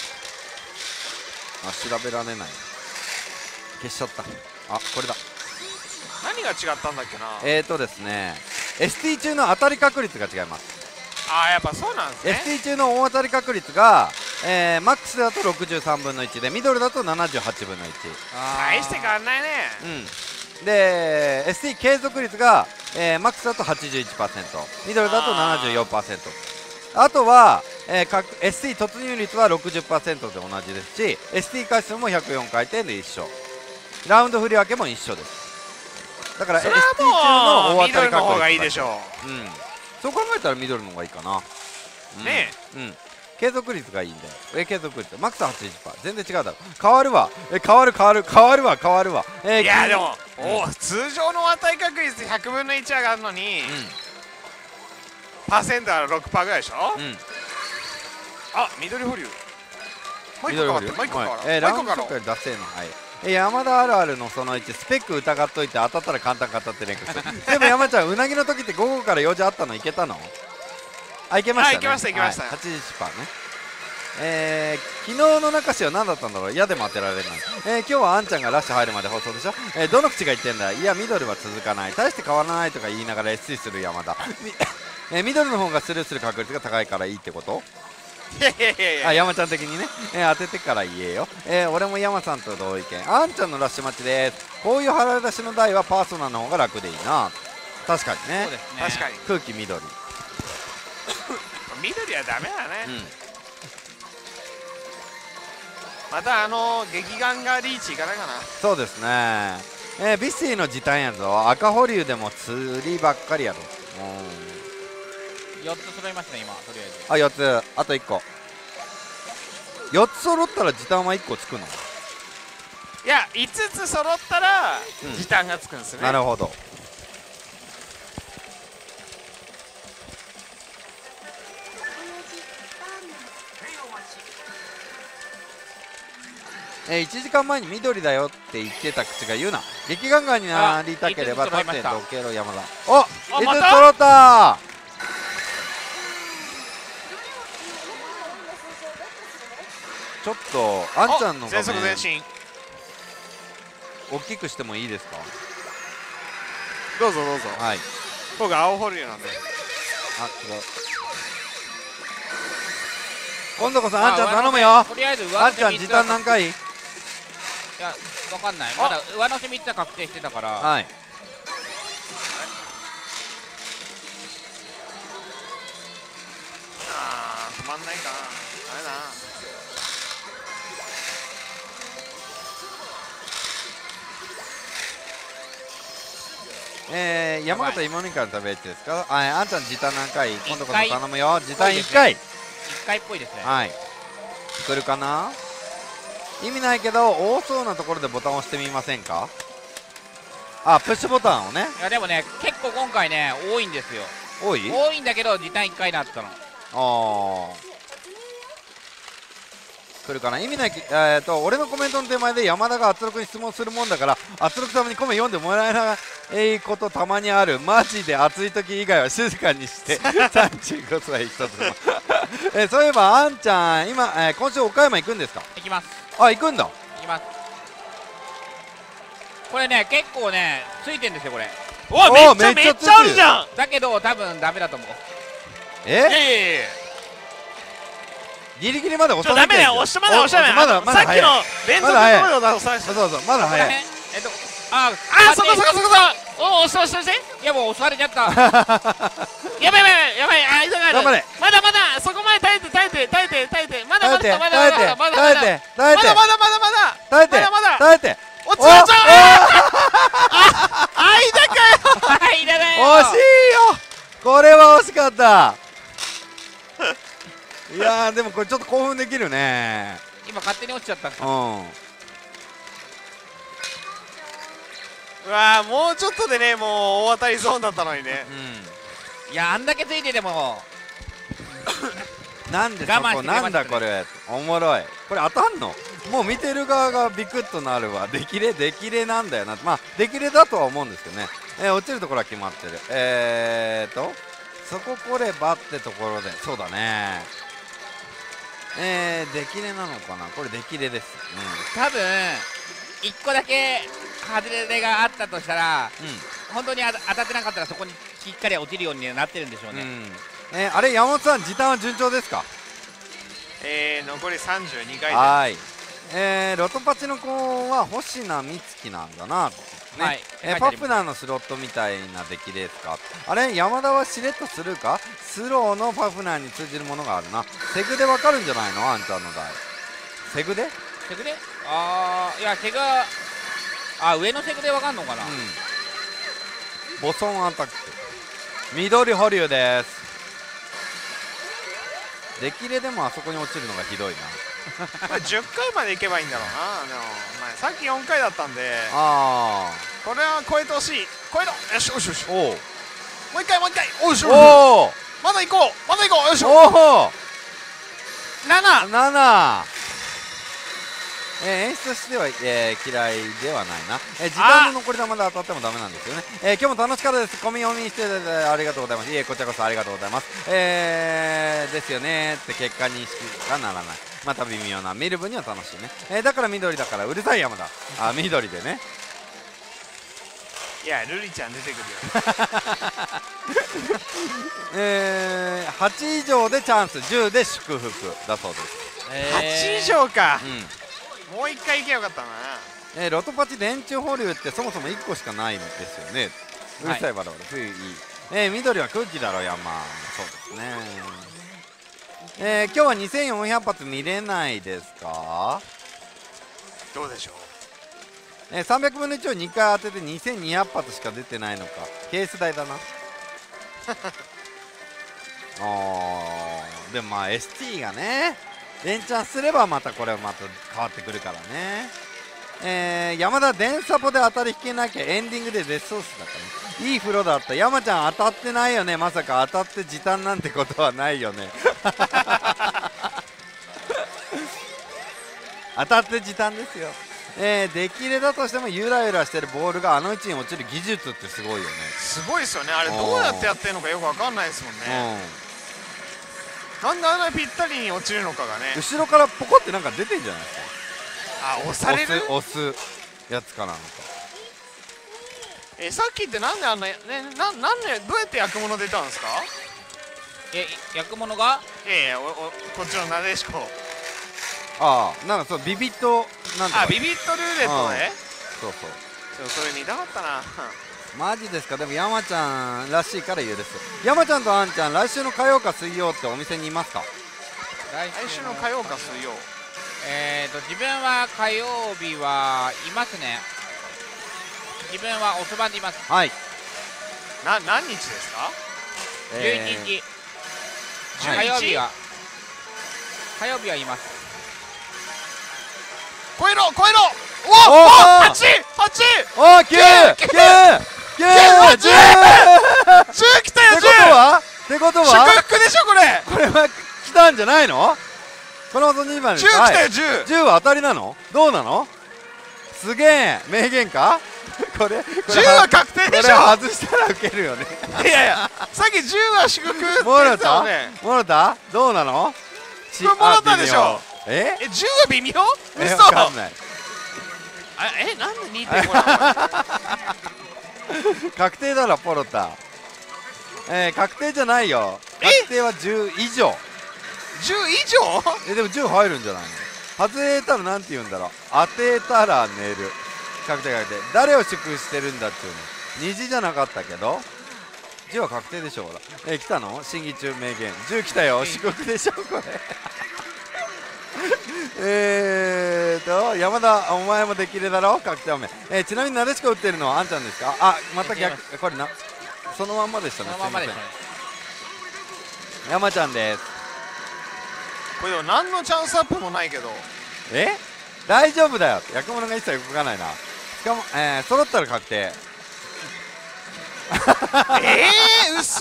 あ、調べられない、消しちゃった。あ、これだ。 何が違ったんだっけな。 えーとですね エスティー 中の当たり確率が違います。 あー、やっぱそうなんですね。 エスティー 中の大当たり確率が、えー、マックスだとろくじゅうさんぶんのいちでミドルだとななじゅうはちぶんのいち。 大して変わんないね。 うん。で エスティー 継続率が、えー、マックスだと はちじゅういちパーセント、 ミドルだと ななじゅうよんパーセント。 あとは、えー、エスティー 突入率は ろくじゅっパーセント で同じですし、 エスティー 回数もひゃくよんかいてんで一緒、ラウンド振り分けも一緒です。だから エスティー 中の大当たり確率ミドルの方がいいでしょう。うん、そう考えたらミドルの方がいいかな。 ねえ、うん、継続率がいいんだよ。え、継続率マックスはちじゅっパーセント、 全然違うだろ。変わるわ、え、変わる変わる変わるわ変わるわ。えー、 いやでも、うん、お通常の当たり確率ひゃくぶんのいち上がるのに、うん、パーセントは ろくパーセント ぐらいでしょ。うん、あ、緑保留もう一個変わって、もう一個変わる、 えー、ラウンド紹介出せーの、はい。え、山田あるあるのそのいち、スペック疑っといて当たったら簡単か当たってねえか。でも山ちゃん、うなぎの時って午後から用事あったのいけたの？あ、いけましたね。 いけましたいけました。 はちじゅっパーセント ね。えー、昨日の中市は何だったんだろう。嫌でも当てられない。えー、今日はあんちゃんがラッシュ入るまで放送でしょ。えー、どの口が言ってんだ。いや、ミドルは続かない、大して変わらないとか言いながら エスシー する山田。えー、ミドルの方がスルーする確率が高いからいいってこと？ いやいやいやいや、 あ、山ちゃん的にね、えー、当ててから言えよ。えー、俺も山さんと同意見。あんちゃんのラッシュ待ちです。こういう腹出しの台はパーソナルの方が楽でいいな。確かにね。 そうですね、 確かに空気緑緑はダメだね、 うん、 またあの劇眼がリーチいかないかな。 そうですね。えー、ビッシーの時短やぞ。赤保留でも釣りばっかりやろ。 よっつ揃いましたね今、とりあえず。 あ、よっつ、あといっこ。よっつ揃ったら時短はいっこつくの？ いや、いつつ揃ったら時短がつくんですね、 うん、なるほど。えー、いちじかんまえに緑だよって言ってた口が言うな。劇ガンガンになりたければ立ってどけろ山田。おっ、いつつ揃った。ちょっとあんちゃんの画面全速前進大きくしてもいいですか？ どうぞどうぞ。 はい、 僕青保留なんで。 あ、違う。今度こそあんちゃん頼むよ。 とりあえずあんちゃん時短何回？ いや、わかんない。まだ上乗せみっつは確定してたから。 はい。 あー、止まんないか。あれだな。 えー、山形芋煮から食べるってですか？あ、あんちゃん時短何回？今度こそ頼むよ。時短いっかい。いっかいっぽいですね。 はい。来るかな？意味ないけど多そうなところでボタンを押してみませんか？あ、プッシュボタンをね。 いやでもね、結構今回ね多いんですよ。 多い？ 多いんだけど時短いっかいだったの。 ああ。 来るかな。意味ないき、えー、と俺のコメントの手前で山田が圧力に質問するもんだから圧力ためにコメ読んでもらえないことたまにある。マジで暑い時以外は静かにしてさんじゅうごさい一つもえー、そういえばあんちゃん今、えー、今週岡山行くんですか？ 行きます。 あ、行くんだ。 行きます。これね結構ねついてんですよこれ。 おわ、めっちゃめっちゃあるじゃん。 だけど多分ダメだと思う。 えーギリギリまで押さない。ダメだよ、押してまだ押してない。まだまださっきの連続投票だ。そうそう、まだ早い。 えっとああ、そこそこそこそこ。お、押して押して押して。 いやもう押されちゃった。 やばいやばいやばい。あ、急がない。 頑張れ。 まだまだそこまで耐えて耐えて耐えて耐えて。まだまだまだ耐えてまだ耐えて耐えてまだまだまだまだ耐えてまだまだ耐えて。 おつらちゃん。あ、間かよ。 間だよ。 惜しいよ。これは惜しかった。いやーでもこれちょっと興奮できるね。 今勝手に落ちちゃった。 うん。 うわー、もうちょっとでね、もう大当たりゾーンだったのにね。 うん。いや、あんだけついててもなんでそこなんだこれ。おもろい。これ当たんの？もう見てる側がビクッとなるわ。出来れ出来れなんだよな。まあ出来れだとは思うんですけどね。えー、落ちるところは決まってる。えーとそこ来ればってところで、そうだね。えー、出来れなのかな。これ出来れです。 うん、多分いっこだけ外れがあったとしたら、うん、本当に当たってなかったらそこにしっかり落ちるようになってるんでしょうね。うん、 えー、あれ山本さん時短は順調ですか？ えー、残りさんじゅうにかいで。 はい、えー、ロトパチの子は星名美月なんだな。ね、はい、えー、パフナーのスロットみたいな出来ですか？あれ山田はしれっとするか？スローのパフナーに通じるものがあるな。セグでわかるんじゃないの？あんちゃんの台セグで？ セグで？あー、いやセグあ上のセグでわかんのかな。うん、 ボソンアタック緑保留です。出来れでもあそこに落ちるのがひどいな。 これじゅっかいまでいけばいいんだろうな。でもさっきよんかいだったんで、 ああこれは超えてほしい。超えろ。よしよしよし。おおもう一回もう一回。おしおおまだ行こうまだ行こう。よしおおなななな。えー、演出としては、えー、嫌いではないな。えー、時間の残り玉で当たってもダメなんですよね。えー、今日も楽しかったです。コミ読みしてありがとうございます。いえこちらこそありがとうございます。えー、ですよねって結果にしかならない。また微妙な見る分には楽しいね。えー、だから緑だからうるさい山だ。あ緑でね。 いやルリちゃん出てくるよ。 えー、はち以上でチャンスじゅうで祝福だそうです。 えー、はち以上か。うん、もういっかい行けばよかったな。 えー、ロトパチ電柱保留ってそもそもいっこしかないんですよね。うるさいバラバラ。ふい、えー、緑は空気だろ山。そうですね。えー、今日はにせんよんひゃく発見れないですか？ どうでしょう。 えー、さんびゃくぶんのいちをにかい当ててにせんにひゃく発しか出てないのか。ケース代だな。あーでもまあ エスティー がね連チャンすればまたこれはまた変わってくるからね。えー、山田電サポで当たり引けなきゃエンディングでデスソースだからね。いい風呂だった。山ちゃん当たってないよね。まさか当たって時短なんてことはないよね。当たって時短ですよ。えー、出来れだとしてもゆらゆらしてるボールがあの位置に落ちる技術ってすごいよね。 すごいですよね。あれどうやってやってるのかよくわかんないですもんね。なんであんなぴったりに落ちるのかがね。 後ろからポコってなんか出てんじゃないですか。 あ、押される押す押すやつかなんか。 えー、さっきってなんであんなねななんでどうやって役物出たんですか。 え役物がいやいやおおこっちのなでしこ。 ああなんかそうビビットなんとか。 あビビットルーレットね。 そうそうそれ見たかったな。 マジですか。でも山ちゃんらしいから言うです。山ちゃんとあんちゃん来週の火曜か水曜ってお店にいますか。 来週の火曜か水曜。 えーと自分は火曜日はいますね。自分はおそばにいます。 はい。 な何日ですか。 じゅういちにち、えー、火曜日は火曜日はいます。 超えろ超えろ。おおはちはち。 おおきゅうきゅうきゅうじゅうじゅうきたよ。じゅうってことはってことは祝福でしょこれ。 これは来たんじゃないの。 この放送にばんです。 じゅう来たよ。じゅうじゅうは当たりなの？どうなの？すげえ名言か？これじゅうは確定でしょ。 これ外したらウケるよね。 いやいや、さっきじゅうは祝福ってもろた言ってたよね。 もろたどうなの？ これもろたでしょ。 ええ、じゅうは微妙？ え嘘。 わかんない。 あ、え、なんで にてんご なの？ 確定だろポロタ。えー、確定じゃないよ。確定はじゅう以上。 じゅう以上？ えでもじゅう入るんじゃないの？外れたらなんて言うんだろう。当てたら寝る。確定確定。誰を祝福してるんだっていうの。虹じゃなかったけどじゅうは確定でしょ。ほらえー、来たの？審議中名言じゅう来たよ。祝福でしょこれ。えーと山田お前もできるだろ確定おめ、えー、ちなみになでしこ打ってるのはあんちゃんですか？あまた逆これなそのまんまでしたね。 そのまんまでしたね。 山ちゃんです。 これでも何のチャンスアップもないけど。 え大丈夫だよ。役物が一切動かないな。しかもえー、揃ったら確定。 えー、うそ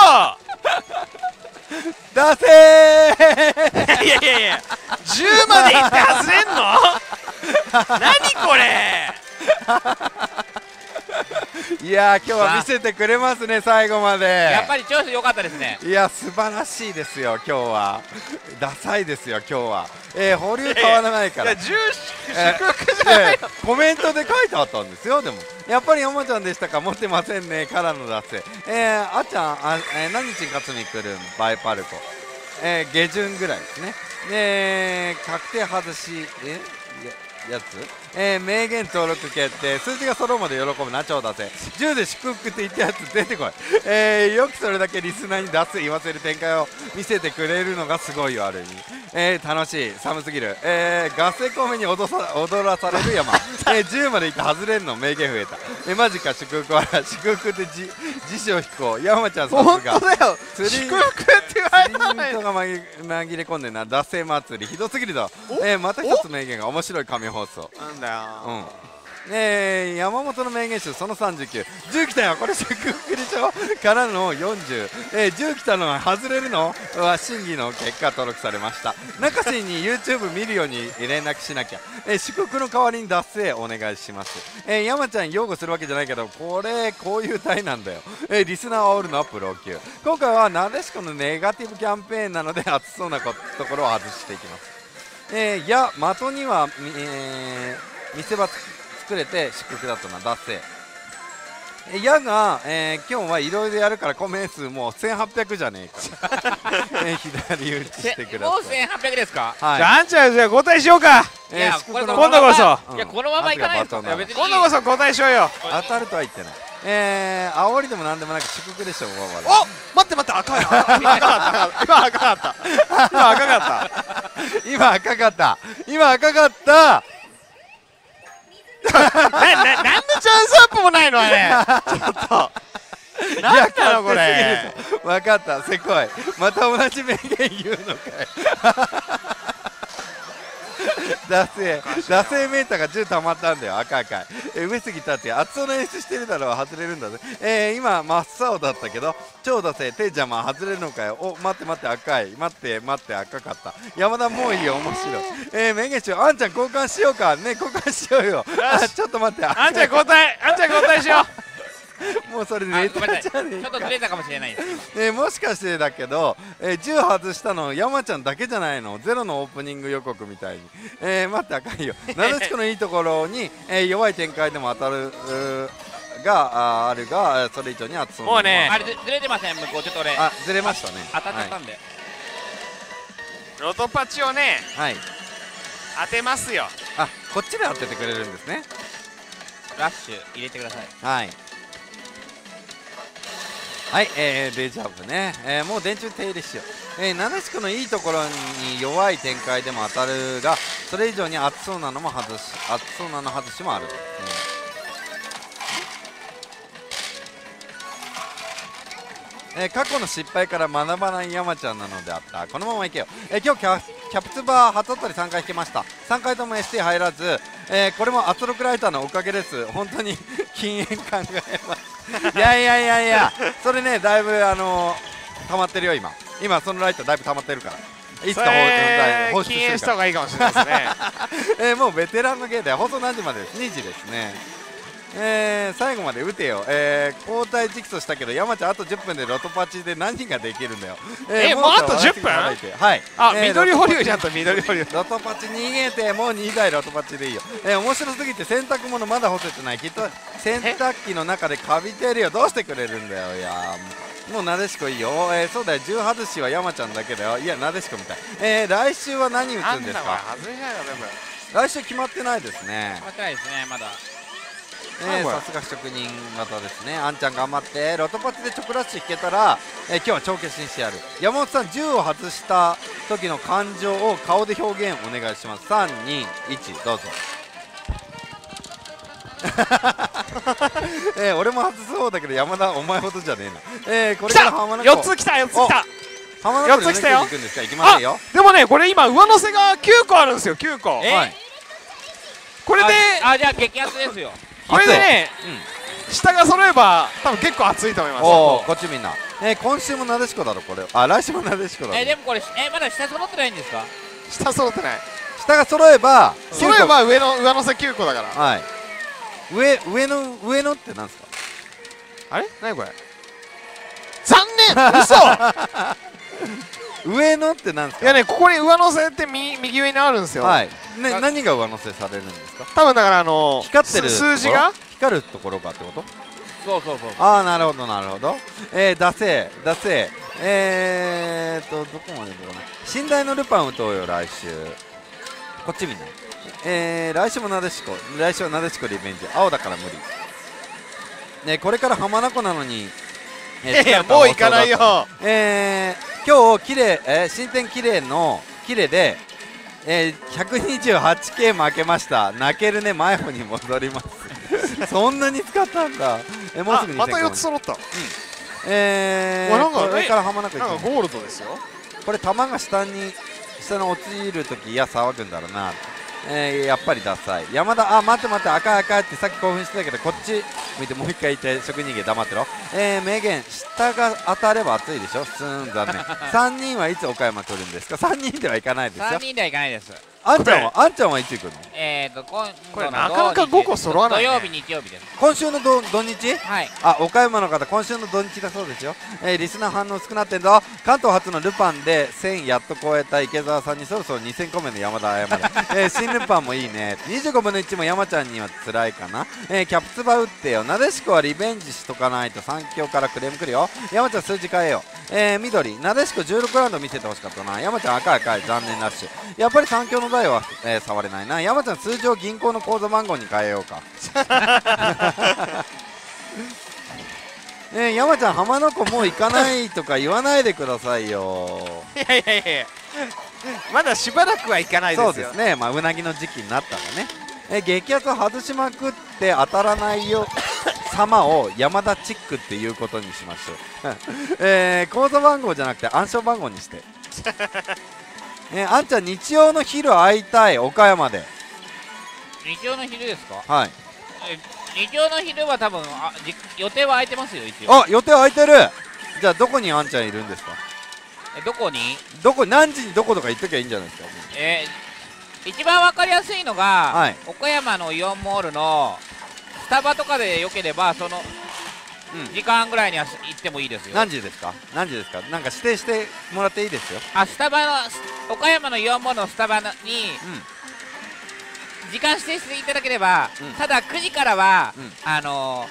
出せーいやいやいや、じゅうまでいって外れんの？何これいやー今日は見せてくれますね最後まで。 やっぱり調子良かったですね。 いや素晴らしいですよ今日は。ダサいですよ今日は。えー、保留変わらないから。 いや、じゅう祝福じゃないの。 コメントで書いてあったんですよ。でもやっぱり山ちゃんでしたか？持ってませんねからの脱線。えー、あっちゃんあ、えー、何日に勝つに来るんバイパルコ、えー、下旬ぐらいですね。で確定外しえやつ、えー、名言登録決定。数字が揃うまで喜ぶな超出せ。じゅうで祝福って言ったやつ出てこい。えー、よくそれだけリスナーに出す言わせる展開を見せてくれるのがすごいよある意味。えー、楽しい寒すぎる。えー、合成コメに踊さ踊らされる山。えー、じゅうまでいって外れんの名言増えた。えー、マジか祝福は祝福ってじ辞書引こう。山ちゃんさすが。 本当だよ。 祝福って言われた釣り人が紛紛れ込んでんな。脱線祭りひどすぎるぞ。えー、また一つ名言が面白い神放送。 なんだよ。 うん。えー、山本の名言集そのさんじゅうきゅう。じゅう来たよこれ祝福でしょからのよんじゅう。えー、じゅう来たのは外れるのは審議の結果登録されました。中志に YouTube 見るように連絡しなきゃ。えー、祝福の代わりに脱線お願いします。えー、山ちゃん擁護するわけじゃないけどこれこういう体なんだよ。えー、リスナーを煽るのはプロ級。今回はなでしこのネガティブキャンペーンなので熱そうなこところを外していきます。えー、いや的には、えー、見せ場作れて祝福だったな脱線。えやが、えー、今日はいろいろやるからコメン数もうせんはっぴゃくじゃねえか、えー、左打ちしてください。 もうせんはっぴゃくですか？ はい、じゃああんちゃんじゃあ交代しようか。 いや今度こそ、 いやこのままいかないですか？別に今度こそ交代しようよ。 当たるとは言ってない。えー、煽りでもなんでもなく祝福でしょう。 お待って待って赤い今赤かった今赤かった今赤かった今赤かった今赤かったな、な、なんのチャンスアップもないのあれちょっとなんだろこれ。 分かったせこいまた同じ名言言うのかい惰性惰性メーターがじゅう溜まったんだよ赤赤い。え上杉立って熱そうな演出してるだろう外れるんだぜ。えー、今真っ青だったけど超惰性手邪魔外れるのかよ。お待って待って赤い待って待って赤かった。山田もういいよ面白い。えー、名言集あんちゃん交換しようかね交換しようよ。あちょっと待ってあんちゃん交代あんちゃん交代しようもうそれネタじゃねえか。 ちょっとずれたかもしれないです。 えー、もしかしてだけど、えー、じゅう外したの山ちゃんだけじゃないの。ゼロのオープニング予告みたいに。えー、待って赤いよなでしこのいいところに、えー、弱い展開でも当たるが あ, あるがそれ以上に熱そうなもうねあれずれてません向こうちょっと俺あずれましたね当たっちゃったんで、はい、 ロトパチをね、 はい、 当てますよ。 あこっちで当ててくれるんですね。 ラッシュ入れてください。 はいはい、えー、デジャブね、えー、もう電柱手入れしよう。えー、なでしこのいいところに弱い展開でも当たるがそれ以上に熱そうなのも外し熱そうなの外しもある、うんえー、過去の失敗から学ばない山ちゃんなのであった。このままいけよ。えー、今日キャキャプツバー初当たりさんかい引けました。さんかいとも エスティー 入らず、えー、これも圧力ライターのおかげです。本当に禁煙考えますいやいやいやいやそれねだいぶあのー、溜まってるよ今今そのライトだいぶ溜まってるからいつか放出禁煙した方がいいかもしれないですねえー、もうベテランの芸で放送何時までです？にじですね。えー、最後まで打てよ、えー、交代直訴したけど山ちゃんあとじゅっぷんでロトパチで何ができるんだよ。 えー、えー、もうあとじゅっぷん？はい、あ、えー、緑保留じゃんと緑保留ロトパチ逃げてもうにだいロトパチでいいよ。えー、面白すぎて洗濯物まだ干せてない。きっと洗濯機の中でカビてるよ。どうしてくれるんだよ。いやもうなでしこいいよ。えー、そうだよ、じゅう外しは山ちゃんだけだよ。いやなでしこみたい。えー、来週は何打つんですか？来週決まってないですね。 決まってないですねまだ。 えー、さすが職人型ですね。あんちゃん頑張って。ロトパチで直ラッシュ引けたら、えー、今日は帳消しにしてやる。山本さん、銃を外した時の感情を顔で表現お願いします。さん、に、いち、どうぞ。えー、俺も外す方だけど山田お前ほどじゃねえな。えー、これから浜名湖よっつ来たよっつ来た浜名湖でよっつ来たよ。行くんですか？行きませんよ。 でもねこれ今上乗せがきゅうこあるんですよ。きゅうこ。 えー、はい、 これであじゃあ激アツですよ。 これでね、うん、下が揃えば多分結構熱いと思います。 おおこっちみんな、えー、今週もなでしこだろこれ。あ来週もなでしこだろ。 えー、でもこれえー、まだ下揃ってないんですか？ 下揃ってない。 下が揃えば揃えば上の上乗せきゅうこだから。 はい。上上の上のってなんですか？ あれ何これ残念嘘上のってなんですか？ いやねここに上乗せって右右上にあるんですよ。はい。 ね何が上乗せされるんですか？ 多分だからあの光ってる数字が光るところかってこと？ そうそうそう。 ああなるほどなるほど。えー、出せ出せえーっとどこまでどうかな。寝台のルパン打とうよ来週。こっちみんな。えー、来週もなでしこ来週はなでしこリベンジ。青だから無理。ねこれから浜名湖なのに。 いやいやもう行かないよ。 えー、今日きれい、えー、新店きれいのきれいで、えー、ひゃくにじゅうはちケー 負けました。泣けるね迷子に戻りますそんなに使ったんだ。えー、もうすぐにまたよっつ揃った。うん、 えー、これから浜名湖行く。 なんかゴールドですよ。 これ球が下に下に落ちるときいや騒ぐんだろうな。えー、やっぱりダサい。山田あ待って待って赤い赤いってさっき興奮してたけどこっち向いてもう一回言って職人芸黙ってろ。えー、名言下が当たれば熱いでしょ。すーん残念さんにんはいつ岡山来るんですか？さんにんではいかないですよ。 さんにんではいかないです。 あんちゃんはあんちゃんはいつ行くの？ えーと今これなかなかごこ揃わない、 ね、土曜日日曜日です。 今週の土日？ はい。 あ岡山の方今週の土日だそうですよ。えー、リスナー反応少なってんぞ。関東初のルパンでせんやっと超えた池澤さんにそろそろにせんこめの山田謝れ、えー、新ルパンもいいね。にじゅうごぶんのいちも山ちゃんには辛いかな。えー、キャプツバ打ってよ。なでしこはリベンジしとかないと三強からクレームくるよ。山ちゃん数字変えよう。えー、緑なでしこじゅうろくラウンド見せてほしかったな。山ちゃん赤い赤い残念ラッシュ。やっぱり三強の台は、えー、触れないな。山ちゃん通常銀行の口座番号に変えようかえー、山ちゃん浜名湖もう行かないとか言わないでくださいよいやいやいやいやまだしばらくは行かないですよ。 そうですね、まあうなぎの時期になったらね。えー、激アツを外しまくって当たらないよ様を山田チックっていうことにしましょうえー、口座番号じゃなくて暗証番号にしてえー、あんちゃん日曜の昼会いたい岡山で。 日曜の昼ですか？ はい。 日曜の昼は多分あ予定は空いてますよ一応。 あ予定空いてる。じゃあどこにあんちゃんいるんですか？ えどこにどこ何時にどことか言っときゃいいんじゃないですか？ えー、一番わかりやすいのが、 はい、 岡山のイオンモールのスタバとかでよければその、うん、時間ぐらいには行ってもいいですよ。 何時ですか？何時ですか？なんか指定してもらっていいですよ。 あスタバの岡山のイオンモールのスタバに、うん、時間指定していただければ、うん、ただくじからは、うん、あの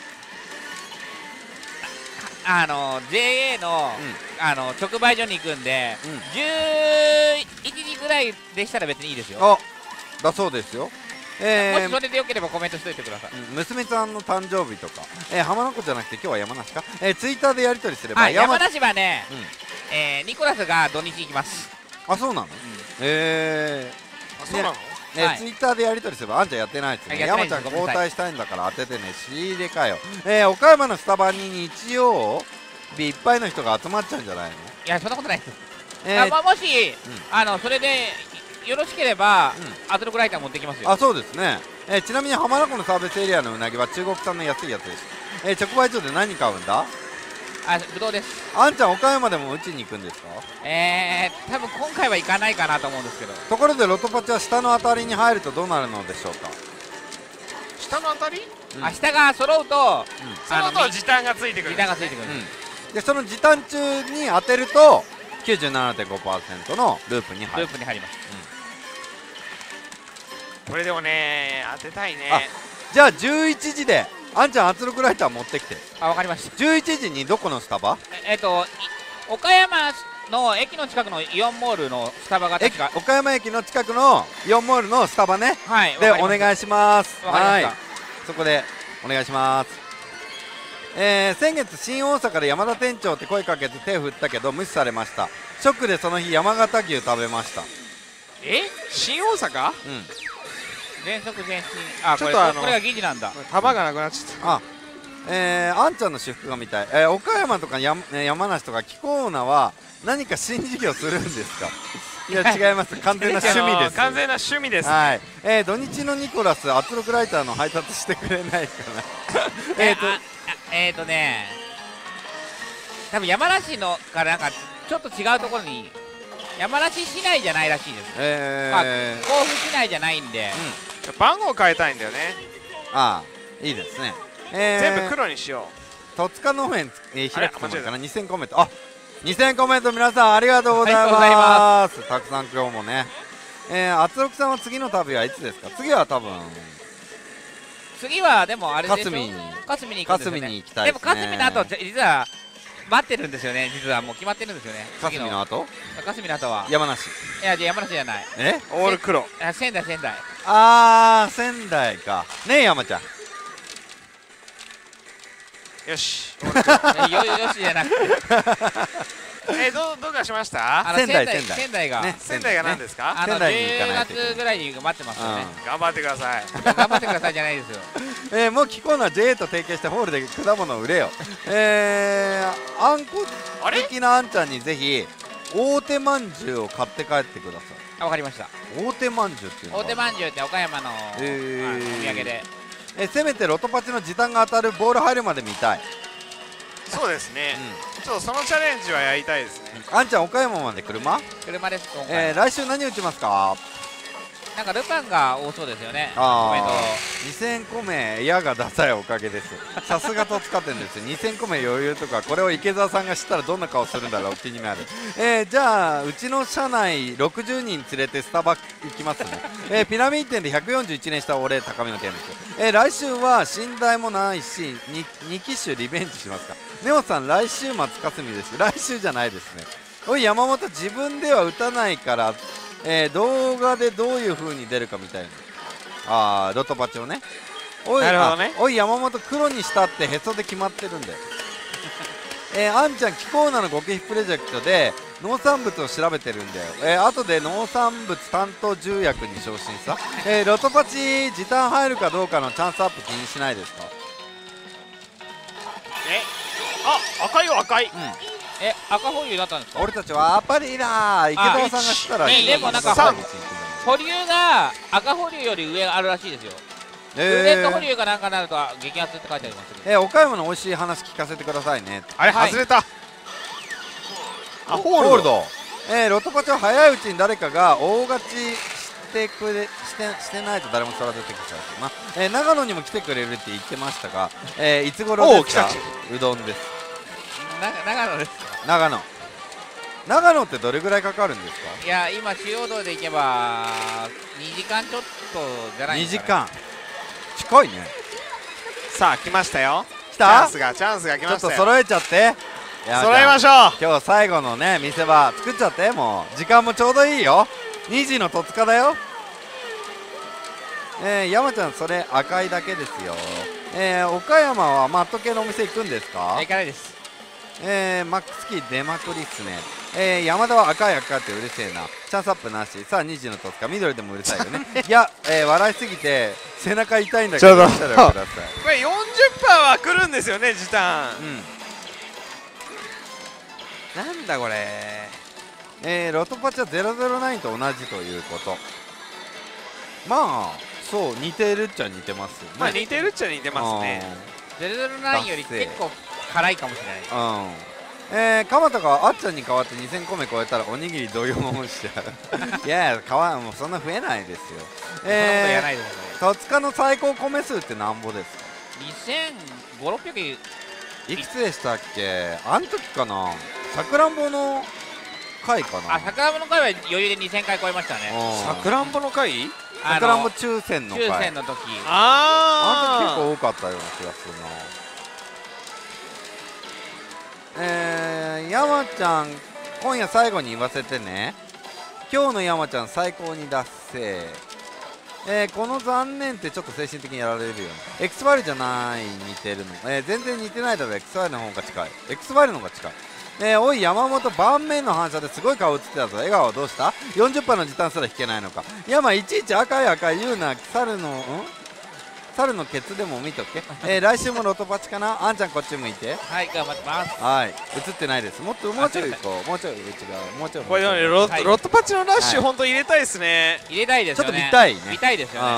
ー、あのー、ジェーエー の、うん、あの直売所に行くんで、うん、じゅういちじぐらいでしたら別にいいですよ。 あだそうですよ。 えー、もしそれでよければコメントしといてください。 うん、娘さんの誕生日とか、えー、浜名湖じゃなくて今日は山梨か、えー、ツイッターでやり取りすれば、 はい、山梨はね、うんえー、ニコラスが土日行きます。 あそうなの、うん、えー、あそうなの、ねえーはい、ツイッターでやり取りすればあんちゃんやってないですね。山ちゃんが交代したいんだから当ててね。仕入れかよ。えー、岡山のスタバに日曜日いっぱいの人が集まっちゃうんじゃないの？ いやそんなことないです。えー、あまあ、もし、うん、あのそれでよろしければ、うん、アトロクライター持ってきますよ。 あそうですね。えー、ちなみに浜名湖のサービスエリアのうなぎは中国産の安いやつです。えー、直売所で何買うんだ？ あ、ぶどうです。 あんちゃん岡山でも打ちに行くんですか？ えー、多分今回は行かないかなと思うんですけど。 ところでロトパチは下の当たりに入るとどうなるのでしょうか？ 下の当たり、 うん、あ、下が揃うと、 うん、揃うと時短がついてくる、 時短がついてくる、 うん、でその時短中に当てると きゅうじゅうななてんごパーセント のループに入る。 ループに入ります、 うん、これでもね当てたいね。 じゃあじゅういちじであんちゃん圧力ライター持ってきて。 あ、わかりました。 じゅういちじにどこのスタバ？ えっと岡山の駅の近くのイオンモールのスタバが確か、 岡山駅の近くのイオンモールのスタバね。 はい、 でお願いします。 はい、 そこでお願いします。えー、先月新大阪で山田店長って声かけて手振ったけど無視されました。ショックでその日山形牛食べました。 え、新大阪？うん、 全速前進。あ、これあのこれが疑似なんだ。 束がなくなっちゃった。 あ、えー、あんちゃんの私服が見たい。えー、岡山とか山山梨とかキコーナは何か新事業するんですか？いや違います。完全な趣味です。 完全な趣味です。 はい。えー、土日のニコラス圧力ライターの配達してくれないかな。えっとえっとね、多分山梨のからなんかちょっと違うところに、山梨市内じゃないらしいです。えー、まあ、甲府市内じゃないんで、 うん、番号変えたいんだよね。 ああ、いいですね。 えー、全部黒にしよう。戸塚農園、えー、開くつもりかな。にせんコメント。あ、にせんコメント皆さんありがとうございます。たくさん今日もね。えー、圧力さんは次の旅はいつですか？次は多分。 次はでもあれでしょ。 霞に。 霞に行くんですよね。 霞に行きたいですね。 でも霞の後実は待ってるんですよね。実はもう決まってるんですよね。 霞の後？ 霞の後は山梨。 いや、山梨じゃない。 え？ オール黒。 仙台仙台。 あー、仙台か。ねえ山ちゃん。 よし。 よよしじゃなくて。 え、どどうかしました？ 仙台仙台仙台が仙台が何ですか？ 仙台に行かないと。じゅうがつぐらいに待ってますよね。 頑張ってください。 頑張ってくださいじゃないですよ。 えー、もうキコーナ ジェイエー と提携してホールで果物を売れよ。えー、あんこ的なあんちゃんにぜひ大手まんじゅうを買って帰ってください。 あ、わかりました。 大手まんじゅうっていうのは？ 大手まんじゅうって岡山のお土産で。 え、せめてロトパチの時短が当たるボール入るまで見たい。 そうですね、うん、ちょっとそのチャレンジはやりたいですね。 あんちゃん岡山まで車？ 車です。 えー、来週何打ちますか？ なんかルパンが多そうですよね。 ああ、にせんコメ矢がダサいおかげです。さすがと使ってるんですよ。にせんコメ余裕とか、これを池澤さんが知ったらどんな顔するんだろう気になる。えー、じゃあうちの社内ろくじゅうにん連れてスタバ行きますね。えー、ピラミッド店でひゃくよんじゅういちねんした俺高見の件です。えー、来週は寝台もないし 2, に機種リベンジしますか？ネオさん来週末霞です。来週じゃないですね。おい山本、自分では打たないからえー、動画でどういう風に出るかみたいな。あー、ロトパチをね。おい、 なるほどね。 おい山本、黒にしたってへそで決まってるんだよ。えー、あんちゃんキコーナの極秘プロジェクトで農産物を調べてるんだよ。えー、後で農産物担当重役に昇進さ。えー、ロトパチ時短入るかどうかのチャンスアップ気にしないですか？ え、あ、赤いよ赤い。うん、 え、赤保留だったんですか？ 俺たちはアパリだー。池田さんが知ったらいい。 でもなんか保留が赤保留より上あるらしいですよ。ウレット保留がなんかなると激アツって書いてありますけど。 えー、岡山の美味しい話聞かせてくださいね。 あれ外れた。 あ、ホールド。えー、ロトパチは早いうちに誰かが大勝ちしてくれしてしてないと誰も育ててきちゃうな。えー、長野にも来てくれるって言ってましたが、えー、いつ頃ですか？うどんです。 長野です。 長野。長野ってどれぐらいかかるんですか？ いや、今中央道で行けばにじかんちょっとじゃないですか、ね。 にじかん。近いね。 さあ来ましたよ。 来た？ チャンスがチャンスが来ましたよ。 ちょっと揃えちゃって。 揃えましょう。 今日最後のね見せ場作っちゃって。もう時間もちょうどいいよ。にじの戸塚だよ。えー、山ちゃんそれ赤いだけですよ。えー、岡山はマット系のお店行くんですか？ 行かないです。 えー、マックスキー出まくりっすね。えー、山田は赤い赤ってうるせえな。チャンスアップなし。さあにじの戸塚緑でもうるさいよね。いや、えー、笑いすぎて背中痛いんだけどどうしたらください。 これ よんじゅっパーセント は来るんですよね時短。うん、なんだこれ。 えー、ロトパチはゼロゼロナインと同じということ。まあそう似てるっちゃ似てますよね。 まあ似てるっちゃ似てますね。 ゼロゼロナインより結構辛いかもしれない。 うんえー、蒲田があっちゃんに代わってにせんこめ超えたらおにぎり同様もしちゃういやいやかわもうそんな増えないですよ。えー、戸塚の最高米数ってなんぼですか？ にせんごひゃくろっぴゃくいくつでしたっけ？あん時かな、さくらんぼの回かな。 あ、さくらんぼの回は余裕でにせんかい超えましたね。 さくらんぼの回？ さくらんぼ抽選の回、 抽選の時、 ああ結構多かったような気がするな。えー、山ちゃん今夜最後に言わせてね。今日の山ちゃん最高に脱せ。えー、この残念ってちょっと精神的にやられるよね。 エックスワイエル じゃない、似てるの、えー、全然似てないだろ。 エックスワイエル の方が近い。 エックスワイエル の方が近い。えー、おい山本、盤面の反射ですごい顔映ってたぞ。笑顔どうした？ よんじゅっパーセント の時短すら引けないのか。山いちいち赤い赤い言うな。猿のん猿のケツでも見とけえー、来週もロトパチかな。あんちゃんこっち向いて。 はい頑張ってます。 はい映ってないです。もっともうちょいこうもうちょい内側もうちょい。 これね ロ, はい、ロットパチのラッシュ、はい、本当入れたいですね。 入れたいですよね。 ちょっと見たいね。 見たいですよね。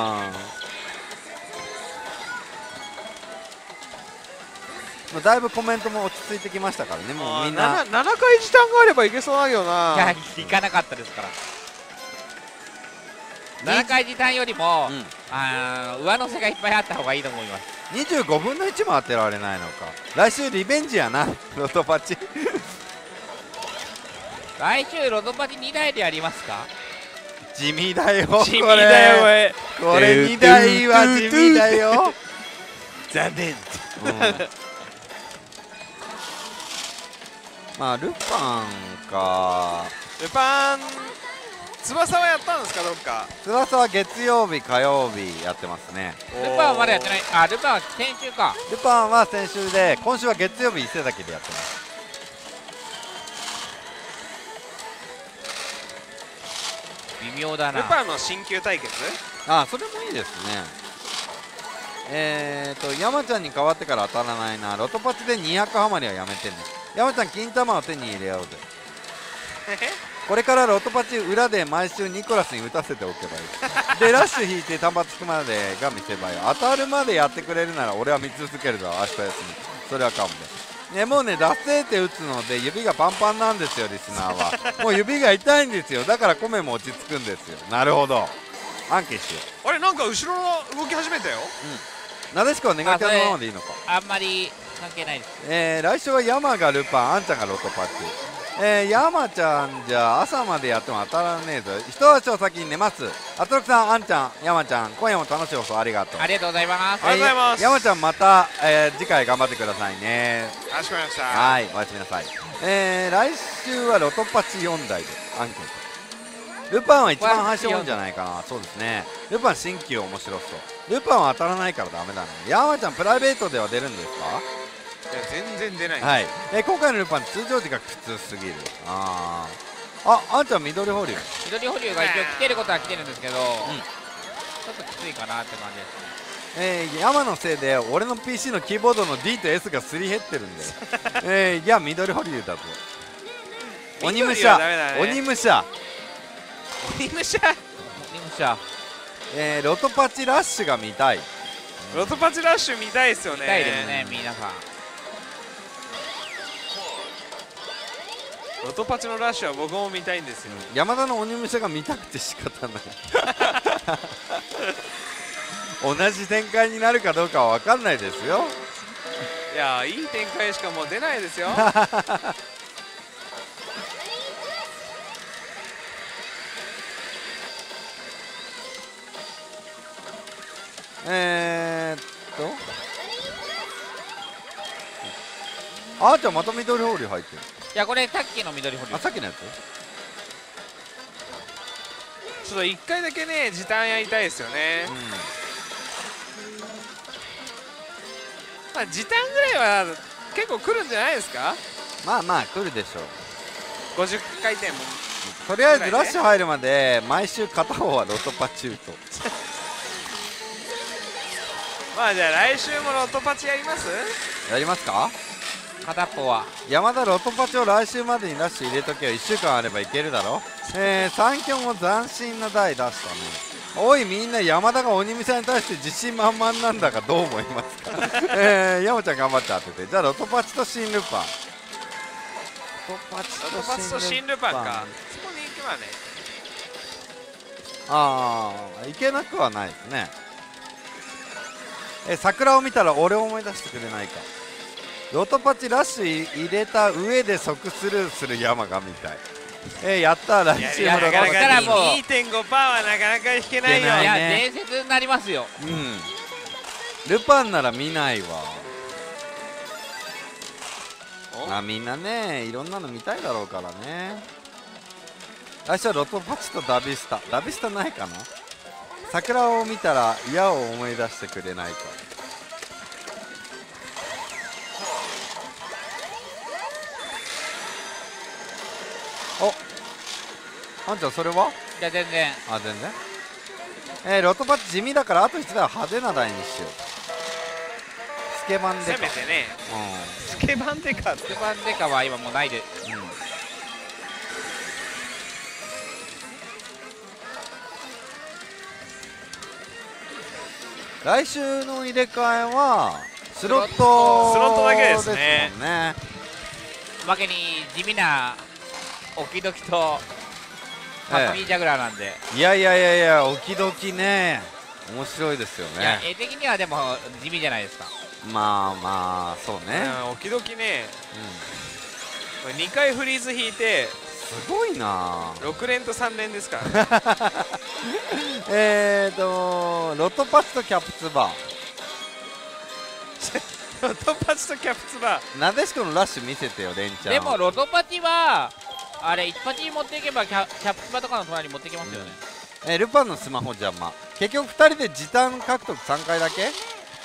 だいぶコメントも落ち着いてきましたからね。もうみんなな, ななかい時短があればいけそうだけどな。 いやいかなかったですから。ななかい時短よりも、うん、あ上乗せがいっぱいあった方がいいと思います。 にじゅうごぶんのいちも当てられないのか。来週リベンジやなロトパチ来週ロトパチにだいでやりますか？ 地味だよ地味だよこれにだいは地味だよ残念、うん、 まあルパンか。 ルパン翼はやったんですか？どっか翼は月曜日火曜日やってますね。 ルパンはまだやってない。あルパンは先週か。 ルパンは先週で今週は月曜日伊勢崎でやってます。 微妙だな。 ルパンの新旧対決。 あそれもいいですね。えーと山ちゃんに代わってから当たらないな。ロトパチでにひゃくハマりはやめてね。山ちゃん金玉を手に入れようぜこれからロトパチ裏で毎週ニコラスに打たせておけばいいでラッシュ引いて単発つくまでが見せ場よ。当たるまでやってくれるなら俺は見続けるぞ。明日休みそれはかもね。ねもうね脱線って打つので指がパンパンなんですよリスナーはもう指が痛いんですよ。だから米も落ち着くんですよ。なるほどアンケーしよう。あれなんか後ろの動き始めたよ。 うんなでしこはネガティブのままでいいのか。 あんまり関係ないです。 えー、来週は山がルパンあんちゃんがロトパチ。えー、山ちゃんじゃ朝までやっても当たらねえぞ。一足お先に寝ます。アトロクさんあんちゃん山ちゃん今夜も楽しい放送ありがとう。 ありがとうございます。 ありがとうございます。 山ちゃんまた、えー、次回頑張ってくださいね。 かしこまりました。 はいおやすみなさい。えー、来週はロトパチよんだいでアンケート。ルパンは一番最初多いんじゃないかな。そうですねルパン新旧面白そう。ルパンは当たらないからダメだね。山ちゃんプライベートでは出るんですか？ いや全然出ない。 はい、えー、今回のルパン通常時が普通すぎる。あああんちゃん緑保留緑保留が一応来てることは来てるんですけど、うん、ちょっときついかなって感じですね。 えー、山のせいで俺の ピーシー のキーボードの ディー と エス がすり減ってるんだよえー、いや緑保留だぞ。鬼武者、ね、鬼武者鬼武者鬼武者えー、ロトパチラッシュが見たい。 ロトパチラッシュ見たいですよね。 見たいですね皆さん。 ロトパチのラッシュは僕も見たいんですよ。 山田の鬼武者が見たくて仕方ない同じ展開になるかどうかは分かんないですよ。 いやいい展開しかもう出ないですよえーっとあーちゃんまた緑保留入ってる。 いやこれさっきの緑保留。 あさっきのやつちょっといっかいだけね時短やりたいですよね。うん、まあ時短ぐらいは結構来るんじゃないですか。 まあまあ来るでしょう。 ごじゅっかい転もとりあえずラッシュ入るまで毎週片方はロトパチュートまあじゃあ来週もロトパチやります？ やりますか？ 片っぽは山田ロトパチを来週までにラッシュ入れとけばいっしゅうかんあればいけるだろ。えー、三強も斬新な台出したね。 おいみんな、山田が鬼武者に対して自信満々なんだがどう思いますかえー、山ちゃん頑張って当てて。じゃあロトパチと新ルパン。 ロトパチと新ルパンか。そこに行くわね。 ああ、いけなくはないですね。え、桜を見たら俺を思い出してくれないか。ロトパチラッシュ入れた上で即スルーする山がみたい。えー、やったー、来週もロトパチ。 だからもう にてんごパーセント はなかなか引けないよ。 いや、伝説になりますよ。 うん、ルパンなら見ないわ。まあみんなね、いろんなの見たいだろうからね。来週はロトパチとダビスタ。ダビスタないかな。桜を見たら矢を思い出してくれないか。お、あんちゃんそれは？ いや全然。 あ、全然。えー、ロトパチ地味だからあといちだいは派手な台にしよう。スケバンデカ。 せめてね。うん。スケバンデカ。 スケバンデカは今もうないで。うん。 来週の入れ替えはスロットスロットだけですね。 おまけに地味なオキドキとハッピージャグラーなんで、 いやいやいやいや、オキドキね、面白いですよね。いや、 絵的にはでも地味じゃないですか。 まあまあそうね。 オキドキね、うん、にかいフリーズ引いてすごいな。 ろく連とさん連ですからね。 えーとロトパチとキャプツバーロトパチとキャプツバーなでしこのラッシュ見せてよ、レンちゃん。 でもロトパチはあれいちパチに持っていけばキャ、キャプツバとかの隣に持っていけますよね。 うん、えー、ルパンのスマホ邪魔。結局ふたりで時短獲得さんかいだけ。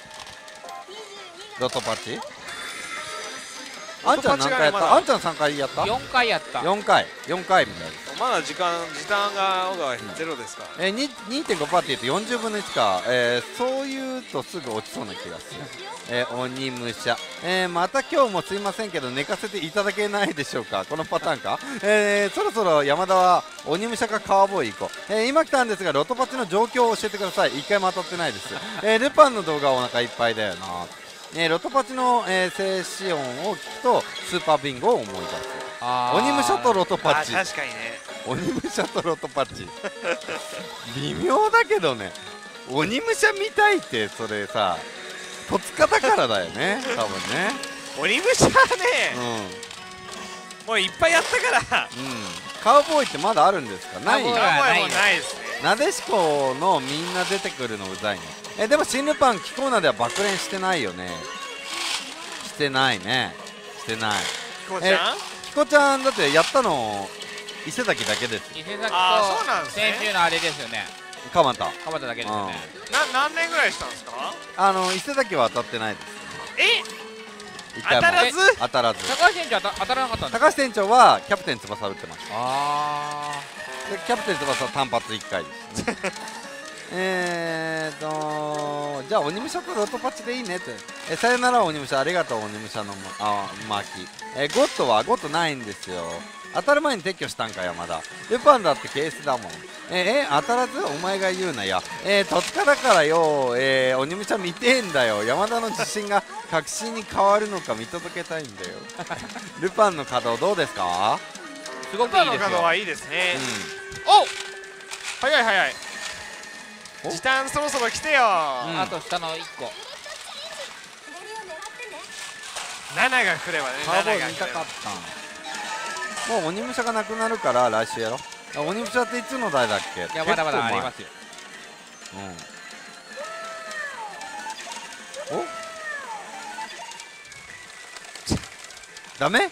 ロトパチあんちゃん何回やった？あんちゃんさんかいやった？ よんかいやった。 よんかいよんかいみたいです。 まだ時間時短が小川ゼロですか。 えー、にてんごパーセント って言うとよんじゅうぶんのいちか、えー、そう言うとすぐ落ちそうな気がする。えー、鬼武者、えー、また今日もすいませんけど寝かせていただけないでしょうか。このパターンか。えー、そろそろ山田は鬼武者かカーボーイ行こう。えー、今来たんですがロトパチの状況を教えてください。一回も当たってないです。えー、ルパンの動画はお腹いっぱいだよな。えー、ロトパチの、えー、静止音を聞くとスーパービンゴを思い出す。鬼武者とロトパチ。 確かにね。 鬼武者とロトパチ微妙だけどね。鬼武者見たいってそれさ戸塚だからだよね多分ね。 鬼武者はね、うん、もういっぱいやったから、うん、 カウボーイってまだあるんですか。ない。 カウボーイはないですね。 なでしこのみんな出てくるのうざいね。えでも新ルパンキコーナーでは爆練してないよね。してないね。してない。 キコちゃんキコちゃんだってやったの伊勢崎だけです。 伊勢崎と先週のあれですよね。 蒲田蒲田だけですよね。 な何年ぐらいしたんですか。 あの伊勢崎は当たってないです。 え当たらず当たらず。 高橋店長当たらなかったんですか。 高橋店長はキャプテン翼打ってました。 あでキャプテン翼は単発いっかいですね。えーとじゃあ鬼武者とロトパチでいいねって。えさよなら鬼武者、ありがとう鬼武者のあマーキー。えゴッドはゴッドないんですよ。当たる前に撤去したんか山田。ルパンだってケースだもん。ええ当たらずお前が言うなや。えー、戸塚だからよ。えー、鬼武者見てえんだよ。山田の自信が確信に変わるのか見届けたいんだよ。ルパンの稼働どうですか。 すごくいいですよ。 ルパンの稼働はいいですね。うん、お早い早い。時短そろそろ来てよ、うん、 あと下のいっこななが来ればね。 カーボーイ見たかった。もう鬼武者がなくなるから来週やろ。鬼武者っていつの代だっけ。 いやまだまだありますよ。 うんおダメ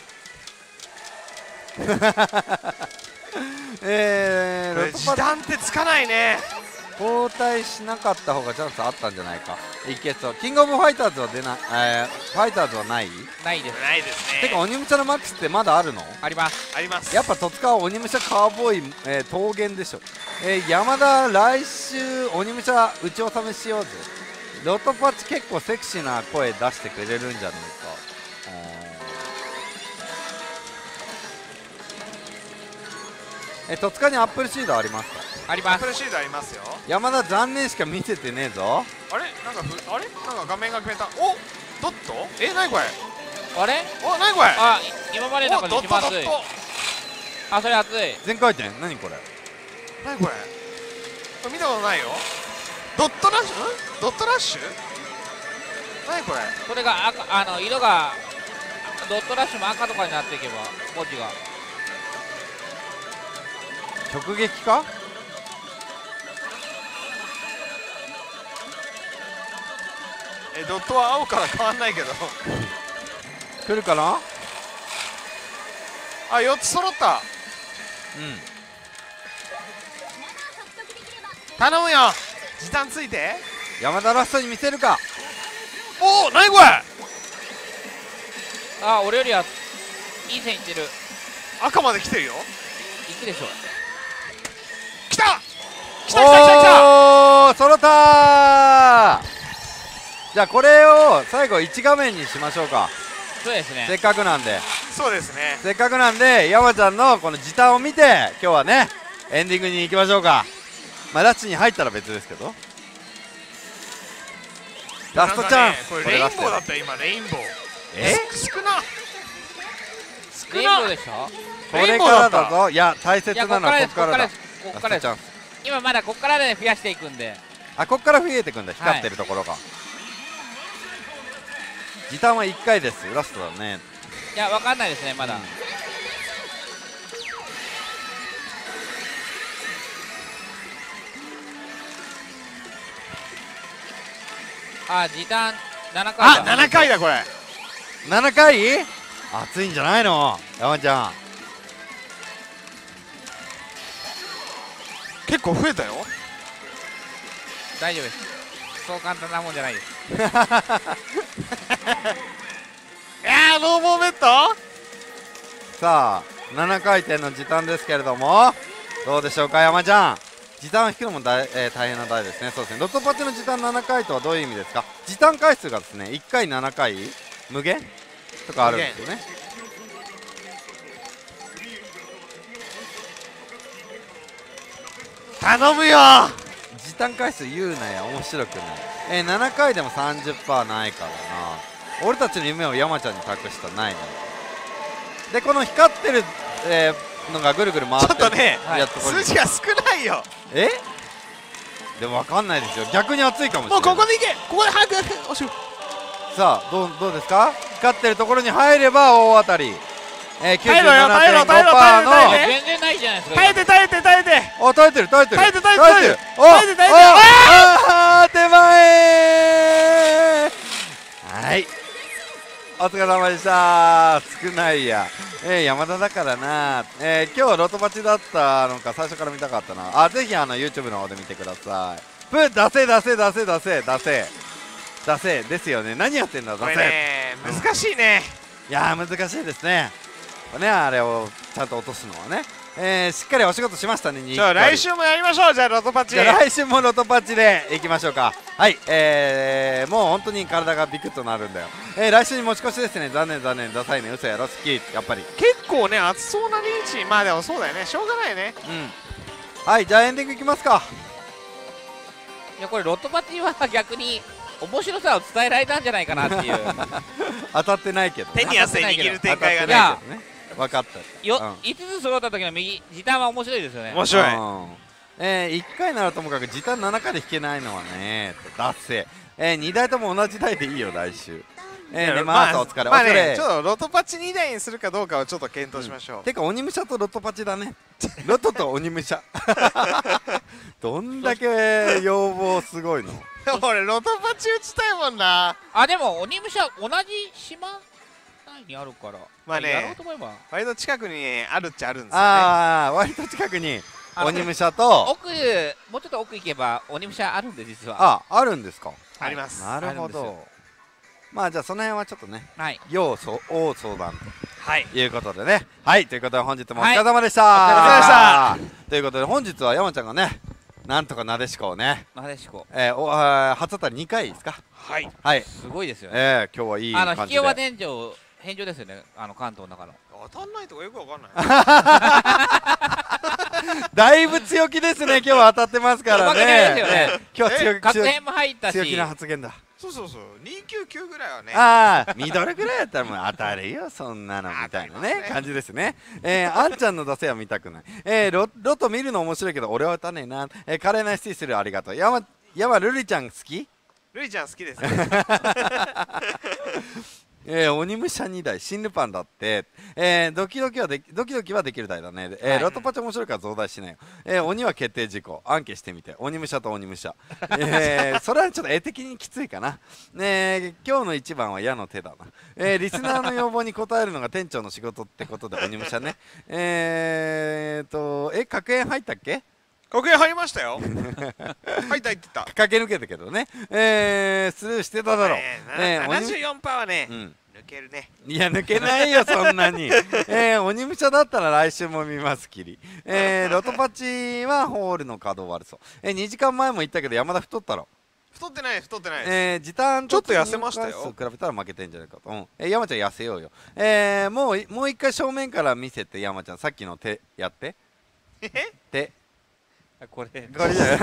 えー、 これ時短ってつかないね。 交代しなかった方がチャンスあったんじゃないか。いけそう。キングオブファイターズは出ない、えー、ファイターズはないないです。 ないですね。 てか鬼武者のマックスってまだあるの。 ありますあります。 やっぱ戸塚は鬼武者カーボーイ、えー、桃源でしょ。えー、山田来週鬼武者打ち納めしようぜ。ロトパチ結構セクシーな声出してくれるんじゃないか。えー、戸塚にアップルシードありますか。 あります。 プルシールドありますよ。 山田残念しか見せてねえぞ。 あれなんかふあれなんか画面が決めた。おドットえなにこれあれおなにこれあ今までの中で一番熱い。あそれ熱い。 全回転何これなにこれこれ見たことないよ。ドットラッシュんドットラッシュなにこれそれが赤あの色がドットラッシュも赤とかになっていけば文字が直撃か。 えドットは青から変わんないけど来るかな。 あよっつ揃った。 うん頼むよ時短ついて。 山田ラストに見せるか。 おおなにこれあ俺よりはいい線いってる。 赤まで来てるよ。 いくでしょ。 来た来た来た来た来たおー揃ったー。じゃあこれを最後いち画面にしましょうか。 そうですね。 せっかくなんでそうですね。 せっかくなんで山ちゃんのこの時短を見て今日はねエンディングに行きましょうか。まあラッチに入ったら別ですけどラストチャンス、 ね、これレインボーだったよ今レインボー。 え少な少レインボーでしょ。 これからだぞ。いや大切なのはここからだ。 こっからです。今まだこっからで増やしていくんで。 あこっから増えていくんだ光ってるところが、はい、時短はいっかいです。ラストだね。 いやわかんないですねまだ、うん、あ時短ななかいだ。 あななかいだこれ。 ななかい熱いんじゃないの山ちゃん。 結構増えたよ。 大丈夫です。そう簡単なもんじゃないです。 いやーノーボーベッド。 さあななかい転の時短ですけれどもどうでしょうか山ちゃん。時短を引くのも大,、えー、大変な台ですね。そうですねロットパチの時短ななかいとはどういう意味ですか。時短回数がですねいっかいななかい無限とかあるんですよね。 頼むよ。 時短回数言うなや面白くない。えー、ななかいでも さんじゅっパーセント ないからな。俺たちの夢を山ちゃんに託したないのでこの光ってる、えー、のがぐるぐる回ってるちょっとね、 はい、 数字が少ないよ。 えでも分かんないですよ。逆に熱いかもしれない。 もうここでいけここで早く押しさあどう、どうですか。光ってるところに入れば大当たり。えー、きゅうじゅうななてんごパーセント の全然ないじゃないですか。 耐えて耐えて耐えてあ耐えてる耐えてる耐えて耐えて耐えて耐えて耐えてああ手前はいお疲れ様でした。少ないや、えー、山田だからな、えー、今日ロトバチだったのか最初から見たかったなあ。ぜひあの YouTube の方で見てください。プー出せ出せ出せ出せ出せ出せですよね。何やってんだ出せ。 これね難しいね。 いやー難しいですね。ねあれをちゃんと落とすのはね、えー、しっかりお仕事しましたね。 じゃあ来週もやりましょう。じゃあロトパチ。 じゃあ来週もロトパチでいきましょうか。はい、えー、もう本当に体がビクッとなるんだよ。えー、来週に持ち越しですね。残念残念ダサいね嘘やろ好きやっぱり結構ね熱そうなリーチ。まあでもそうだよねしょうがないね。 うんはいじゃあエンディングいきますか。 いやこれロトパチは逆に面白さを伝えられたんじゃないかなっていう当たってないけど、 ね、手に汗握る展開がね分かったよ、うん、いつつ揃った時の右時短は面白いですよね。 面白い、うんえー、いっかいならともかく時短ななかいで引けないのはねだっせ、えー、にだいとも同じ台でいいよ来週。えー、ねまあお疲れ、 まあね、 お疲れ。 ちょっとロトパチにだいにするかどうかをちょっと検討しましょう、うん、 てか鬼武者とロトパチだねロトと鬼武者どんだけ要望すごいの俺ロトパチ打ちたいもんな。 あでも鬼武者同じ島内にあるからまあねやろうと思えば割と近くにあるっちゃあるんですよね。 ああ割と近くに鬼武者と奥もうちょっと奥行けば鬼武者あるんで実は。 ああるんですか。 あります。 なるほど。まあじゃあその辺はちょっとね、 はい、 要素を相談はいということでね、はいということで本日もお疲れ様でした、 はい、 お疲れ様でしたということで本日は山ちゃんがねなんとかなでしこをねなでしこ、 えー、おあ初当たりにかいですか。 はいはいすごいですよね。 えー、今日はいい感じであの引き弱天井返上ですよね。あの関東の中の当たんないとかよくわかんないだいぶ強気ですね。今日は当たってますからね。今日は強気、 確変も入ったし強気な発言だ。 そうそうそう、にひゃくきゅうじゅうきゅうぐらいはね。 ああ、ミドルぐらいやったらもう当たるよ、そんなのみたいなね感じですね。えー、あんちゃんの出せは見たくない。えー、ロロト見るの面白いけど俺は打たねえな。えー、華麗なシティするありがとう。山山ルリちゃん好き？ ルリちゃん好きですね。 えー、鬼武者にだい新ルパンだって、えー、ドキドキはでドキドキはできる台だね、えーはい、ロトパチ面白いから増大しないよ、えー、鬼は決定事項アンケしてみて鬼武者と鬼武者、えー、それはちょっと絵的にきついかな、ね、今日の一番は矢の手だな、えー、リスナーの要望に応えるのが店長の仕事ってことで鬼武者ねえーとえ格言入ったっけ？ 格言入りましたよ。入った入ってた。 駆け抜けたけどね。えー、スルーしてただろう。 えー、ななじゅうよんパーセント はね、うん、抜けるね。 いや抜けないよそんなに。えー、鬼武者だったら来週も見ますきり。えー、ロトパチはホールの稼働悪そう。えー、にじかんまえも言ったけど山田太ったろ。 太ってない太ってないです。 えー、時短ちょっと痩せましたよ。 比べたら負けてんじゃないかと。うん。えー、山ちゃん痩せようよ。えー、もうもう一回正面から見せて山ちゃんさっきの手やって。 え？ 手。 これこれじゃない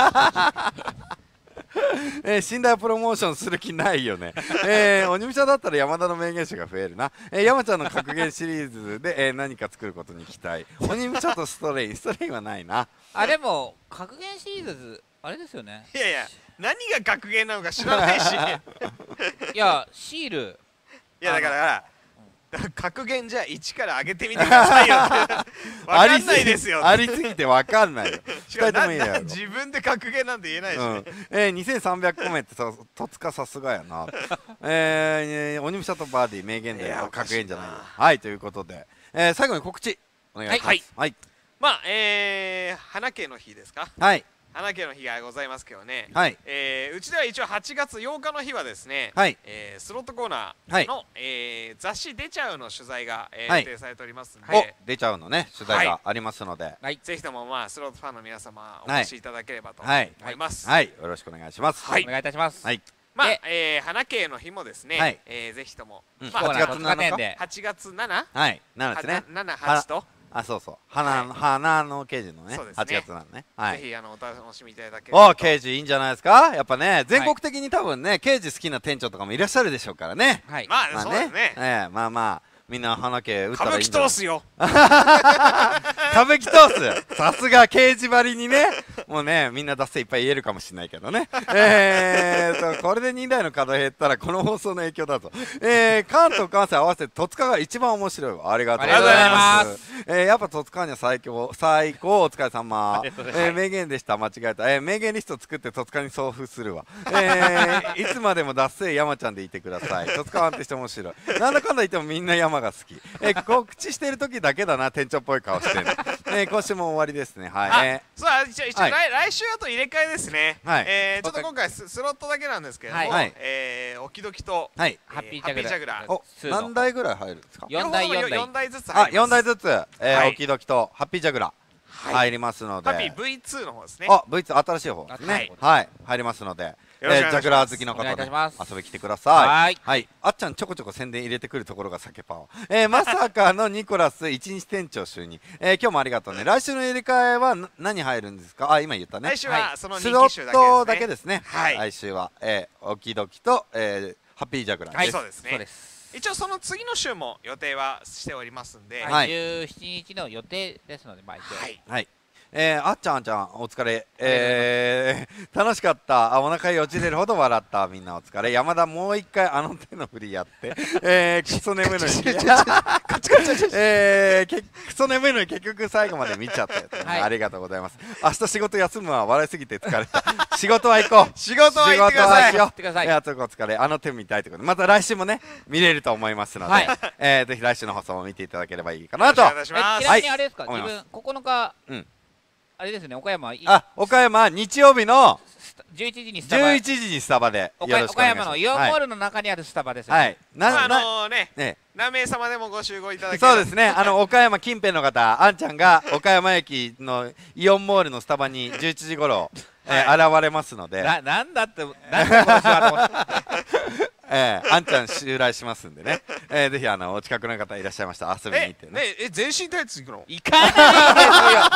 えー、寝台プロモーションする気ないよね。えー、鬼武者だったら山田の名言集が増えるな。えー、山ちゃんの格言シリーズで、えー、何か作ることに期待。鬼武者とストレイン、ストレインはないな。 あ、でも格言シリーズあれですよね。 いやいや、何が格言なのか知らないし。 いや、シール。 いやだから。格言じゃいちから上げてみてくださいよってわかんないですよありすぎてわかんないよ。 しかも自分で格言なんて言えないし、ね、うん、 えー、にせんさんびゃく個目ってさ戸塚さすがやな。えー、鬼武者とバーディー名言で格言じゃないよ。はいということで、えー、最後に告知お願いします。はい、はい、 まあえー、花家の日ですか。 はい、 花家の日がございますけどね、 はい、 えー、うちでは一応はちがつようかの日はですね、 はい、 えー、スロットコーナーの、はい、えー、雑誌出ちゃうの取材が、えーはい、予定されておりますので、 お出ちゃうのね取材がありますので、 はい、ぜひともまあスロットファンの皆様お越しいただければと思います。 はい、はい、よろしくお願いします。 はい、お願いいたします。 はい、 まあ、えー、花家の日もですね、はい、えー、ぜひとも、 うん、まあ、はちがつなのかはちがつなな、 はい、ななですね。 なな、はちと。 あ、そうそう、花の、花の刑事のね、はちがつなのね。 ぜひあのお楽しみいただければ。 お、刑事いいんじゃないですか。やっぱね、全国的に多分ね、刑事好きな店長とかもいらっしゃるでしょうからね。 はい、まあそうですね。 ええ、まあまあ。みんな花家打ったらいいんじゃない。 歌舞伎通すよ。 歌舞伎通す。さすが刑事ばりにね。もうね、みんな出せいっぱい言えるかもしれないけどね。えーとこれでにだいの稼働減ったらこの放送の影響だぞ。えー、関東関西合わせて戸塚が一番面白いわ。ありがとうございます。えー、やっぱ戸塚には最強最高お疲れ様。えー、名言でした間違えた。えー、名言リスト作って戸塚に送付するわ。えー、いつまでも脱せ山ちゃんでいてください。戸塚は安定して面白い。なんだかんだ言ってもみんな山が好き。えー、告知してる時だけだな店長っぽい顔してる。えー、今週も終わりですね。はい。えー、そう一応一応、はい、来, 来週はと入れ替えですね。はい。えー、ちょっと今回 ス, スロットだけなんですけども、はい、えー、おきどきと、 はい、 ハッピージャグラー。 お、何台ぐらい入るんですか。 よんだいよんだいずつ入ります。 あ、よんだいずつ、えー、はい、おきどきとハッピージャグラー。入りますので、 ハッピー ブイツー の方ですね。 あ、ブイツー 新しい方ですね。はい、入りますので、えー、ジャグラー好きの方で遊び来てください。はい、あっちゃんちょこちょこ宣伝入れてくるところが酒パワー。えー、まさかのニコラス一日店長就任。えー、今日もありがとうね。来週の入れ替えは何入るんですか。あ、今言ったね。 来週はそのスロットだけですね。はい、来週は、えー、おきどきと、えー、ハッピージャグラーです。 そうですね。そうです。一応その次の週も予定はしておりますんで、 はい、じゅうしちにちの予定ですので、毎週。 はい。 はい。えー、あっちゃんあっちゃんお疲れ、えー、楽しかった。あ、お腹よじれるほど笑った。みんなお疲れ。山田もう一回あの手の振りやって、えー、クソ眠いのにえー、クソ眠いのに結局最後まで見ちゃったよ、はい、ありがとうございます。明日仕事休むわ。笑いすぎて疲れた。仕事は行こう。 仕事は行ってください。 仕事は行ってください。いや、とお疲れ。あの手見たいということで、また来週もね見れると思いますので、はい、えー、ぜひ来週の放送も見ていただければいいかなと。 お願いします。 ちなみにあれですか、はい、自分ここのか、うん、あれですね、岡山。 あ、岡山日曜日のじゅういちじにスタバ。 じゅういちじにスタバでよろしくお願いします。 岡山のイオンモールの中にあるスタバですね。 はい。 なあのね、何名様でもご集合いただければ。 そうですね。あの岡山近辺の方、あんちゃんが岡山駅のイオンモールのスタバにじゅういちじ頃え現れますので。 な、なんだって、なんだこの人はと思って。 えー、あんちゃん襲来しますんでね、 えー、ぜひあのお近くの方いらっしゃいましたら遊びに行ってね。 ええ全身タイツ行くの？ 行かないですよ。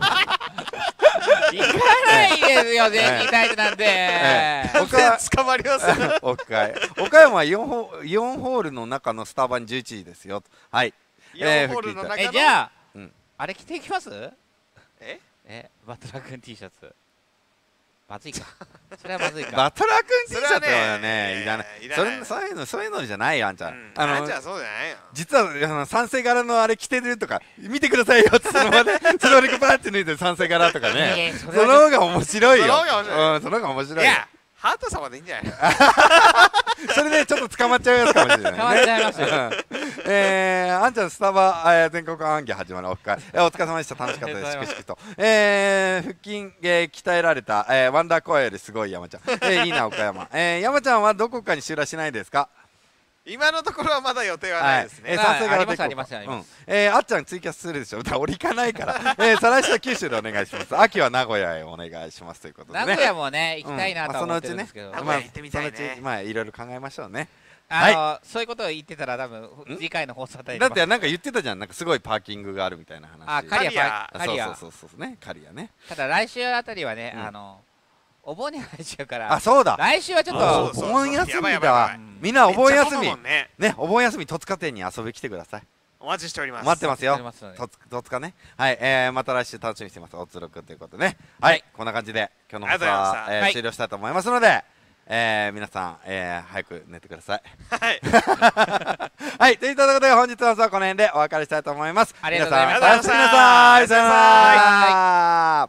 行かないですよ、全身タイツなんて。 岡捕まります。 岡山はよんホールの中のスタバにじゅういちじですよ。はい。 よんホールの中の。 えじゃああれ着ていきます？ ええバトラー君 T シャツ。まずいか。それはまずいか。 バトラー君 T シャツはねいらない。それそういうのそういうのじゃないよあんちゃん。 あのあんちゃんそうじゃないよ。 実はあの三世柄のあれ着てるとか見てくださいよってその場でその場でバーって脱いで三世柄とかね。その方が面白いよ。うんその方が面白い。 いやハート様でいいんじゃない？ それでちょっと捕まっちゃうやつかもしれないね。 捕まっちゃいますよ。 えー、あんちゃんスタバ、えー、全国暗記始まるオフ会、えー、お疲れ様でした。楽しかったです。しくしくと、えー、腹筋、えー、鍛えられた、えー、ワンダーコアよりすごい山ちゃん、えー、いいな岡山、えー、山ちゃんはどこかに襲来しないですか？ 今のところはまだ予定はないですね。 え、賛成がありますありますあります。 え、あっちゃんツイキャスするでしょ。俺行かないから。え、再来週は九州でお願いします。秋は名古屋へお願いしますということでね。 名古屋もね行きたいなと思ってるんですけど。 名古屋行ってみたいね。 まあいろいろ考えましょうね。 あのそういうことを言ってたら多分次回の放送あたりだってなんか言ってたじゃん。なんかすごいパーキングがあるみたいな話。 あ、カリアカリア。 そうそうそうそうね。カリアね。 ただ来週あたりはねあの。お盆に入っちゃうから。 あ、そうだ。 来週はちょっとお盆休みだわ。みんなお盆休みね、お盆休み戸塚店に遊び来てください。 お待ちしております。 待ってますよ。戸塚ね。はい、えまた来週楽しみにしてます。おつろくんということでね。はい、こんな感じで今日の放送は終了したいと思いますので、え皆さん早く寝てください。はい。はい、ということで本日の放送はこの辺でお別れしたいと思います。 ありがとうございました。 おやすみなさい。さよなら。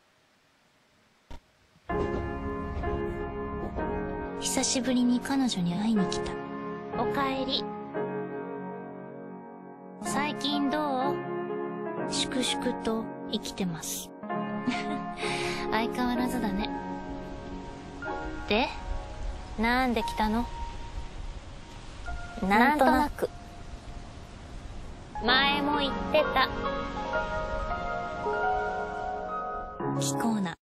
久しぶりに彼女に会いに来た。おかえり。最近どう？粛々と生きてます。相変わらずだね。で、なんで来たの？なんとなく。前も言ってた。聞こうな。